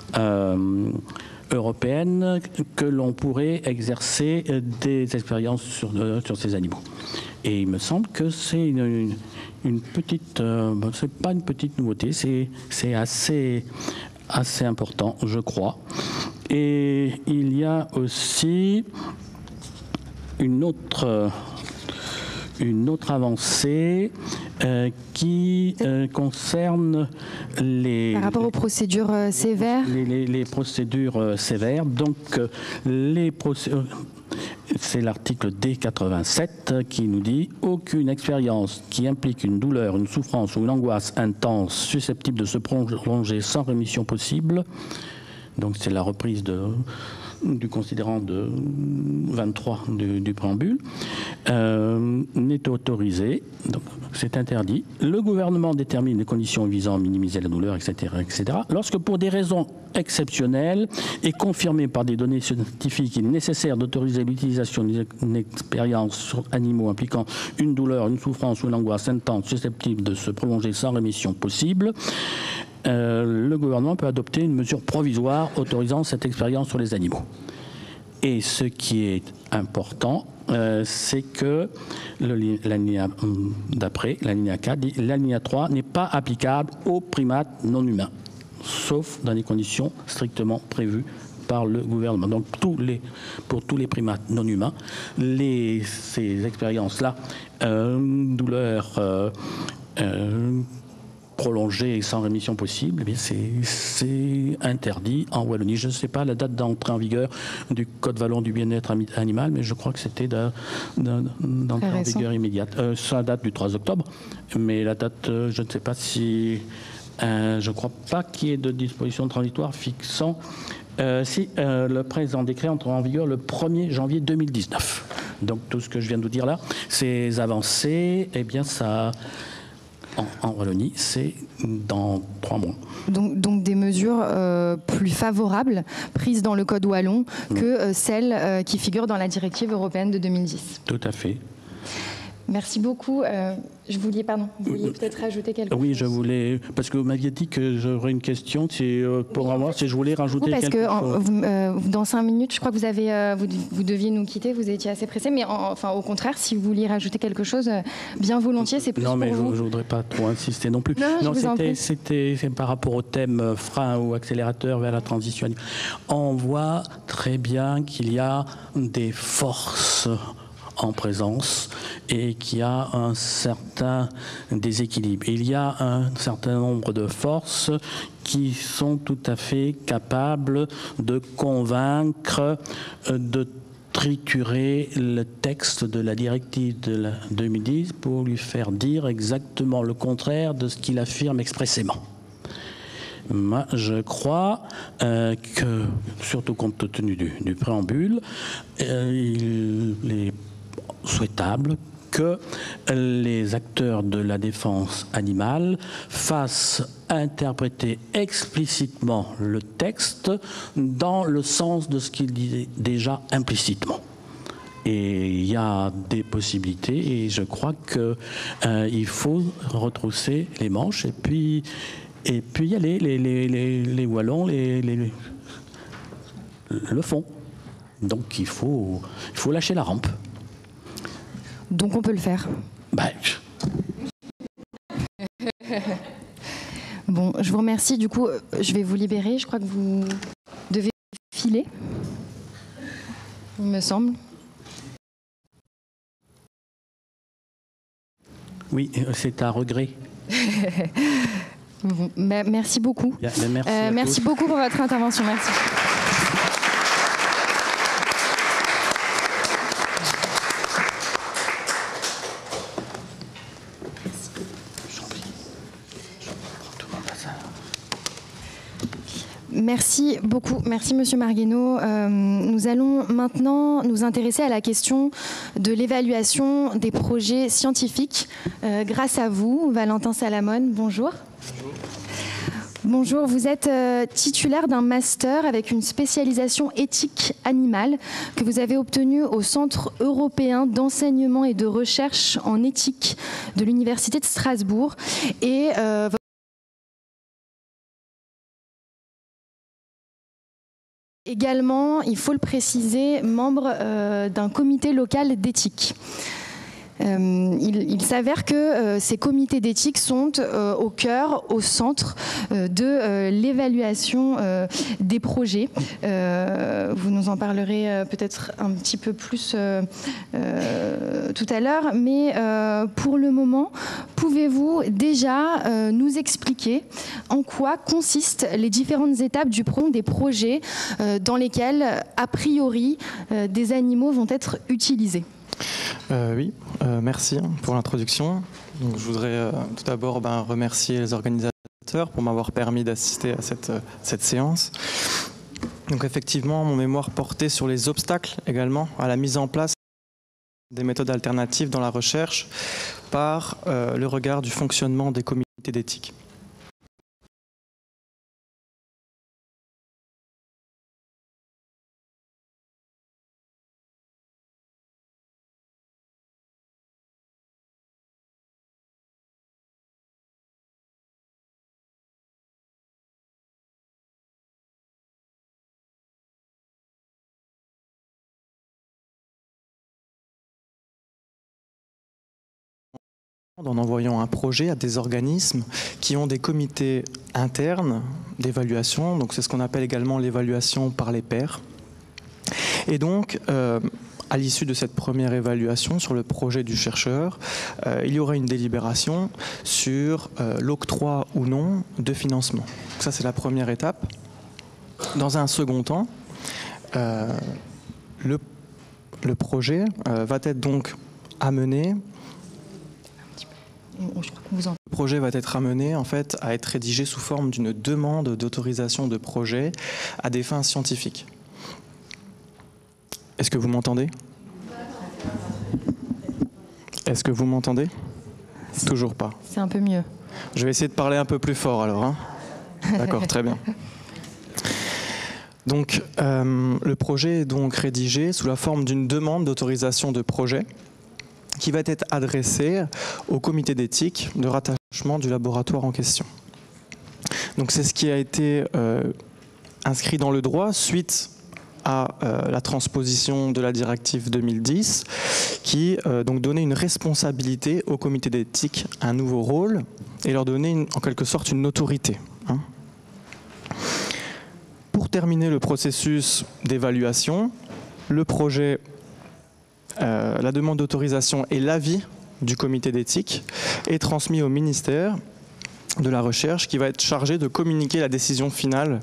S15: européenne que l'on pourrait exercer des expériences sur ces animaux. Et il me semble que c'est une petite, c'est pas une petite nouveauté, c'est assez important, je crois. Et il y a aussi une autre avancée qui concerne les...
S12: Par rapport aux procédures sévères.
S15: Les procédures sévères. Donc, c'est l'article D87 qui nous dit « Aucune expérience qui implique une douleur, une souffrance ou une angoisse intense susceptible de se prolonger sans rémission possible ». Donc, c'est la reprise du considérant de 23 du préambule, n'est autorisé, donc c'est interdit. Le gouvernement détermine les conditions visant à minimiser la douleur, etc., etc. Lorsque pour des raisons exceptionnelles et confirmées par des données scientifiques, il est nécessaire d'autoriser l'utilisation d'une expérience sur animaux impliquant une douleur, une souffrance ou une angoisse intense susceptible de se prolonger sans rémission possible, le gouvernement peut adopter une mesure provisoire autorisant cette expérience sur les animaux. Et ce qui est important, c'est que l'alinéa d'après, l'alinéa 4, dit l'alinéa 3 n'est pas applicable aux primates non humains, sauf dans des conditions strictement prévues par le gouvernement. Donc pour tous les primates non humains, ces expériences-là, douleur prolongée et sans rémission possible, eh c'est interdit en Wallonie. Je ne sais pas la date d'entrée en vigueur du Code wallon du bien-être animal, mais je crois que c'était d'entrée en vigueur immédiate. Ça date du 3 octobre, mais la date, je ne sais pas si... je ne crois pas qu'il y ait de disposition transitoire fixant... si le présent décret entre en vigueur le 1er janvier 2019. Donc tout ce que je viens de vous dire là, ces avancées, eh bien ça... En Wallonie, c'est dans 3 mois.
S12: Donc des mesures plus favorables prises dans le Code wallon que celles qui figurent dans la directive européenne de 2010.
S15: Tout à fait.
S12: Merci beaucoup. Vous vouliez peut-être rajouter quelque chose?
S15: Oui, je voulais, parce que vous m'aviez dit que j'aurais une question, pour moi, je voulais rajouter quelque chose.
S12: Dans 5 minutes, je crois que vous deviez nous quitter, vous étiez assez pressé, mais au contraire, si vous vouliez rajouter quelque chose, bien volontiers, c'est plus pour vous. Non, mais je ne voudrais
S15: pas trop insister non plus.
S12: Non,
S15: c'était par rapport au thème frein ou accélérateur vers la transition. On voit très bien qu'il y a des forces en présence et qu'il y a un certain déséquilibre. Il y a un certain nombre de forces qui sont tout à fait capables de convaincre, de triturer le texte de la directive de 2010 pour lui faire dire exactement le contraire de ce qu'il affirme expressément. Moi, je crois que, surtout compte tenu du préambule, il est souhaitable que les acteurs de la défense animale fassent interpréter explicitement le texte dans le sens de ce qu'il disait déjà implicitement. Et il y a des possibilités et je crois qu'il faut retrousser les manches et puis Et puis il y a les Wallons le font. Donc il faut lâcher la rampe.
S12: Donc on peut le faire.
S15: Bah.
S12: Bon, je vous remercie. Du coup, je vais vous libérer. Je crois que vous devez filer, il me semble.
S15: Oui, c'est un regret.
S12: Bon, merci beaucoup.
S15: Merci
S12: beaucoup pour votre intervention. Merci. Merci beaucoup. Merci Monsieur Marguenot. Nous allons maintenant nous intéresser à la question de l'évaluation des projets scientifiques. Grâce à vous, Valentin Salamone, bonjour. Bonjour, vous êtes titulaire d'un master avec une spécialisation éthique animale que vous avez obtenu au Centre européen d'enseignement et de recherche en éthique de l'Université de Strasbourg. Et également, il faut le préciser, membre d'un comité local d'éthique. Il s'avère que ces comités d'éthique sont au cœur, au centre de l'évaluation des projets. Vous nous en parlerez peut-être un petit peu plus tout à l'heure, mais pour le moment, pouvez-vous déjà nous expliquer en quoi consistent les différentes étapes des projets dans lesquels, a priori, des animaux vont être utilisés ?
S13: Oui, merci pour l'introduction. Je voudrais tout d'abord remercier les organisateurs pour m'avoir permis d'assister à cette séance. Donc effectivement, mon mémoire portait sur les obstacles également à la mise en place des méthodes alternatives dans la recherche par le regard du fonctionnement des comités d'éthique. En envoyant un projet à des organismes qui ont des comités internes d'évaluation, donc c'est ce qu'on appelle également l'évaluation par les pairs. Et donc, à l'issue de cette première évaluation sur le projet du chercheur, il y aura une délibération sur l'octroi ou non de financement. Donc ça, c'est la première étape. Dans un second temps, le projet va être donc amené. Le projet va être amené en fait à être rédigé sous forme d'une demande d'autorisation de projet à des fins scientifiques. Est-ce que vous m'entendez ? Est-ce que vous m'entendez ? Toujours pas.
S12: C'est un peu mieux.
S13: Je vais essayer de parler un peu plus fort alors. Hein ? D'accord, très bien. Donc, le projet est donc rédigé sous la forme d'une demande d'autorisation de projet qui va être adressé au comité d'éthique de rattachement du laboratoire en question. Donc c'est ce qui a été inscrit dans le droit suite à la transposition de la directive 2010 qui donc donnait une responsabilité au comité d'éthique, un nouveau rôle et leur donnait en quelque sorte une autorité. Hein. Pour terminer le processus d'évaluation, le projet la demande d'autorisation et l'avis du comité d'éthique est transmis au ministère de la Recherche qui va être chargé de communiquer la décision finale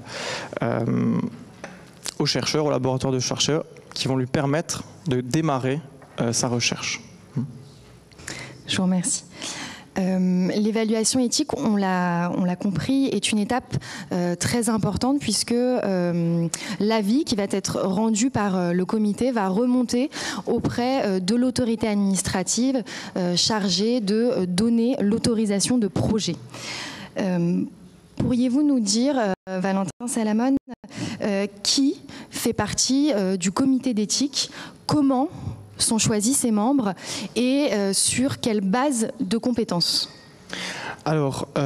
S13: aux chercheurs, au laboratoire de chercheurs qui vont lui permettre de démarrer sa recherche.
S12: Je vous remercie. L'évaluation éthique, on l'a compris, est une étape très importante puisque l'avis qui va être rendu par le comité va remonter auprès de l'autorité administrative chargée de donner l'autorisation de projet. Pourriez-vous nous dire, Valentin Salamone, qui fait partie du comité d'éthique, comment sont choisis ces membres et sur quelle base de compétences ?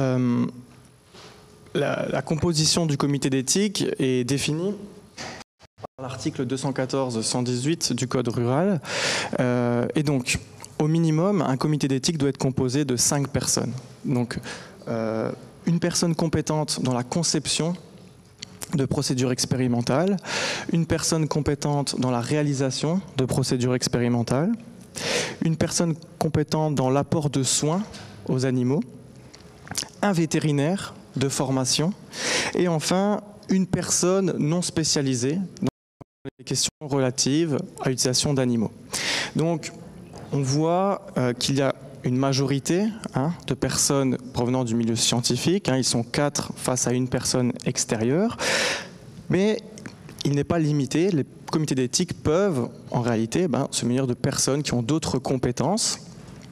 S13: Alors, la composition du comité d'éthique est définie par l'article 214-118 du Code rural. Et donc, au minimum, un comité d'éthique doit être composé de 5 personnes. Donc, une personne compétente dans la conception de procédures expérimentales, une personne compétente dans la réalisation de procédures expérimentales, une personne compétente dans l'apport de soins aux animaux, un vétérinaire de formation, et enfin une personne non spécialisée dans les questions relatives à l'utilisation d'animaux. Donc on voit qu'il y a une majorité de personnes provenant du milieu scientifique, ils sont 4 face à une personne extérieure, mais il n'est pas limité, les comités d'éthique peuvent en réalité se munir de personnes qui ont d'autres compétences.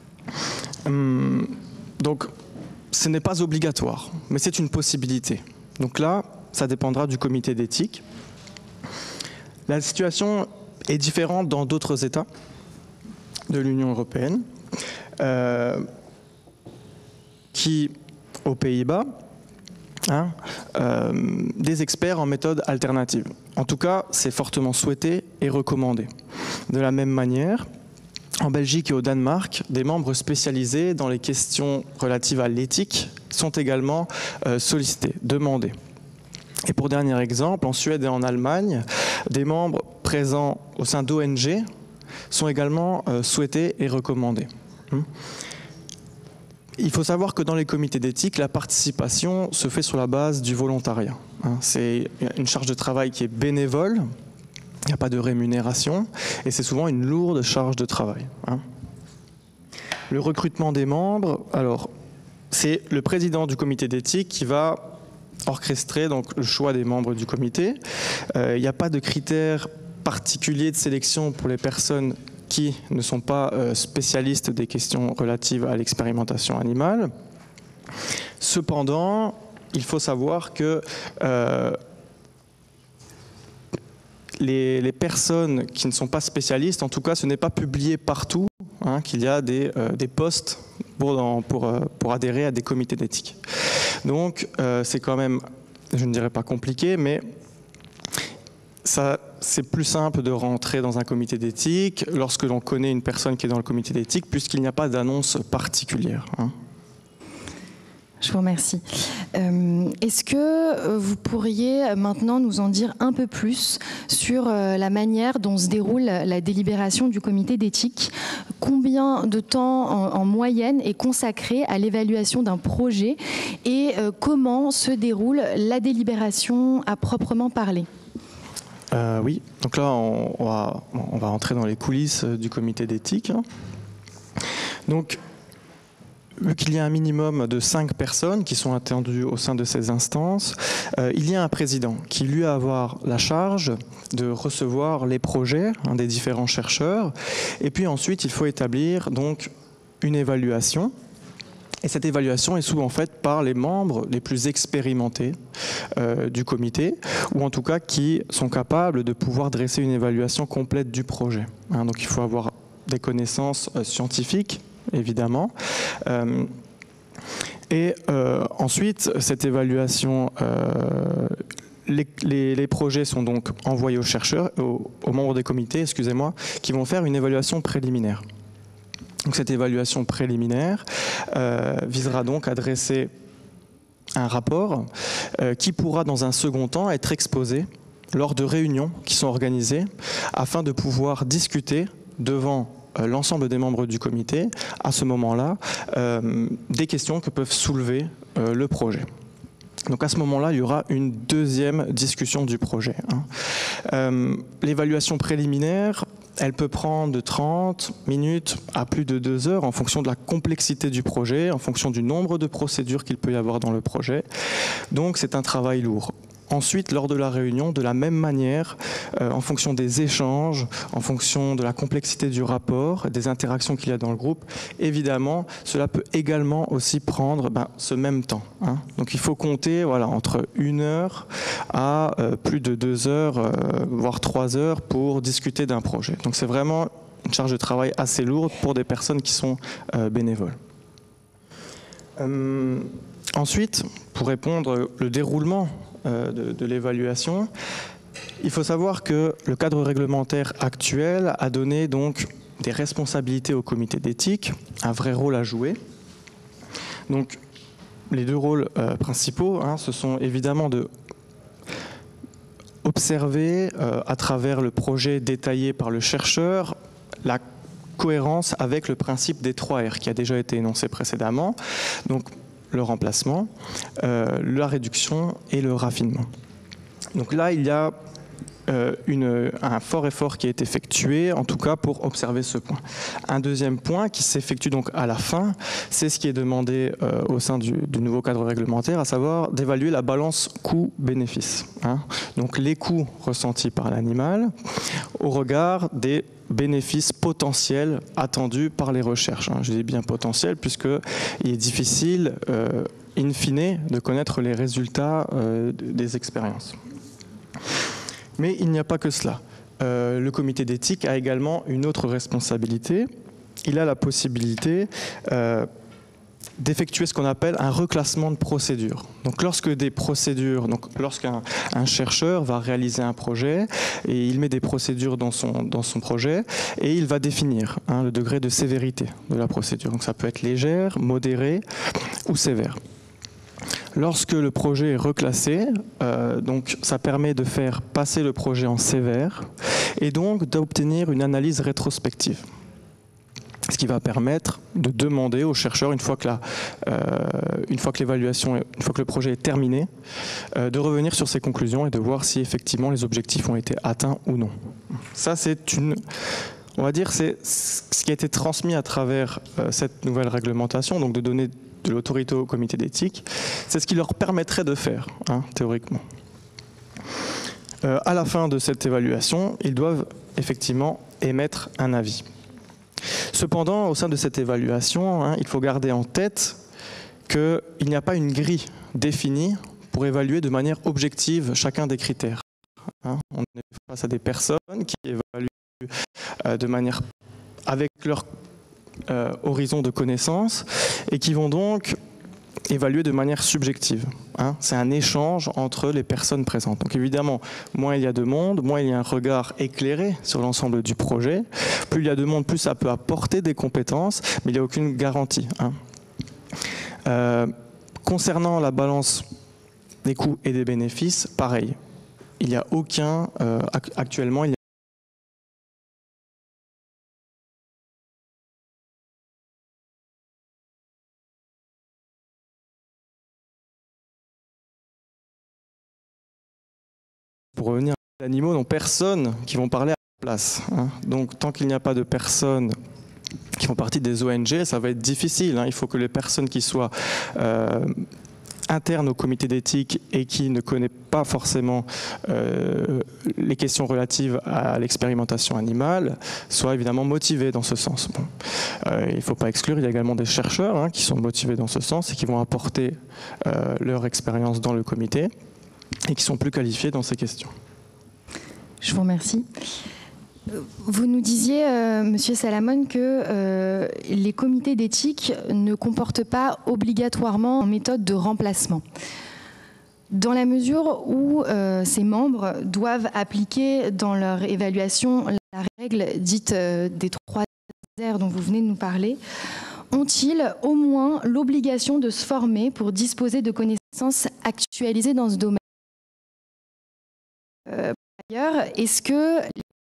S13: Donc ce n'est pas obligatoire, mais c'est une possibilité. Donc là, ça dépendra du comité d'éthique. La situation est différente dans d'autres États de l'Union européenne, qui, aux Pays-Bas, des experts en méthode alternative. En tout cas, c'est fortement souhaité et recommandé. De la même manière, en Belgique et au Danemark, des membres spécialisés dans les questions relatives à l'éthique sont également sollicités, demandés. Et pour dernier exemple, en Suède et en Allemagne, des membres présents au sein d'ONG sont également souhaités et recommandés. Il faut savoir que dans les comités d'éthique, la participation se fait sur la base du volontariat. C'est une charge de travail qui est bénévole, il n'y a pas de rémunération, et c'est souvent une lourde charge de travail. Le recrutement des membres, alors, c'est le président du comité d'éthique qui va orchestrer donc, le choix des membres du comité. Il n'y a pas de critères particuliers de sélection pour les personnes qui ne sont pas spécialistes des questions relatives à l'expérimentation animale. Cependant, il faut savoir que les personnes qui ne sont pas spécialistes, en tout cas ce n'est pas publié partout qu'il y a des postes pour adhérer à des comités d'éthique. Donc c'est quand même, je ne dirais pas compliqué, mais c'est plus simple de rentrer dans un comité d'éthique lorsque l'on connaît une personne qui est dans le comité d'éthique, puisqu'il n'y a pas d'annonce particulière.
S12: Je vous remercie. Est-ce que vous pourriez maintenant nous en dire un peu plus sur la manière dont se déroule la délibération du comité d'éthique? Combien de temps en moyenne est consacré à l'évaluation d'un projet et comment se déroule la délibération à proprement parler?
S13: Oui, donc là on va entrer dans les coulisses du comité d'éthique. Donc, vu qu'il y a un minimum de 5 personnes qui sont attendues au sein de ces instances, il y a un président qui lui va avoir la charge de recevoir les projets des différents chercheurs. Et puis ensuite, il faut établir donc une évaluation. Et cette évaluation est souvent faite par les membres les plus expérimentés du comité, ou en tout cas qui sont capables de pouvoir dresser une évaluation complète du projet. Donc il faut avoir des connaissances scientifiques, évidemment. Et ensuite, cette évaluation, les projets sont donc envoyés aux chercheurs, aux membres des comités, excusez-moi, qui vont faire une évaluation préliminaire. Donc cette évaluation préliminaire visera donc à dresser un rapport qui pourra dans un second temps être exposé lors de réunions qui sont organisées afin de pouvoir discuter devant l'ensemble des membres du comité, à ce moment-là, des questions que peuvent soulever le projet. Donc à ce moment-là, il y aura une deuxième discussion du projet. L'évaluation préliminaire, elle peut prendre de 30 minutes à plus de 2 heures en fonction de la complexité du projet, en fonction du nombre de procédures qu'il peut y avoir dans le projet. Donc c'est un travail lourd. Ensuite, lors de la réunion, de la même manière, en fonction des échanges, en fonction de la complexité du rapport, des interactions qu'il y a dans le groupe, évidemment, cela peut également aussi prendre ce même temps. Donc il faut compter entre 1 heure à plus de 2 heures, voire 3 heures pour discuter d'un projet. Donc c'est vraiment une charge de travail assez lourde pour des personnes qui sont bénévoles. Ensuite, pour répondre au déroulement de l'évaluation, il faut savoir que le cadre réglementaire actuel a donné donc des responsabilités au comité d'éthique, un vrai rôle à jouer. Donc, les deux rôles principaux, ce sont évidemment de observer à travers le projet détaillé par le chercheur la cohérence avec le principe des 3 R qui a déjà été énoncé précédemment, donc le remplacement, la réduction et le raffinement. Donc là, il y a un fort effort qui est effectué, en tout cas pour observer ce point. Un deuxième point qui s'effectue donc à la fin, c'est ce qui est demandé au sein du nouveau cadre réglementaire, à savoir d'évaluer la balance coût-bénéfice. Donc les coûts ressentis par l'animal au regard des bénéfices potentiels attendus par les recherches. Je dis bien potentiels puisqu'il est difficile, in fine, de connaître les résultats des expériences. Mais il n'y a pas que cela. Le comité d'éthique a également une autre responsabilité. Il a la possibilité d'effectuer ce qu'on appelle un reclassement de procédures. Donc lorsqu'un chercheur va réaliser un projet et il met des procédures dans son projet et il va définir le degré de sévérité de la procédure. Donc ça peut être légère, modérée ou sévère. Lorsque le projet est reclassé, donc ça permet de faire passer le projet en sévère et donc d'obtenir une analyse rétrospective. Ce qui va permettre de demander aux chercheurs, une fois que le projet est terminé, de revenir sur ses conclusions et de voir si effectivement les objectifs ont été atteints ou non. Ça, c'est on va dire, c'est ce qui a été transmis à travers cette nouvelle réglementation, donc de donner de l'autorité au comité d'éthique, c'est ce qui leur permettrait de faire, théoriquement. À la fin de cette évaluation, ils doivent effectivement émettre un avis. Cependant, au sein de cette évaluation, il faut garder en tête qu'il n'y a pas une grille définie pour évaluer de manière objective chacun des critères. On est face à des personnes qui évaluent de manière avec leur horizon de connaissances et qui vont donc évaluer de manière subjective. C'est un échange entre les personnes présentes. Donc évidemment, moins il y a de monde, moins il y a un regard éclairé sur l'ensemble du projet. Plus il y a de monde, plus ça peut apporter des compétences, mais il n'y a aucune garantie. Concernant la balance des coûts et des bénéfices, pareil. Il n'y a aucun, actuellement, il y a pour revenir aux animaux, donc personne qui vont parler à la place. Donc tant qu'il n'y a pas de personnes qui font partie des ONG, ça va être difficile. Il faut que les personnes qui soient internes au comité d'éthique et qui ne connaissent pas forcément les questions relatives à l'expérimentation animale soient évidemment motivées dans ce sens. Il ne faut pas exclure, il y a également des chercheurs qui sont motivés dans ce sens et qui vont apporter leur expérience dans le comité et qui sont plus qualifiés dans ces questions.
S12: Je vous remercie. Vous nous disiez, Monsieur Salamone, que les comités d'éthique ne comportent pas obligatoirement une méthode de remplacement. Dans la mesure où ces membres doivent appliquer dans leur évaluation la règle dite des 3 R dont vous venez de nous parler, ont-ils au moins l'obligation de se former pour disposer de connaissances actualisées dans ce domaine ? Par ailleurs, est-ce que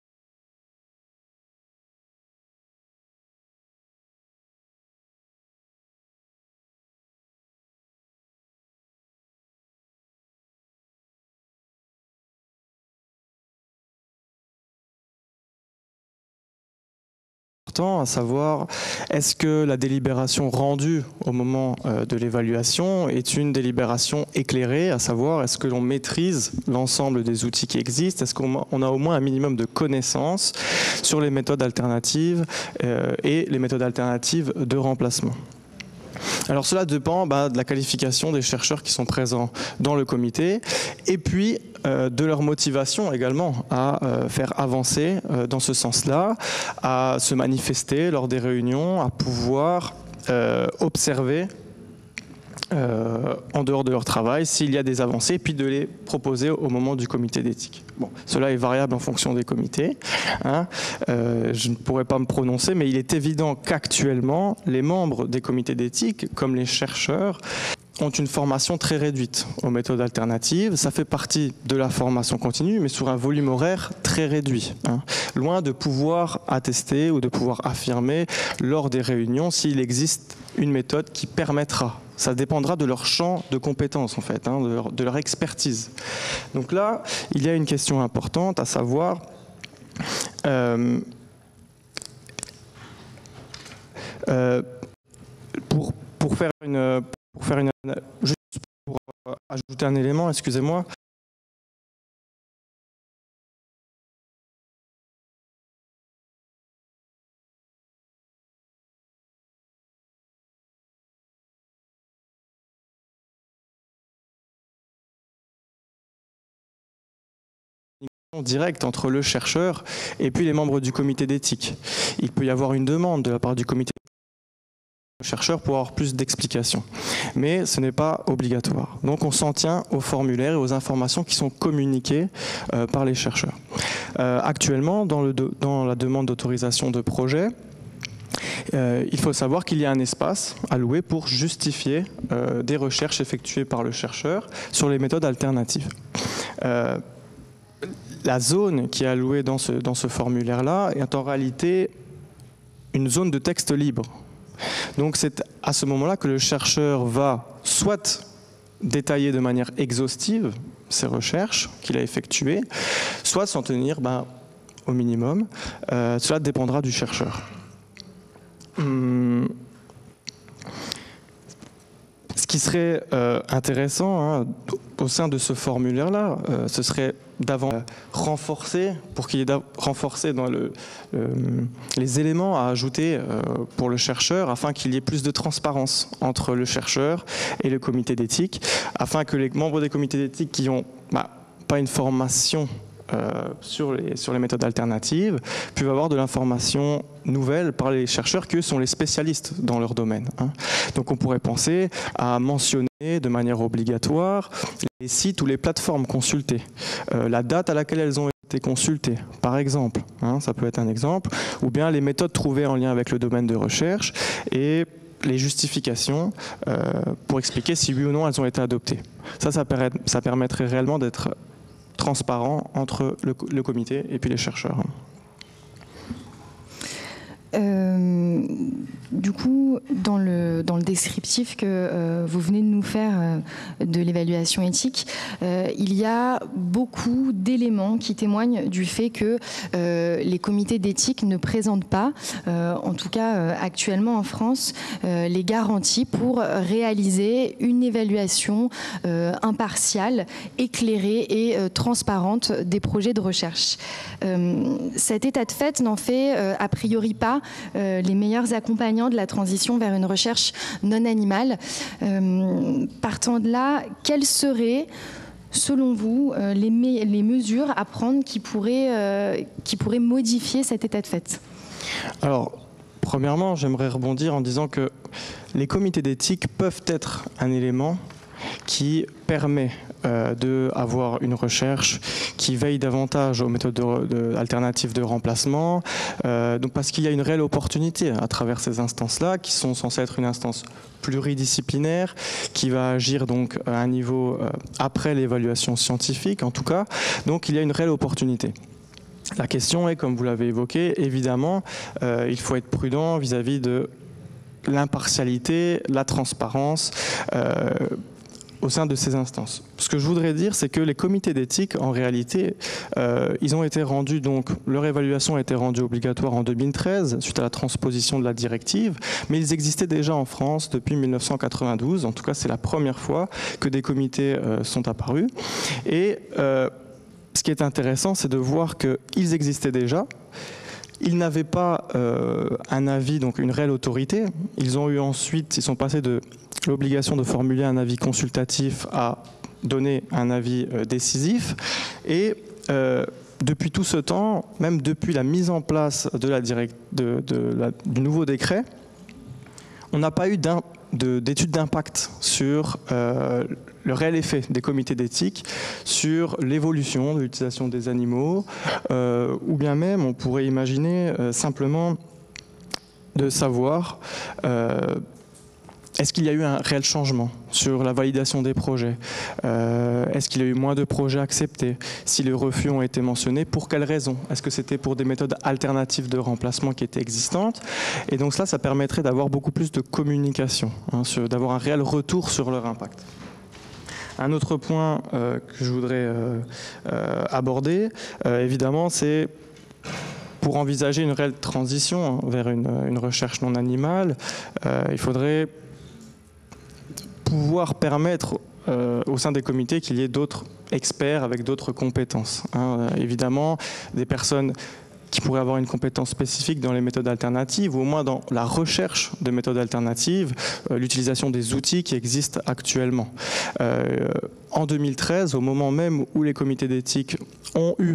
S13: à savoir, est-ce que la délibération rendue au moment de l'évaluation est une délibération éclairée, à savoir, est-ce que l'on maîtrise l'ensemble des outils qui existent, est-ce qu'on a au moins un minimum de connaissances sur les méthodes alternatives et les méthodes alternatives de remplacement. Alors cela dépend de la qualification des chercheurs qui sont présents dans le comité et puis de leur motivation également à faire avancer dans ce sens-là, à se manifester lors des réunions, à pouvoir observer en dehors de leur travail, s'il y a des avancées, puis de les proposer au moment du comité d'éthique. Bon, cela est variable en fonction des comités. Hein. Je ne pourrais pas me prononcer, mais il est évident qu'actuellement, les membres des comités d'éthique, comme les chercheurs, ont une formation très réduite aux méthodes alternatives. Ça fait partie de la formation continue, mais sur un volume horaire très réduit. Hein. Loin de pouvoir attester ou de pouvoir affirmer lors des réunions s'il existe une méthode qui permettra. Ça dépendra de leur champ de compétences, en fait, hein, de leur expertise. Donc là, il y a une question importante, à savoir pour faire une juste pour ajouter un élément, excusez-moi. Direct entre le chercheur et puis les membres du comité d'éthique. Il peut y avoir une demande de la part du comité chercheur pour avoir plus d'explications. Mais ce n'est pas obligatoire. Donc on s'en tient aux formulaires et aux informations qui sont communiquées par les chercheurs. Actuellement, dans la demande d'autorisation de projet, il faut savoir qu'il y a un espace alloué pour justifier des recherches effectuées par le chercheur sur les méthodes alternatives. La zone qui est allouée dans ce formulaire-là est en réalité une zone de texte libre. Donc c'est à ce moment-là que le chercheur va soit détailler de manière exhaustive ses recherches qu'il a effectuées, soit s'en tenir au minimum. Cela dépendra du chercheur. Ce qui serait intéressant hein, au sein de ce formulaire-là, ce serait davantage renforcer, pour qu'il y ait renforcé dans les éléments à ajouter pour le chercheur, afin qu'il y ait plus de transparence entre le chercheur et le comité d'éthique, afin que les membres des comités d'éthique qui n'ont pas une formation sur les méthodes alternatives peuvent avoir de l'information nouvelle par les chercheurs qui eux sont les spécialistes dans leur domaine. Hein. Donc on pourrait penser à mentionner de manière obligatoire les sites ou les plateformes consultées, la date à laquelle elles ont été consultées, par exemple, hein, ça peut être un exemple, ou bien les méthodes trouvées en lien avec le domaine de recherche et les justifications pour expliquer si oui ou non elles ont été adoptées. Ça permettrait réellement d'être transparent entre le comité et puis les chercheurs.
S12: Du coup, dans le descriptif que vous venez de nous faire de l'évaluation éthique, il y a beaucoup d'éléments qui témoignent du fait que les comités d'éthique ne présentent pas, en tout cas actuellement en France, les garanties pour réaliser une évaluation impartiale, éclairée et transparente des projets de recherche. Cet état de fait n'en fait a priori pas les meilleurs accompagnants de la transition vers une recherche non animale. Partant de là, quelles seraient, selon vous, les mesures à prendre qui pourraient modifier cet état de fait?
S13: Alors, premièrement, j'aimerais rebondir en disant que les comités d'éthique peuvent être un élément qui permet d'avoir une recherche qui veille davantage aux méthodes alternatives de remplacement, donc parce qu'il y a une réelle opportunité à travers ces instances-là, qui sont censées être une instance pluridisciplinaire, qui va agir donc à un niveau après l'évaluation scientifique en tout cas, donc il y a une réelle opportunité. La question est, comme vous l'avez évoqué, évidemment, il faut être prudent vis-à-vis de l'impartialité, la transparence, au sein de ces instances. Ce que je voudrais dire, c'est que les comités d'éthique, en réalité, ils ont été rendus, donc leur évaluation a été rendue obligatoire en 2013, suite à la transposition de la directive, mais ils existaient déjà en France depuis 1992, en tout cas c'est la première fois que des comités sont apparus. Et ce qui est intéressant, c'est de voir qu'ils existaient déjà. Ils n'avaient pas un avis, donc une réelle autorité. Ils ont eu ensuite, ils sont passés de l'obligation de formuler un avis consultatif à donner un avis décisif. Et depuis tout ce temps, même depuis la mise en place de du nouveau décret, on n'a pas eu d'études d'impact sur le réel effet des comités d'éthique sur l'évolution de l'utilisation des animaux, ou bien même on pourrait imaginer simplement de savoir est-ce qu'il y a eu un réel changement sur la validation des projets? Est-ce qu'il y a eu moins de projets acceptés? Si les refus ont été mentionnés, pour quelles raisons? Est-ce que c'était pour des méthodes alternatives de remplacement qui étaient existantes? Et donc ça permettrait d'avoir beaucoup plus de communication, hein, d'avoir un réel retour sur leur impact. Un autre point que je voudrais aborder, évidemment, c'est pour envisager une réelle transition vers une recherche non animale, il faudrait pouvoir permettre au sein des comités qu'il y ait d'autres experts avec d'autres compétences. Hein. Évidemment, des personnes qui pourraient avoir une compétence spécifique dans les méthodes alternatives, ou au moins dans la recherche de méthodes alternatives, l'utilisation des outils qui existent actuellement. En 2013, au moment même où les comités d'éthique ont eu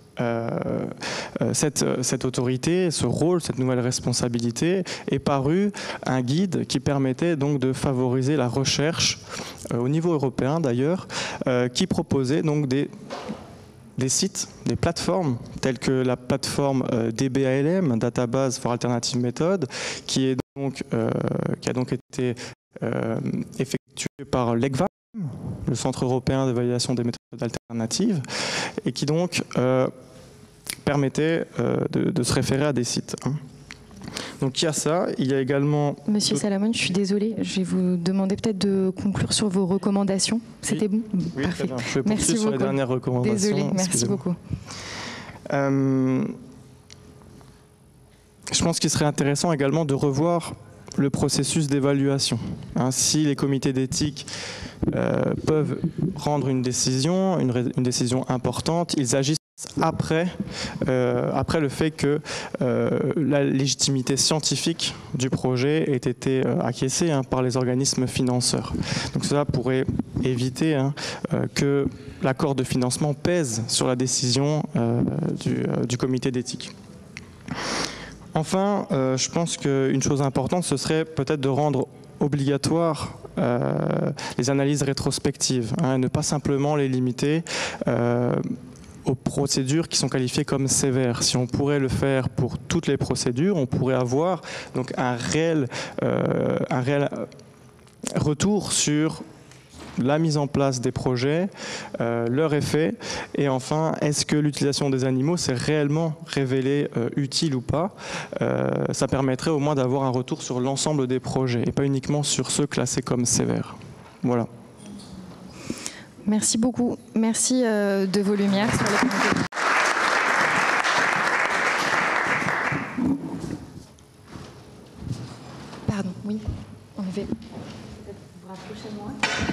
S13: cette autorité, ce rôle, cette nouvelle responsabilité, est paru un guide qui permettait donc de favoriser la recherche au niveau européen d'ailleurs, qui proposait donc des sites, des plateformes telles que la plateforme DBALM, Database for Alternative Methods, qui a donc été effectuée par l'ECVA, le Centre européen d'évaluation des méthodes alternatives, et qui donc permettait de se référer à des sites. Donc il y a ça, il y a également...
S12: Monsieur Salamone, je suis désolée, je vais vous demander peut-être de conclure sur vos recommandations. C'était bon?
S13: Oui,
S12: parfait.
S13: Très bien. Je vais poursuivre sur les dernières recommandations.
S12: Désolée, merci beaucoup.
S13: Je pense qu'il serait intéressant également de revoir le processus d'évaluation. Si les comités d'éthique peuvent rendre une décision importante, ils agissent après le fait que la légitimité scientifique du projet ait été acquiescée par les organismes financeurs. Donc cela pourrait éviter que l'accord de financement pèse sur la décision du comité d'éthique. Enfin, je pense qu'une chose importante, ce serait peut-être de rendre obligatoire les analyses rétrospectives, et ne pas simplement les limiter aux procédures qui sont qualifiées comme sévères. Si on pourrait le faire pour toutes les procédures, on pourrait avoir donc un réel retour sur la mise en place des projets, leur effet, et enfin, est-ce que l'utilisation des animaux s'est réellement révélée utile ou pas? Ça permettrait au moins d'avoir un retour sur l'ensemble des projets, et pas uniquement sur ceux classés comme sévères. Voilà.
S12: Merci beaucoup. Merci de vos lumières sur les commentaires. Pardon, oui, en effet. Vous rapprochez de moi.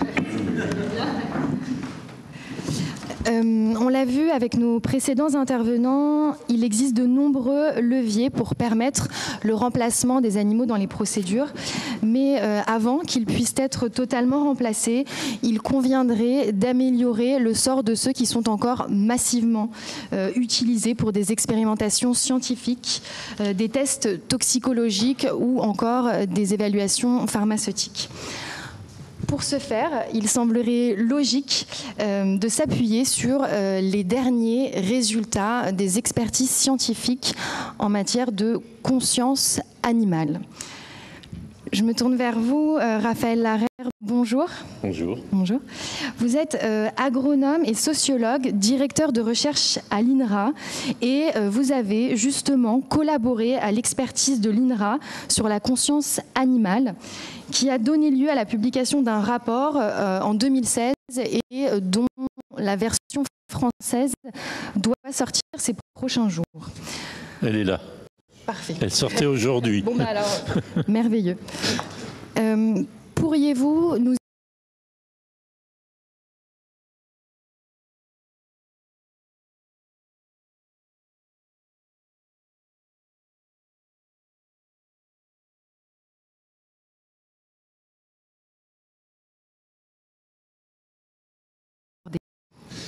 S12: On l'a vu avec nos précédents intervenants, il existe de nombreux leviers pour permettre le remplacement des animaux dans les procédures. Mais avant qu'ils puissent être totalement remplacés, il conviendrait d'améliorer le sort de ceux qui sont encore massivement utilisés pour des expérimentations scientifiques, des tests toxicologiques ou encore des évaluations pharmaceutiques. Pour ce faire, il semblerait logique de s'appuyer sur les derniers résultats des expertises scientifiques en matière de conscience animale. Je me tourne vers vous, Raphaël Larère. Bonjour.
S16: Bonjour.
S12: Bonjour. Vous êtes agronome et sociologue, directeur de recherche à l'INRA, et vous avez justement collaboré à l'expertise de l'INRA sur la conscience animale, qui a donné lieu à la publication d'un rapport en 2016 et dont la version française doit sortir ces prochains jours.
S16: Elle est là.
S12: Parfait.
S16: Elle sortait aujourd'hui.
S12: Bon, bah alors, merveilleux. Pourriez-vous nous...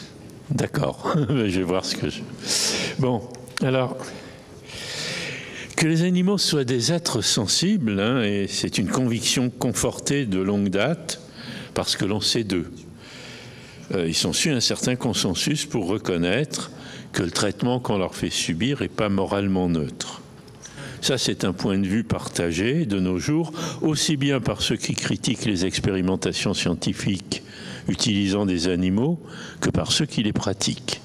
S16: D'accord, je vais voir ce que je... Bon, alors, Que les animaux soient des êtres sensibles, hein, et c'est une conviction confortée de longue date, parce que l'on sait d'eux. Ils sont su un certain consensus pour reconnaître que le traitement qu'on leur fait subir n'est pas moralement neutre. Ça, c'est un point de vue partagé de nos jours, aussi bien par ceux qui critiquent les expérimentations scientifiques utilisant des animaux que par ceux qui les pratiquent.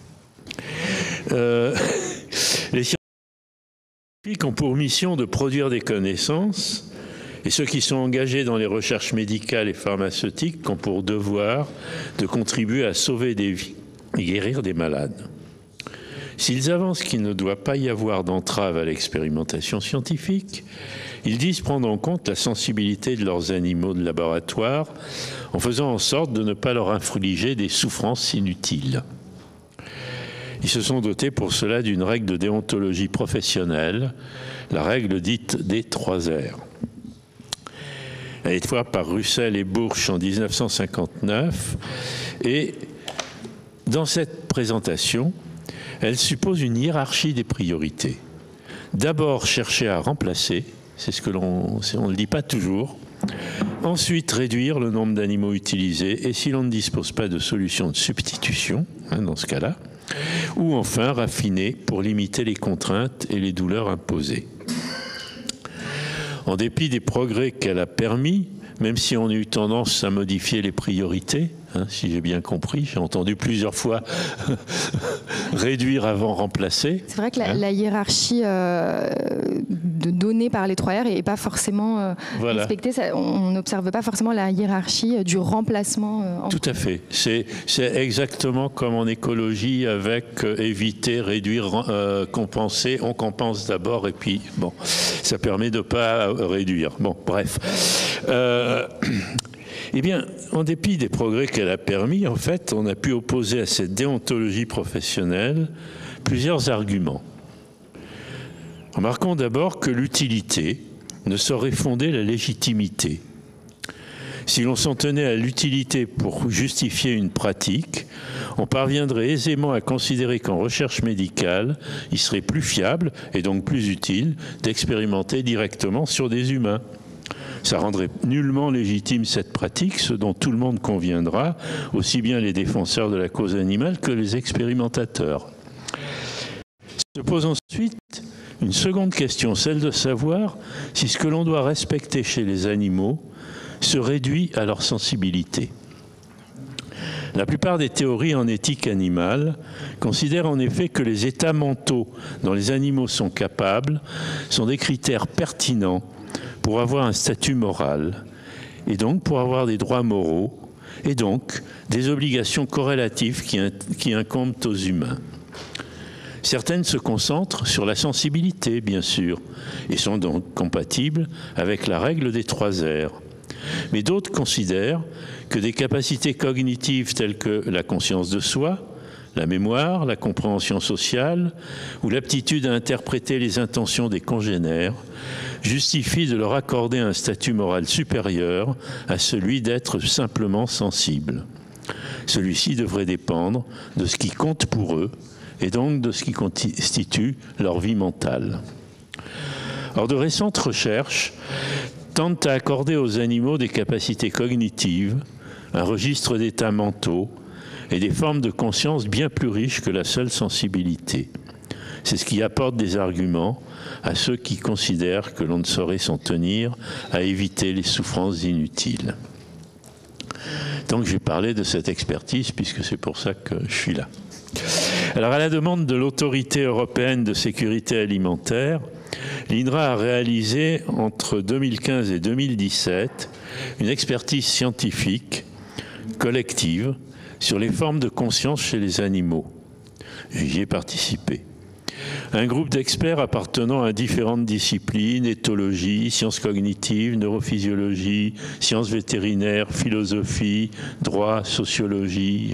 S16: Les scientifiques ont pour mission de produire des connaissances, et ceux qui sont engagés dans les recherches médicales et pharmaceutiques ont pour devoir de contribuer à sauver des vies et guérir des malades. S'ils avancent qu'il ne doit pas y avoir d'entrave à l'expérimentation scientifique, ils disent prendre en compte la sensibilité de leurs animaux de laboratoire en faisant en sorte de ne pas leur infliger des souffrances inutiles. Ils se sont dotés pour cela d'une règle de déontologie professionnelle, la règle dite des 3 R. Elle est faite par Russell et Burch en 1959, et dans cette présentation, elle suppose une hiérarchie des priorités. D'abord, chercher à remplacer, c'est ce que on ne le dit pas toujours. Ensuite, réduire le nombre d'animaux utilisés, et si l'on ne dispose pas de solution de substitution, hein, dans ce cas-là, ou enfin raffiner pour limiter les contraintes et les douleurs imposées. En dépit des progrès qu'elle a permis, même si on a eu tendance à modifier les priorités, hein, si j'ai bien compris, j'ai entendu plusieurs fois réduire avant remplacer.
S12: C'est vrai que la hiérarchie donnée par les 3 R n'est pas forcément respectée. On n'observe pas forcément la hiérarchie du remplacement.
S16: Tout à fait. C'est exactement comme en écologie avec éviter, réduire, compenser. On compense d'abord et puis, bon, ça permet de ne pas réduire. Bon, bref. Eh bien, en dépit des progrès qu'elle a permis, en fait, on a pu opposer à cette déontologie professionnelle plusieurs arguments. Remarquons d'abord que l'utilité ne saurait fonder la légitimité. Si l'on s'en tenait à l'utilité pour justifier une pratique, on parviendrait aisément à considérer qu'en recherche médicale, il serait plus fiable et donc plus utile d'expérimenter directement sur des humains. Ça rendrait nullement légitime cette pratique, ce dont tout le monde conviendra, aussi bien les défenseurs de la cause animale que les expérimentateurs. Se pose ensuite une seconde question, celle de savoir si ce que l'on doit respecter chez les animaux se réduit à leur sensibilité. La plupart des théories en éthique animale considèrent en effet que les états mentaux dont les animaux sont capables sont des critères pertinents pour avoir un statut moral, et donc pour avoir des droits moraux, et donc des obligations corrélatives qui incombent aux humains. Certaines se concentrent sur la sensibilité, bien sûr, et sont donc compatibles avec la règle des 3 R. Mais d'autres considèrent que des capacités cognitives telles que la conscience de soi, la mémoire, la compréhension sociale ou l'aptitude à interpréter les intentions des congénères justifient de leur accorder un statut moral supérieur à celui d'être simplement sensible. Celui-ci devrait dépendre de ce qui compte pour eux et donc de ce qui constitue leur vie mentale. Or, de récentes recherches tendent à accorder aux animaux des capacités cognitives, un registre d'états mentaux et des formes de conscience bien plus riches que la seule sensibilité. C'est ce qui apporte des arguments à ceux qui considèrent que l'on ne saurait s'en tenir à éviter les souffrances inutiles. Donc j'ai parlé de cette expertise puisque c'est pour ça que je suis là. Alors à la demande de l'Autorité européenne de sécurité alimentaire, l'INRA a réalisé entre 2015 et 2017 une expertise scientifique collective sur les formes de conscience chez les animaux. J'y ai participé. Un groupe d'experts appartenant à différentes disciplines, éthologie, sciences cognitives, neurophysiologie, sciences vétérinaires, philosophie, droit, sociologie,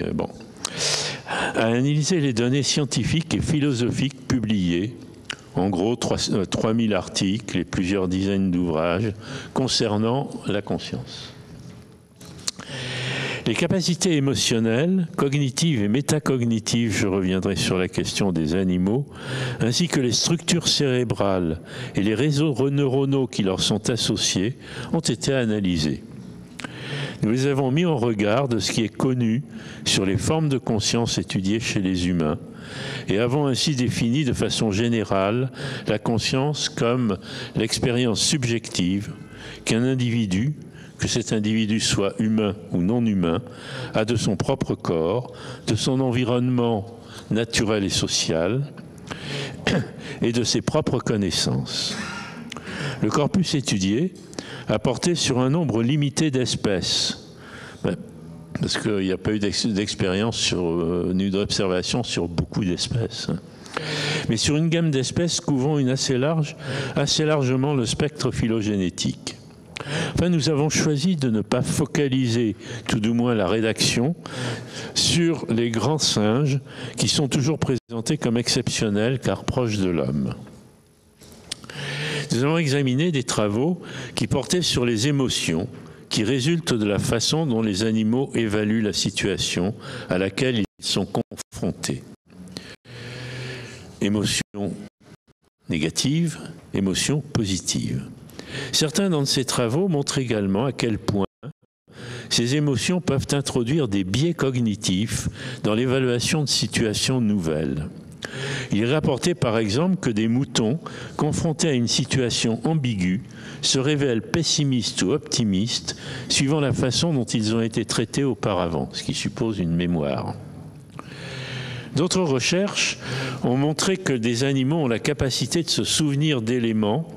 S16: a analysé les données scientifiques et philosophiques publiées, en gros 3000 articles et plusieurs dizaines d'ouvrages concernant la conscience. Les capacités émotionnelles, cognitives et métacognitives, je reviendrai sur la question des animaux, ainsi que les structures cérébrales et les réseaux neuronaux qui leur sont associés, ont été analysés. Nous les avons mis en regard de ce qui est connu sur les formes de conscience étudiées chez les humains et avons ainsi défini de façon générale la conscience comme l'expérience subjective qu'un individu, que cet individu soit humain ou non humain, a de son propre corps, de son environnement naturel et social et de ses propres connaissances. Le corpus étudié a porté sur un nombre limité d'espèces, parce qu'il n'y a pas eu d'expérience ni d'observation sur beaucoup d'espèces, mais sur une gamme d'espèces couvrant assez largement le spectre phylogénétique. Enfin, nous avons choisi de ne pas focaliser, tout du moins la rédaction, sur les grands singes qui sont toujours présentés comme exceptionnels car proches de l'homme. Nous avons examiné des travaux qui portaient sur les émotions qui résultent de la façon dont les animaux évaluent la situation à laquelle ils sont confrontés. Émotions négatives, émotions positives. Certains dans ces travaux montrent également à quel point ces émotions peuvent introduire des biais cognitifs dans l'évaluation de situations nouvelles. Il est rapporté par exemple que des moutons confrontés à une situation ambiguë se révèlent pessimistes ou optimistes suivant la façon dont ils ont été traités auparavant, ce qui suppose une mémoire. D'autres recherches ont montré que des animaux ont la capacité de se souvenir d'éléments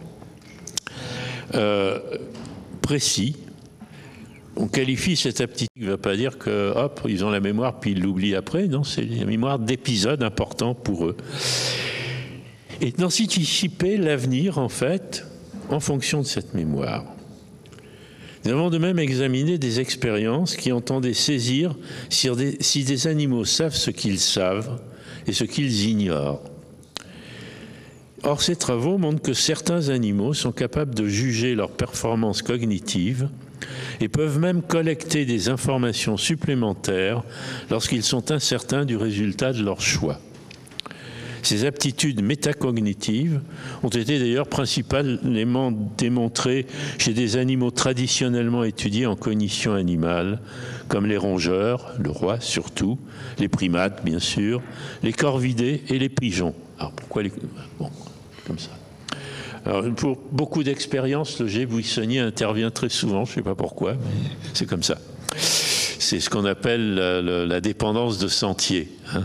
S16: précis. On qualifie cette aptitude, ne veut pas dire que hop, ils ont la mémoire puis ils l'oublient après. Non, c'est une mémoire d'épisodes importants pour eux. Et d'anticiper l'avenir, en fait, en fonction de cette mémoire. Nous avons de même examiné des expériences qui entendaient saisir si des animaux savent ce qu'ils savent et ce qu'ils ignorent. Or, ces travaux montrent que certains animaux sont capables de juger leur performance cognitive et peuvent même collecter des informations supplémentaires lorsqu'ils sont incertains du résultat de leur choix. Ces aptitudes métacognitives ont été d'ailleurs principalement démontrées chez des animaux traditionnellement étudiés en cognition animale, comme les rongeurs, le roi surtout, les primates bien sûr, les corvidés et les pigeons. Alors pourquoi les... Bon, comme ça. Alors, pour beaucoup d'expériences, le jet buissonnier intervient très souvent, je ne sais pas pourquoi, mais c'est comme ça. C'est ce qu'on appelle la dépendance de sentier. Hein.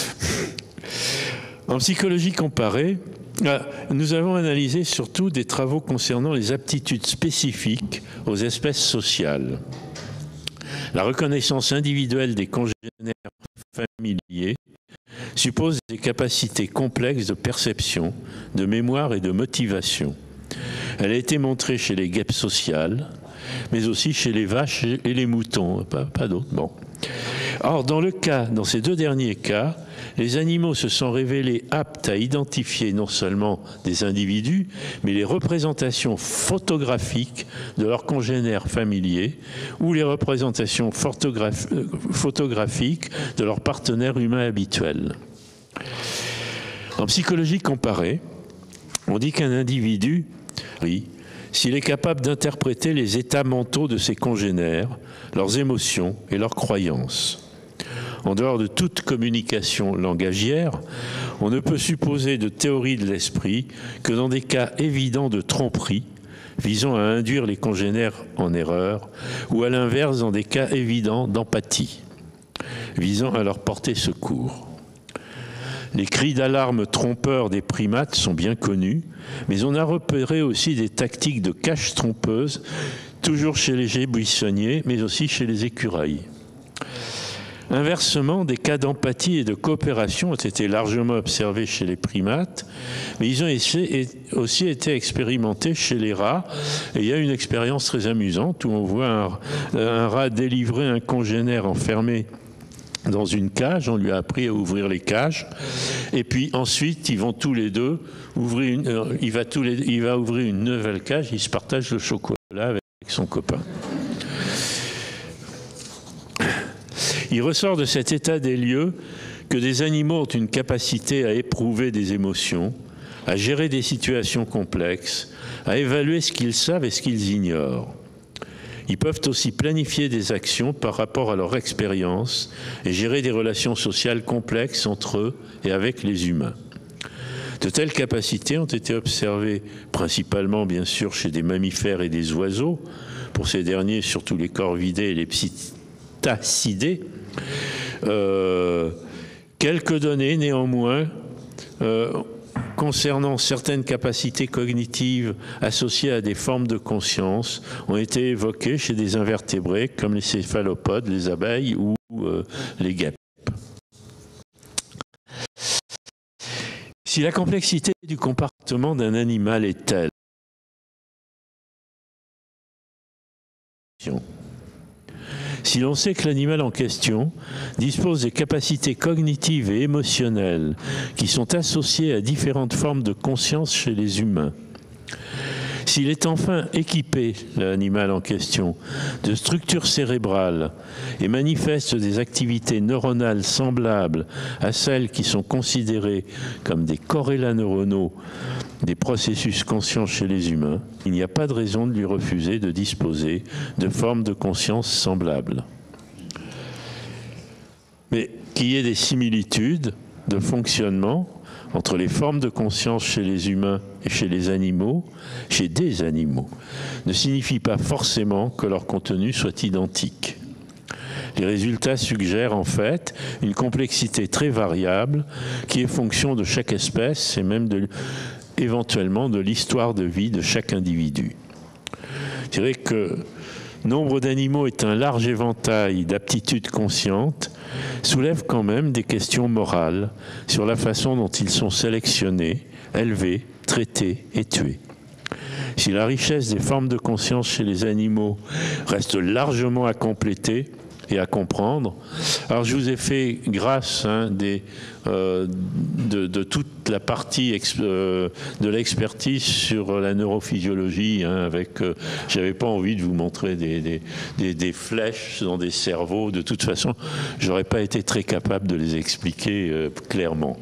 S16: En psychologie comparée, nous avons analysé surtout des travaux concernant les aptitudes spécifiques aux espèces sociales. La reconnaissance individuelle des congénères familiers suppose des capacités complexes de perception, de mémoire et de motivation. Elle a été montrée chez les guêpes sociales, mais aussi chez les vaches et les moutons, pas d'autres. Bon. Or, dans ces deux derniers cas, les animaux se sont révélés aptes à identifier non seulement des individus, mais les représentations photographiques de leurs congénères familiers ou les représentations photographiques de leurs partenaires humains habituels. En psychologie comparée, on dit qu'un individu, s'il est capable d'interpréter les états mentaux de ses congénères, leurs émotions et leurs croyances. En dehors de toute communication langagière, on ne peut supposer de théorie de l'esprit que dans des cas évidents de tromperie, visant à induire les congénères en erreur, ou à l'inverse dans des cas évidents d'empathie, visant à leur porter secours. Les cris d'alarme trompeurs des primates sont bien connus, mais on a repéré aussi des tactiques de cache trompeuse, toujours chez les geais buissonniers, mais aussi chez les écureuils. Inversement, des cas d'empathie et de coopération ont été largement observés chez les primates, mais ils ont aussi été expérimentés chez les rats. Et il y a une expérience très amusante où on voit un rat délivrer un congénère enfermé dans une cage. On lui a appris à ouvrir les cages. Et puis ensuite, ils vont tous les deux ouvrir il va ouvrir une nouvelle cage. Il se partage le chocolat avec son copain. Il ressort de cet état des lieux que des animaux ont une capacité à éprouver des émotions, à gérer des situations complexes, à évaluer ce qu'ils savent et ce qu'ils ignorent. Ils peuvent aussi planifier des actions par rapport à leur expérience et gérer des relations sociales complexes entre eux et avec les humains. De telles capacités ont été observées principalement, bien sûr, chez des mammifères et des oiseaux, pour ces derniers, surtout les corvidés et les psittacidés. Quelques données, néanmoins, concernant certaines capacités cognitives associées à des formes de conscience ont été évoquées chez des invertébrés comme les céphalopodes, les abeilles ou les guêpes. Si la complexité du comportement d'un animal est telle, si l'on sait que l'animal en question dispose des capacités cognitives et émotionnelles qui sont associées à différentes formes de conscience chez les humains, s'il est enfin équipé, l'animal en question, de structures cérébrales et manifeste des activités neuronales semblables à celles qui sont considérées comme des corrélats neuronaux des processus conscients chez les humains, il n'y a pas de raison de lui refuser de disposer de formes de conscience semblables. Mais qu'il y ait des similitudes de fonctionnement entre les formes de conscience chez les humains et chez les animaux, chez des animaux, ne signifie pas forcément que leur contenu soit identique. Les résultats suggèrent en fait une complexité très variable qui est fonction de chaque espèce et même éventuellement de l'histoire de vie de chaque individu. Je dirais que nombre d'animaux est un large éventail d'aptitudes conscientes, soulève quand même des questions morales sur la façon dont ils sont sélectionnés, élevés, traités et tués. Si la richesse des formes de conscience chez les animaux reste largement à compléter et à comprendre, alors je vous ai fait grâce de toute la partie de l'expertise sur la neurophysiologie, avec j'avais pas envie de vous montrer des flèches dans des cerveaux. De toute façon, j'aurais pas été très capable de les expliquer clairement.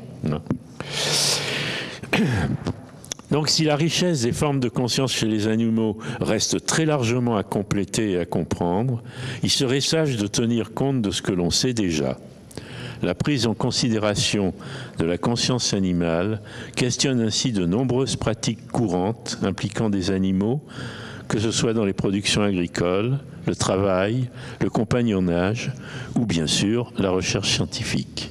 S16: Donc si la richesse des formes de conscience chez les animaux reste très largement à compléter et à comprendre, il serait sage de tenir compte de ce que l'on sait déjà. La prise en considération de la conscience animale questionne ainsi de nombreuses pratiques courantes impliquant des animaux, que ce soit dans les productions agricoles, le travail, le compagnonnage ou bien sûr la recherche scientifique.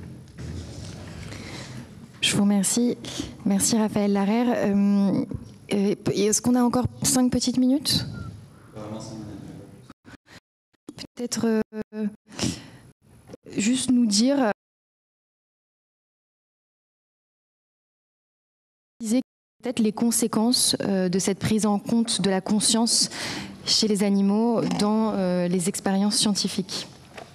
S12: Je vous remercie. Merci Raphaël Larère. Est-ce qu'on a encore 5 petites minutes ? Peut-être juste nous dire peut-être les conséquences de cette prise en compte de la conscience chez les animaux dans les expériences scientifiques.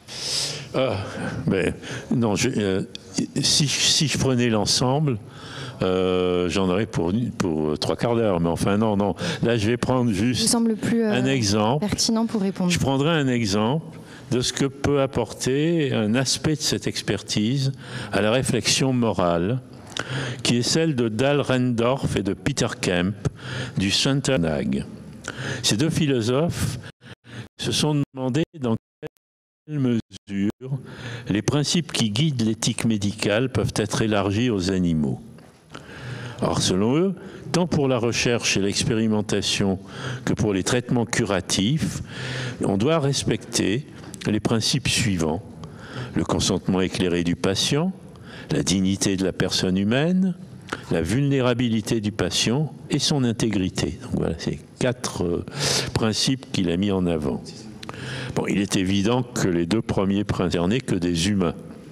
S16: Non, si je prenais l'ensemble, j'en aurais pour 3 quarts d'heure. Mais enfin, non. Là, je vais prendre juste un exemple.
S12: Pertinent pour répondre.
S16: Je prendrai un exemple de ce que peut apporter un aspect de cette expertise à la réflexion morale, qui est celle de Dal Rendorf et de Peter Kemp du Center NAG. Ces deux philosophes se sont demandé dans quelle mesure les principes qui guident l'éthique médicale peuvent être élargis aux animaux. Or, selon eux, tant pour la recherche et l'expérimentation que pour les traitements curatifs, on doit respecter les principes suivants: le consentement éclairé du patient, la dignité de la personne humaine, la vulnérabilité du patient et son intégrité. Donc voilà, c'est 4 principes qu'il a mis en avant. Bon, il est évident que les 2 premiers concernaient que des humains.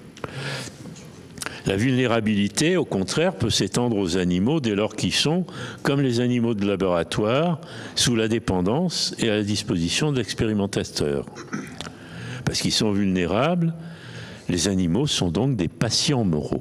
S16: La vulnérabilité, au contraire, peut s'étendre aux animaux dès lors qu'ils sont, comme les animaux de laboratoire, sous la dépendance et à la disposition de l'expérimentateur. Parce qu'ils sont vulnérables, les animaux sont donc des patients moraux.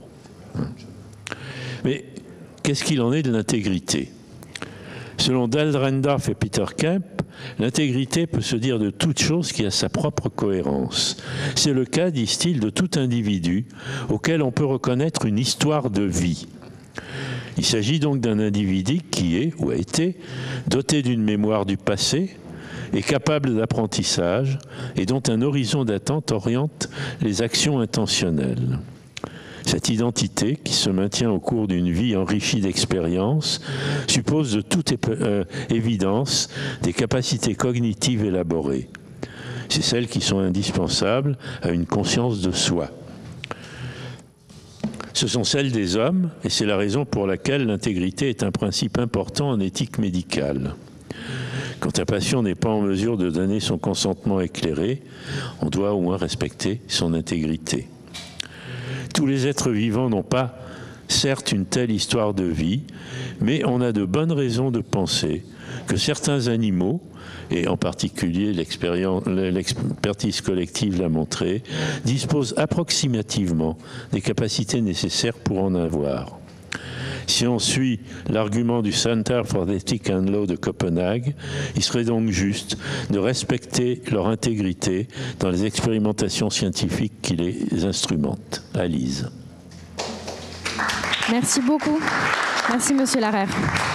S16: Mais qu'est-ce qu'il en est de l'intégrité ? Selon Dal Rendorf et Peter Kemp, L'intégrité peut se dire de toute chose qui a sa propre cohérence. C'est le cas, disent-ils, de tout individu auquel on peut reconnaître une histoire de vie. Il s'agit donc d'un individu qui est, ou a été, doté d'une mémoire du passé, est capable d'apprentissage et dont un horizon d'attente oriente les actions intentionnelles. Cette identité, qui se maintient au cours d'une vie enrichie d'expériences, suppose de toute évidence des capacités cognitives élaborées. C'est celles qui sont indispensables à une conscience de soi. Ce sont celles des hommes, et c'est la raison pour laquelle l'intégrité est un principe important en éthique médicale. Quand un patient n'est pas en mesure de donner son consentement éclairé, on doit au moins respecter son intégrité. Tous les êtres vivants n'ont pas, certes, une telle histoire de vie, mais on a de bonnes raisons de penser que certains animaux, et en particulier l'expertise collective l'a montré, disposent approximativement des capacités nécessaires pour en avoir. Si on suit l'argument du Center for Ethic and Law de Copenhague, il serait donc juste de respecter leur intégrité dans les expérimentations scientifiques qui les instrumentent. Alise.
S12: Merci beaucoup. Merci, Monsieur Larère.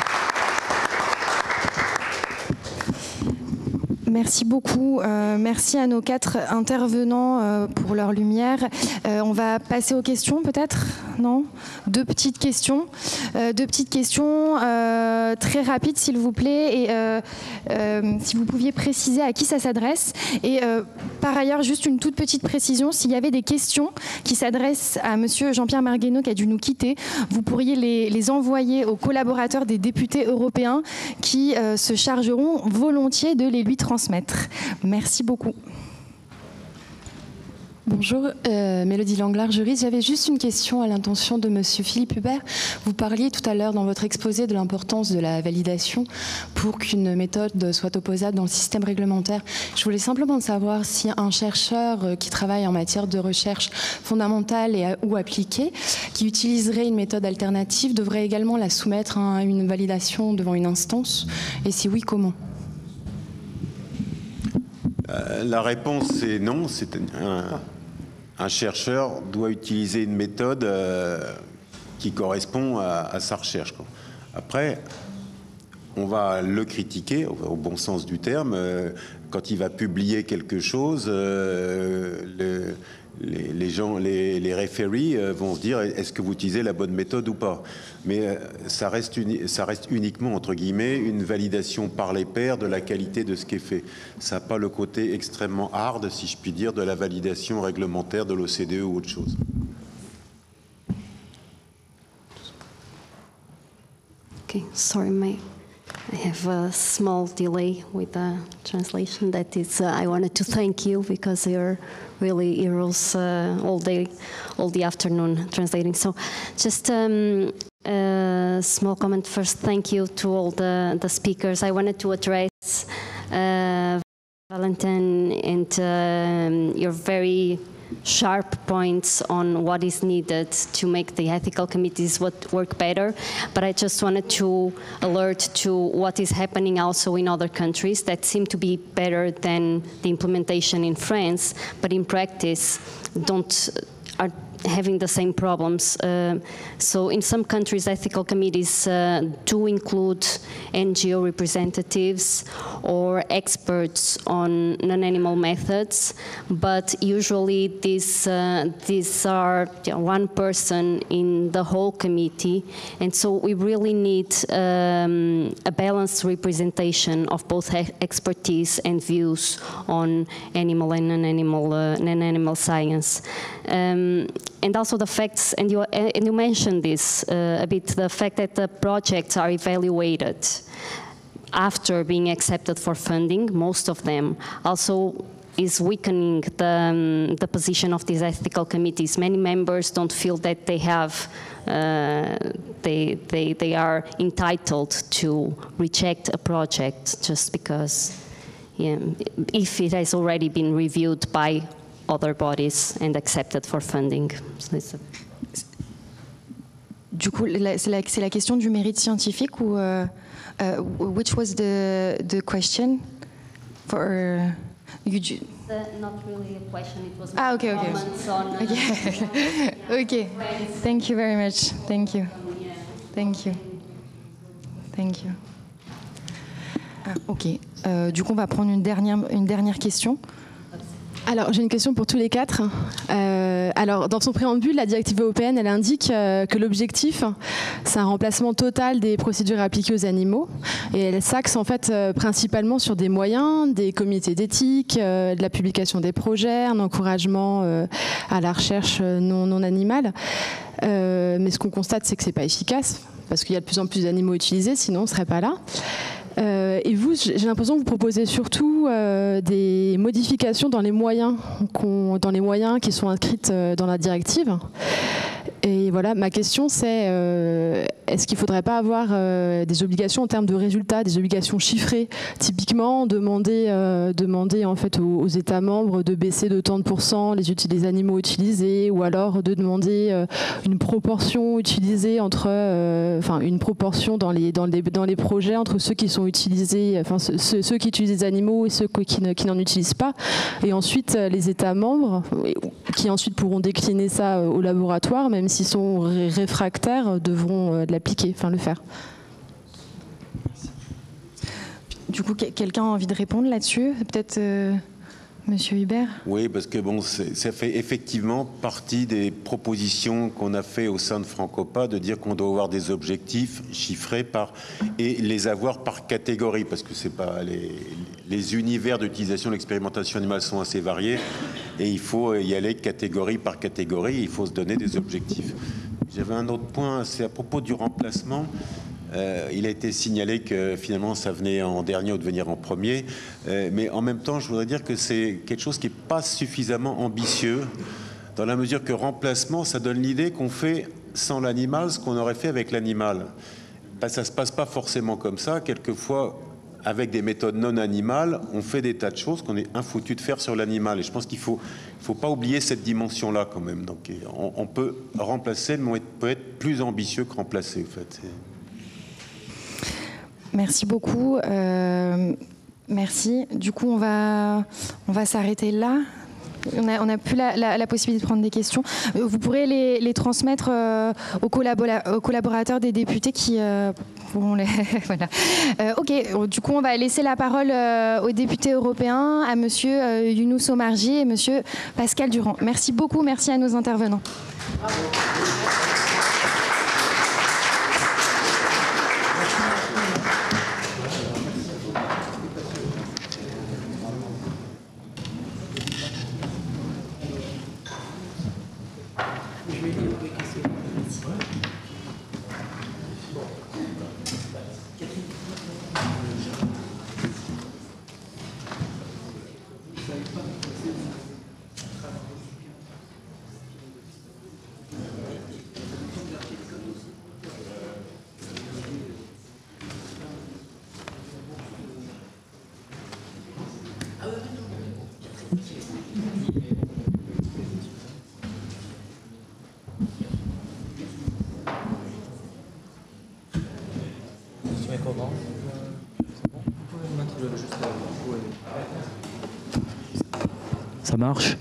S12: Merci beaucoup. Merci à nos 4 intervenants pour leur lumière. On va passer aux questions peut-être ? Non ? 2 petites questions. 2 petites questions très rapides s'il vous plaît. Et si vous pouviez préciser à qui ça s'adresse. Et par ailleurs, juste une toute petite précision. S'il y avait des questions qui s'adressent à Monsieur Jean-Pierre Marguenot qui a dû nous quitter, vous pourriez les envoyer aux collaborateurs des députés européens qui se chargeront volontiers de les lui transmettre. Merci beaucoup.
S17: Bonjour, Mélodie Langlard, juriste. J'avais juste une question à l'intention de Monsieur Philippe Hubert. Vous parliez tout à l'heure dans votre exposé de l'importance de la validation pour qu'une méthode soit opposable dans le système réglementaire. Je voulais simplement savoir si un chercheur qui travaille en matière de recherche fondamentale ou appliquée, qui utiliserait une méthode alternative, devrait également la soumettre à une validation devant une instance, et si oui, comment ?
S14: La réponse est non. Un chercheur doit utiliser une méthode qui correspond à sa recherche. Après, on va le critiquer, au bon sens du terme, quand il va publier quelque chose. Les referees vont se dire est-ce que vous utilisez la bonne méthode ou pas, mais ça reste uniquement entre guillemets une validation par les pairs de la qualité de ce qui est fait. Ça n'a pas le côté extrêmement hard, si je puis dire, de la validation réglementaire de l'OCDE ou autre chose.
S6: Okay, sorry, I have a small delay with the translation. That is, I wanted to thank you because you're really heroes all the afternoon translating. So, just a small comment first. Thank you to all the speakers. I wanted to address Valentin and your very sharp points on what is needed to make the ethical committees work better, but I just wanted to alert to what is happening also in other countries that seem to be better than the implementation in France, but in practice are having the same problems. So in some countries, ethical committees do include NGO representatives or experts on non-animal methods, but usually these are one person in the whole committee, and so we really need a balanced representation of both expertise and views on animal and non-animal science. And also the facts, and you mentioned this a bit, the fact that the projects are evaluated after being accepted for funding, most of them, also is weakening the position of these ethical committees. Many members don't feel that they have, they are entitled to reject a project just because, if it has already been reviewed by other bodies and accepted for funding.
S12: Du coup, c'est la question du mérite scientifique ou which was the question? For
S6: not really a question. It was
S12: okay.
S6: comments on.
S12: Okay. Okay. Thank you very much. Thank you. Thank you. Thank you. Ok. Du coup, on va prendre une dernière question.
S17: Alors, j'ai une question pour tous les quatre. Alors, dans son préambule, la directive européenne, elle indique que l'objectif, c'est un remplacement total des procédures appliquées aux animaux. Et elle s'axe en fait principalement sur des moyens, des comités d'éthique, de la publication des projets, un encouragement à la recherche non animale. Mais ce qu'on constate, c'est que c'est pas efficace, parce qu'il y a de plus en plus d'animaux utilisés, sinon on ne serait pas là. Et vous, j'ai l'impression que vous proposez surtout des modifications dans les moyens qui sont inscrites dans la directive. Et voilà, ma question c'est, est-ce qu'il ne faudrait pas avoir des obligations en termes de résultats, des obligations chiffrées, typiquement demander en fait aux États membres de baisser de tant de % les animaux utilisés, ou alors de demander une proportion utilisée entre, une proportion dans les projets entre ceux qui sont utilisés, ceux qui utilisent les animaux et ceux qui n'en utilisent pas, et ensuite les États membres qui ensuite pourront décliner ça au laboratoire, même s'ils sont réfractaires, devront l'appliquer, le faire.
S12: Du coup, quelqu'un a envie de répondre là-dessus? Peut-être Monsieur Hubert? Oui,
S14: parce que ça fait effectivement partie des propositions qu'on a fait au sein de Francopa, de dire qu'on doit avoir des objectifs chiffrés et les avoir par catégorie, parce que c'est pas les univers d'utilisation de l'expérimentation animale sont assez variés, et il faut y aller catégorie par catégorie, et il faut se donner des objectifs. J'avais un autre point, c'est à propos du remplacement. Il a été signalé que finalement ça venait en dernier ou devenir en premier, mais en même temps je voudrais dire que c'est quelque chose qui n'est pas suffisamment ambitieux, dans la mesure que remplacement, ça donne l'idée qu'on fait sans l'animal ce qu'on aurait fait avec l'animal. Ça ne se passe pas forcément comme ça. Quelquefois, avec des méthodes non animales, on fait des tas de choses qu'on est infoutu de faire sur l'animal, et je pense qu'il faut pas oublier cette dimension-là quand même. Donc on peut remplacer, mais on peut être plus ambitieux que remplacer en fait.
S12: Merci beaucoup. Merci. Du coup, on va s'arrêter là. On n'a plus la possibilité de prendre des questions. Vous pourrez les transmettre aux collaborateurs des députés qui pourront les... Voilà. Ok, du coup, on va laisser la parole aux députés européens, à Monsieur Younous Omarjee et Monsieur Pascal Durand. Merci beaucoup, merci à nos intervenants.
S18: Ça marche?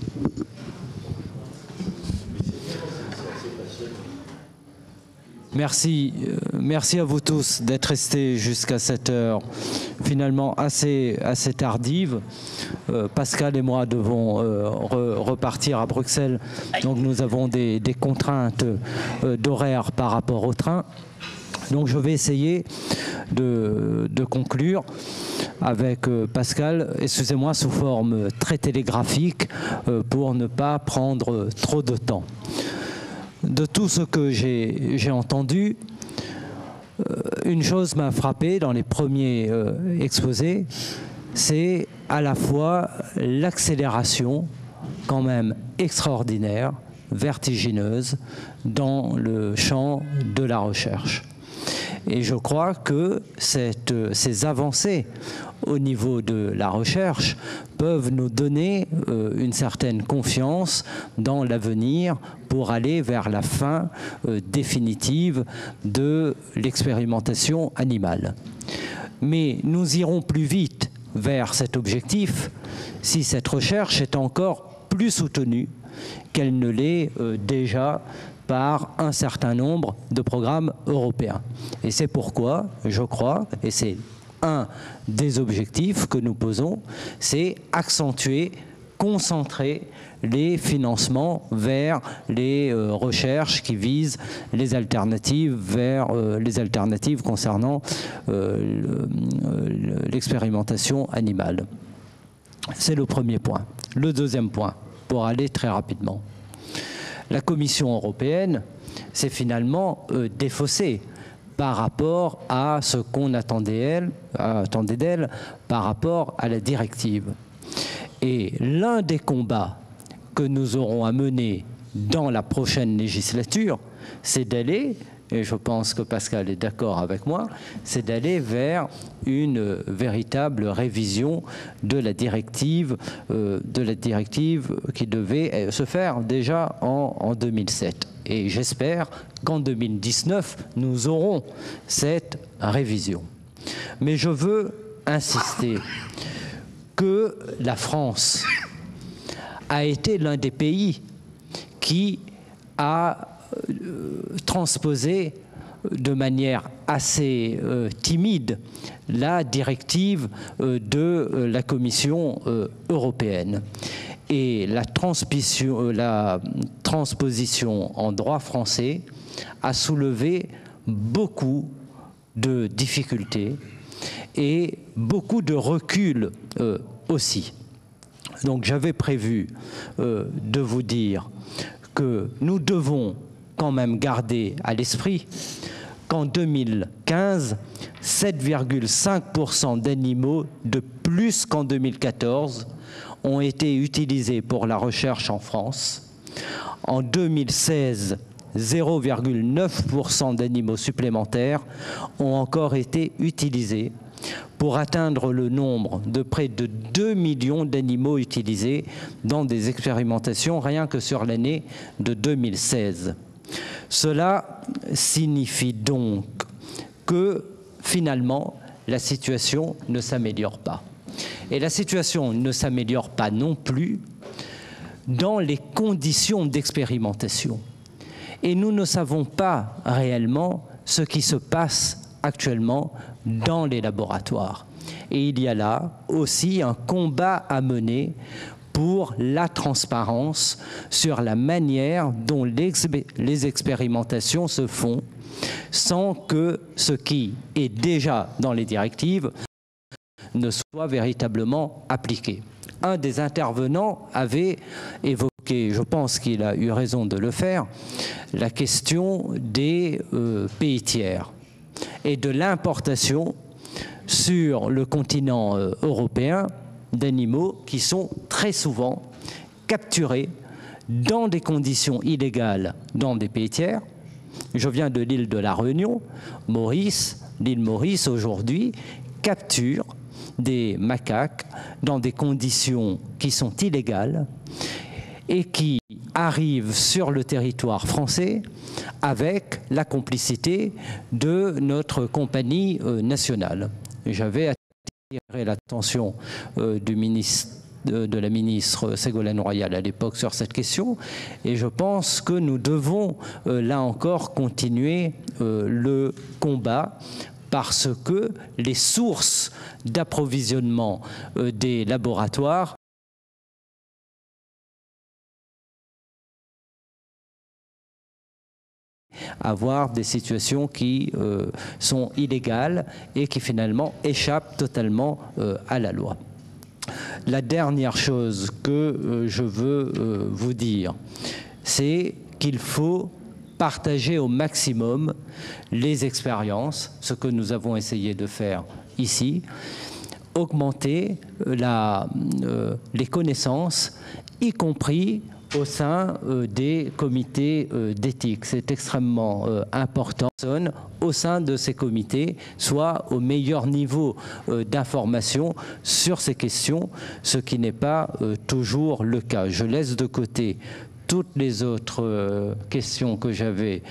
S18: Merci à vous tous d'être restés jusqu'à cette heure finalement assez tardive. Pascal et moi devons repartir à Bruxelles, donc nous avons des contraintes d'horaire par rapport au train. Donc je vais essayer de conclure avec Pascal, excusez-moi, sous forme très télégraphique pour ne pas prendre trop de temps. De tout ce que j'ai entendu, une chose m'a frappé dans les premiers exposés, c'est à la fois l'accélération quand même extraordinaire, vertigineuse, dans le champ de la recherche. Et je crois que ces avancées au niveau de la recherche peuvent nous donner une certaine confiance dans l'avenir pour aller vers la fin définitive de l'expérimentation animale. Mais nous irons plus vite vers cet objectif si cette recherche est encore plus soutenue qu'elle ne l'est déjà par un certain nombre de programmes européens. Et c'est pourquoi, je crois, et c'est un des objectifs que nous posons, c'est accentuer, concentrer les financements vers les recherches qui visent les alternatives, vers les alternatives concernant l'expérimentation animale. C'est le premier point. Le deuxième point, pour aller très rapidement. La Commission européenne s'est finalement défaussée par rapport à ce qu'on attendait d'elle par rapport à la directive. Et l'un des combats que nous aurons à mener dans la prochaine législature, c'est d'aller, et je pense que Pascal est d'accord avec moi, c'est d'aller vers une véritable révision de la directive qui devait se faire déjà en 2007. Et j'espère qu'en 2019, nous aurons cette révision. Mais je veux insister que la France a été l'un des pays qui a transposé de manière assez timide la directive de la Commission européenne. Et la transposition en droit français a soulevé beaucoup de difficultés et beaucoup de recul aussi. Donc j'avais prévu de vous dire que nous devons quand même garder à l'esprit qu'en 2015, 7,5% d'animaux de plus qu'en 2014 ont été utilisés pour la recherche en France. En 2016, 0,9% d'animaux supplémentaires ont encore été utilisés pour atteindre le nombre de près de 2 millions d'animaux utilisés dans des expérimentations rien que sur l'année de 2016. Cela signifie donc que finalement la situation ne s'améliore pas. Et la situation ne s'améliore pas non plus dans les conditions d'expérimentation. Et nous ne savons pas réellement ce qui se passe actuellement dans les laboratoires. Et il y a là aussi un combat à mener pour la transparence sur la manière dont les expérimentations se font sans que ce qui est déjà dans les directives ne soit véritablement appliqué. Un des intervenants avait évoqué, je pense qu'il a eu raison de le faire, la question des pays tiers et de l'importation sur le continent européen d'animaux qui sont très souvent capturés dans des conditions illégales dans des pays tiers. Je viens de l'île de la Réunion, l'île Maurice aujourd'hui capture des macaques dans des conditions qui sont illégales et qui arrivent sur le territoire français avec la complicité de notre compagnie nationale. J'avais attiré l'attention du ministre de la ministre Ségolène Royal à l'époque sur cette question, et je pense que nous devons là encore continuer le combat, parce que les sources d'approvisionnement des laboratoires avoir des situations qui sont illégales et qui finalement échappent totalement à la loi. La dernière chose que je veux vous dire, c'est qu'il faut partager au maximum les expériences, ce que nous avons essayé de faire ici, augmenter les connaissances, y compris au sein des comités d'éthique. C'est extrêmement important au sein de ces comités, soit au meilleur niveau d'information sur ces questions, ce qui n'est pas toujours le cas. Je laisse de côté toutes les autres questions que j'avais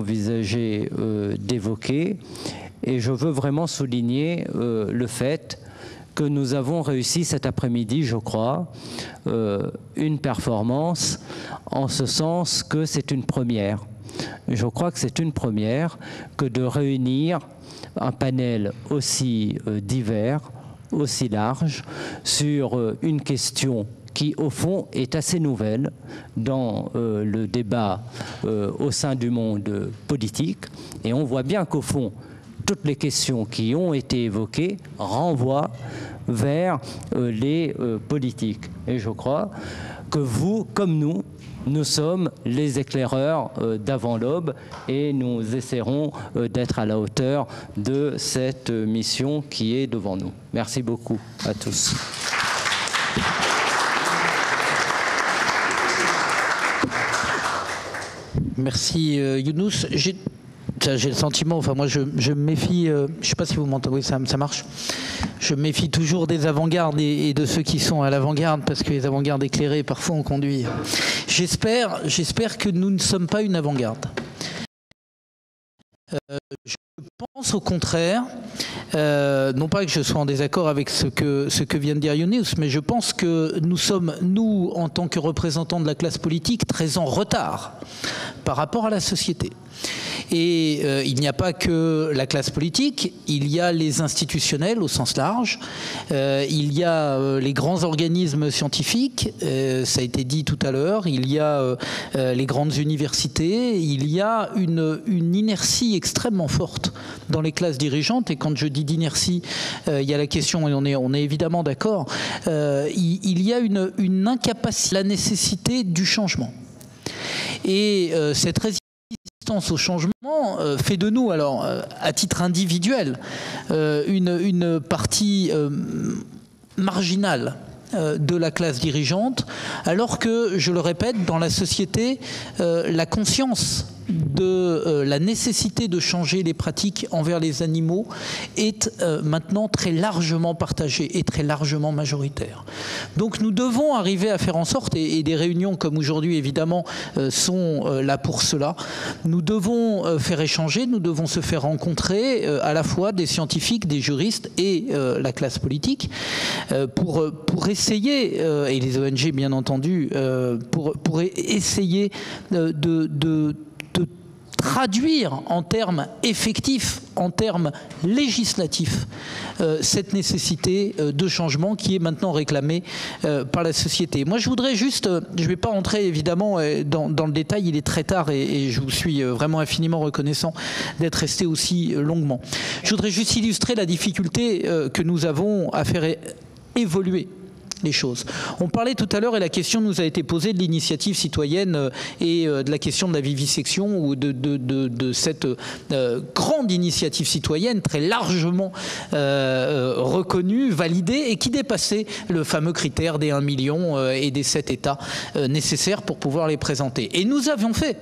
S18: envisagé d'évoquer, et je veux vraiment souligner le fait que nous avons réussi cet après-midi, je crois, une performance en ce sens que c'est une première. Je crois que c'est une première que de réunir un panel aussi divers, aussi large, sur une question qui, au fond, est assez nouvelle dans le débat au sein du monde politique. Et on voit bien qu'au fond, toutes les questions qui ont été évoquées renvoient vers les politiques. Et je crois que vous, comme nous sommes les éclaireurs d'avant l'aube et nous essaierons d'être à la hauteur de cette mission qui est devant nous. Merci beaucoup à tous.
S19: Merci Younous. J'ai le sentiment, enfin moi je me méfie, je ne sais pas si vous m'entendez, oui, ça marche. Je me méfie toujours des avant-gardes et de ceux qui sont à l'avant-garde, parce que les avant-gardes éclairées, parfois on conduit. J'espère que nous ne sommes pas une avant-garde. Je pense au contraire, non pas que je sois en désaccord avec ce que vient de dire Younous, mais je pense que nous sommes, nous, en tant que représentants de la classe politique, très en retard par rapport à la société. Et il n'y a pas que la classe politique, il y a les institutionnels au sens large, il y a les grands organismes scientifiques, ça a été dit tout à l'heure, il y a les grandes universités, il y a une inertie extrêmement forte dans les classes dirigeantes. Et quand je dis d'inertie, il y a la question, et on est évidemment d'accord, il y a une incapacité, la nécessité du changement. Et cette résistance au changement fait de nous, alors à titre individuel, une partie marginale de la classe dirigeante, alors que, je le répète, dans la société, la conscience de la nécessité de changer les pratiques envers les animaux est maintenant très largement partagée et très largement majoritaire. Donc nous devons arriver à faire en sorte, et des réunions comme aujourd'hui évidemment sont là pour cela, nous devons faire échanger, nous devons se faire rencontrer à la fois des scientifiques, des juristes et la classe politique pour essayer, et les ONG bien entendu, pour essayer de traduire en termes effectifs, en termes législatifs, cette nécessité de changement qui est maintenant réclamée par la société. Moi, je voudrais juste, je ne vais pas entrer évidemment dans le détail, il est très tard et je vous suis vraiment infiniment reconnaissant d'être resté aussi longuement. Je voudrais juste illustrer la difficulté que nous avons à faire évoluer les choses. On parlait tout à l'heure, et la question nous a été posée, de l'initiative citoyenne et de la question de la vivisection, ou de cette grande initiative citoyenne très largement reconnue, validée, et qui dépassait le fameux critère des 1 million et des 7 États nécessaires pour pouvoir les présenter. Et nous avons fait,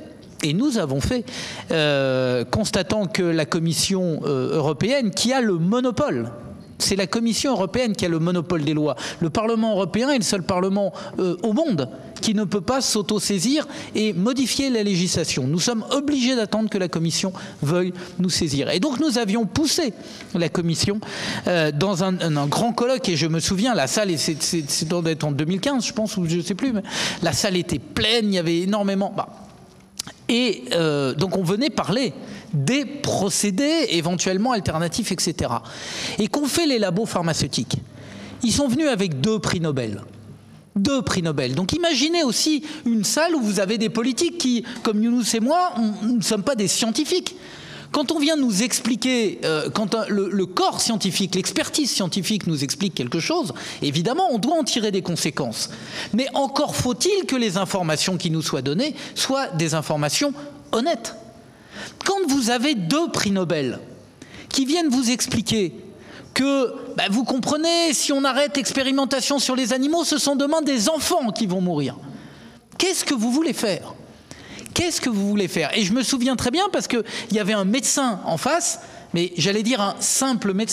S19: constatant que la Commission européenne, qui a le monopole, c'est la Commission européenne qui a le monopole des lois. Le Parlement européen est le seul Parlement au monde qui ne peut pas s'auto-saisir et modifier la législation. Nous sommes obligés d'attendre que la Commission veuille nous saisir. Et donc nous avions poussé la Commission dans un grand colloque, et je me souviens, la salle, c'est doit être en 2015 je pense, ou je ne sais plus, mais la salle était pleine, il y avait énormément... Et donc on venait parler des procédés éventuellement alternatifs, etc. Et qu'ont fait les labos pharmaceutiques? Ils sont venus avec 2 prix Nobel. 2 prix Nobel. Donc imaginez aussi une salle où vous avez des politiques qui, comme Younous et moi, nous ne sommes pas des scientifiques. Quand on vient nous expliquer, quand le corps scientifique, l'expertise scientifique nous explique quelque chose, évidemment, on doit en tirer des conséquences. Mais encore faut-il que les informations qui nous soient données soient des informations honnêtes. Quand vous avez 2 prix Nobel qui viennent vous expliquer que, vous comprenez, si on arrête l'expérimentation sur les animaux, ce sont demain des enfants qui vont mourir. Qu'est-ce que vous voulez faire ? Qu'est-ce que vous voulez faire? Et je me souviens très bien, parce qu'il y avait un médecin en face, mais j'allais dire un simple médecin,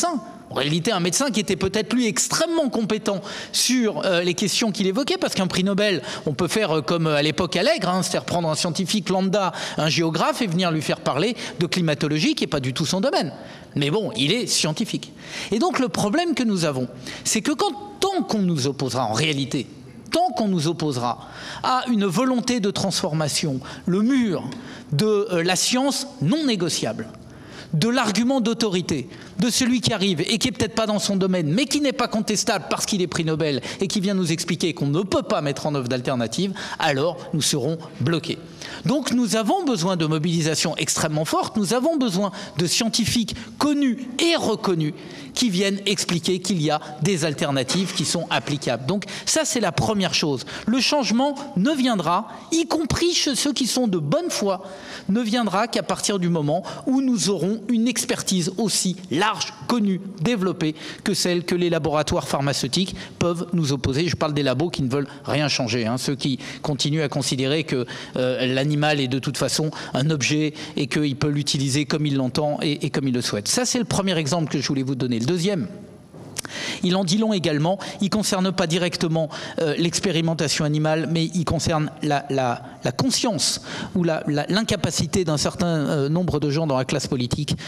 S19: En réalité, un médecin qui était peut-être lui extrêmement compétent sur les questions qu'il évoquait, parce qu'un prix Nobel, on peut faire comme à l'époque Allègre, hein, c'est-à-dire prendre un scientifique lambda, un géographe, et venir lui faire parler de climatologie, qui n'est pas du tout son domaine. Mais bon, il est scientifique. Et donc le problème que nous avons, c'est que tant qu'on nous opposera, en réalité, tant qu'on nous opposera à une volonté de transformation, le mur de la science non négociable, de l'argument d'autorité, de celui qui arrive et qui n'est peut-être pas dans son domaine, mais qui n'est pas contestable parce qu'il est prix Nobel et qui vient nous expliquer qu'on ne peut pas mettre en œuvre d'alternatives, alors nous serons bloqués. Donc nous avons besoin de mobilisation extrêmement forte, nous avons besoin de scientifiques connus et reconnus qui viennent expliquer qu'il y a des alternatives qui sont applicables. Donc ça, c'est la première chose. Le changement ne viendra, y compris chez ceux qui sont de bonne foi, ne viendra qu'à partir du moment où nous aurons une expertise aussi large, connue, développée que celle que les laboratoires pharmaceutiques peuvent nous opposer. Je parle des labos qui ne veulent rien changer, hein, ceux qui continuent à considérer que l'animal est de toute façon un objet et qu'il peut l'utiliser comme il l'entend et comme il le souhaite. Ça, c'est le premier exemple que je voulais vous donner. Le deuxième, il en dit long également, il ne concerne pas directement l'expérimentation animale, mais il concerne la conscience ou l'incapacité d'un certain nombre de gens dans la classe politique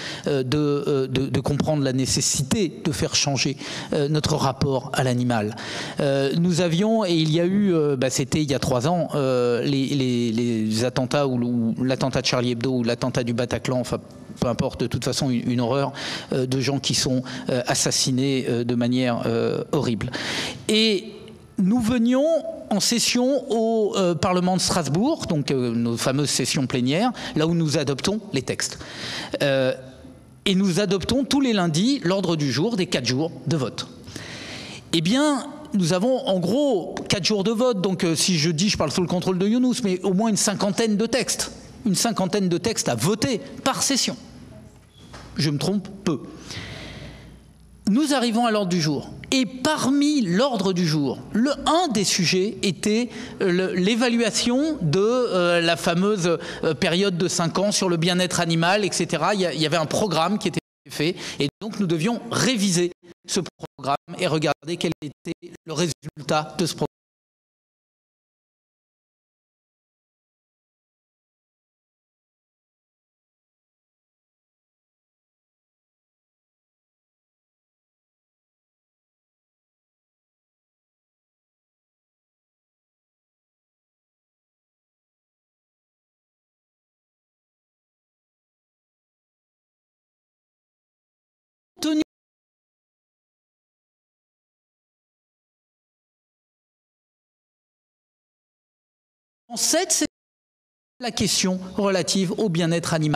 S19: de comprendre la nécessité de faire changer notre rapport à l'animal. Nous avions, et il y a eu, c'était il y a 3 ans, les attentats, ou l'attentat de Charlie Hebdo ou l'attentat du Bataclan, enfin peu importe, de toute façon une horreur de gens qui sont assassinés de manière horrible. Et nous venions en session au Parlement de Strasbourg, donc nos fameuses sessions plénières, là où nous adoptons les textes. Et nous adoptons tous les lundis l'ordre du jour des 4 jours de vote. Eh bien, nous avons en gros 4 jours de vote, donc si je dis, je parle sous le contrôle de Younous, mais au moins une cinquantaine de textes. Une cinquantaine de textes à voter par session. Je me trompe peu. Nous arrivons à l'ordre du jour. Et parmi l'ordre du jour, un des sujets était l'évaluation de la fameuse période de 5 ans sur le bien-être animal, etc. Il y avait un programme qui était fait. Et donc nous devions réviser ce programme et regarder quel était le résultat de ce programme. C'est la question relative au bien-être animal.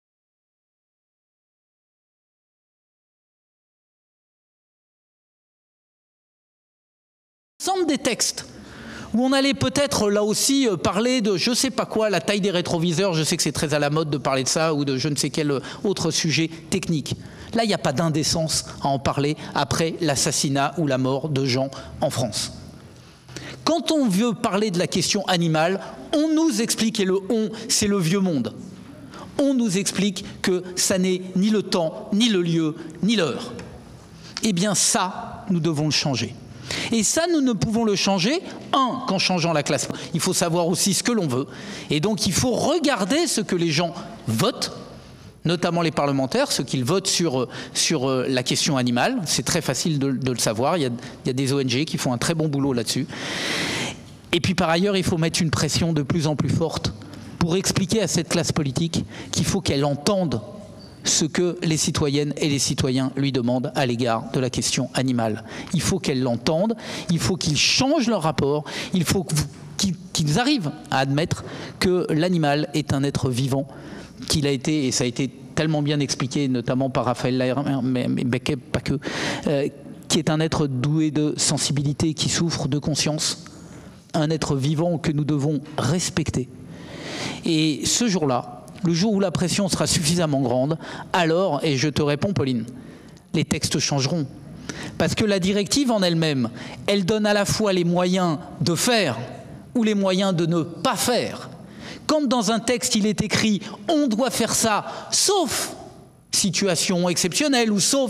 S19: L'ensemble des textes où on allait peut-être là aussi parler de je ne sais pas quoi, la taille des rétroviseurs, je sais que c'est très à la mode de parler de ça, ou de je ne sais quel autre sujet technique. Là, il n'y a pas d'indécence à en parler après l'assassinat ou la mort de gens en France. Quand on veut parler de la question animale, on nous explique, et le « on », c'est le vieux monde, on nous explique que ça n'est ni le temps, ni le lieu, ni l'heure. Eh bien ça, nous devons le changer. Et ça, nous ne pouvons le changer, qu'en changeant la classe. Il faut savoir aussi ce que l'on veut. Et donc il faut regarder ce que les gens votent, notamment les parlementaires, ceux qui votent sur la question animale. C'est très facile de le savoir. Il y a des ONG qui font un très bon boulot là-dessus. Et puis par ailleurs, il faut mettre une pression de plus en plus forte pour expliquer à cette classe politique qu'il faut qu'elle entende ce que les citoyennes et les citoyens lui demandent à l'égard de la question animale. Il faut qu'elle l'entende, il faut qu'ils changent leur rapport, il faut qu'ils arrivent à admettre que l'animal est un être vivant, qu'il a été, et ça a été tellement bien expliqué, notamment par Raphaël Lahermer, mais Becquet, pas que, qui est un être doué de sensibilité, qui souffre de conscience, un être vivant que nous devons respecter. Et ce jour-là, le jour où la pression sera suffisamment grande, alors, et je te réponds Pauline, les textes changeront. Parce que la directive en elle-même, elle donne à la fois les moyens de faire ou les moyens de ne pas faire. Quand dans un texte il est écrit « on doit faire ça, sauf situation exceptionnelle » ou « sauf… »,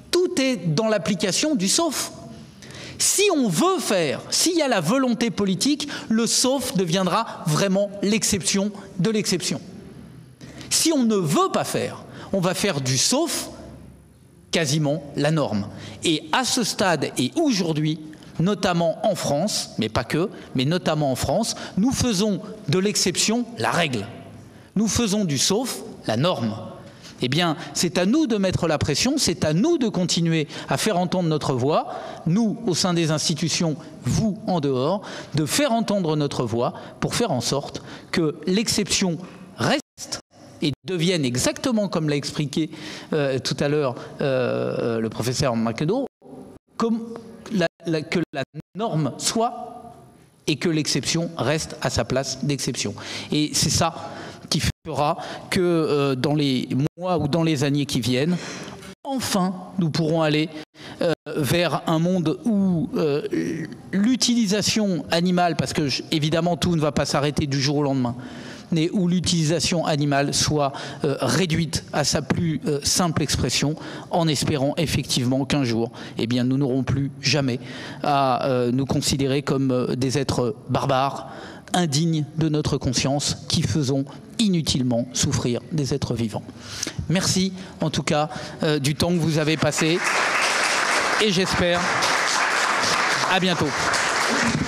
S19: Tout est dans l'application du sauf. Si on veut faire, s'il y a la volonté politique, le sauf deviendra vraiment l'exception de l'exception. Si on ne veut pas faire, on va faire du sauf quasiment la norme. Et à ce stade et aujourd'hui, notamment en France, mais pas que, mais notamment en France, nous faisons de l'exception la règle. Nous faisons du sauf la norme. Eh bien, c'est à nous de mettre la pression, c'est à nous de continuer à faire entendre notre voix, nous au sein des institutions, vous en dehors, de faire entendre notre voix pour faire en sorte que l'exception reste et devienne exactement comme l'a expliqué tout à l'heure le professeur McAdoo, comme que la norme soit et que l'exception reste à sa place d'exception. Et c'est ça qui fera que dans les mois ou dans les années qui viennent, enfin, nous pourrons aller vers un monde où l'utilisation animale, parce que évidemment tout ne va pas s'arrêter du jour au lendemain, mais où l'utilisation animale soit réduite à sa plus simple expression, en espérant effectivement qu'un jour, eh bien, nous n'aurons plus jamais à nous considérer comme des êtres barbares, indignes de notre conscience, qui faisons inutilement souffrir des êtres vivants. Merci en tout cas du temps que vous avez passé et j'espère à bientôt.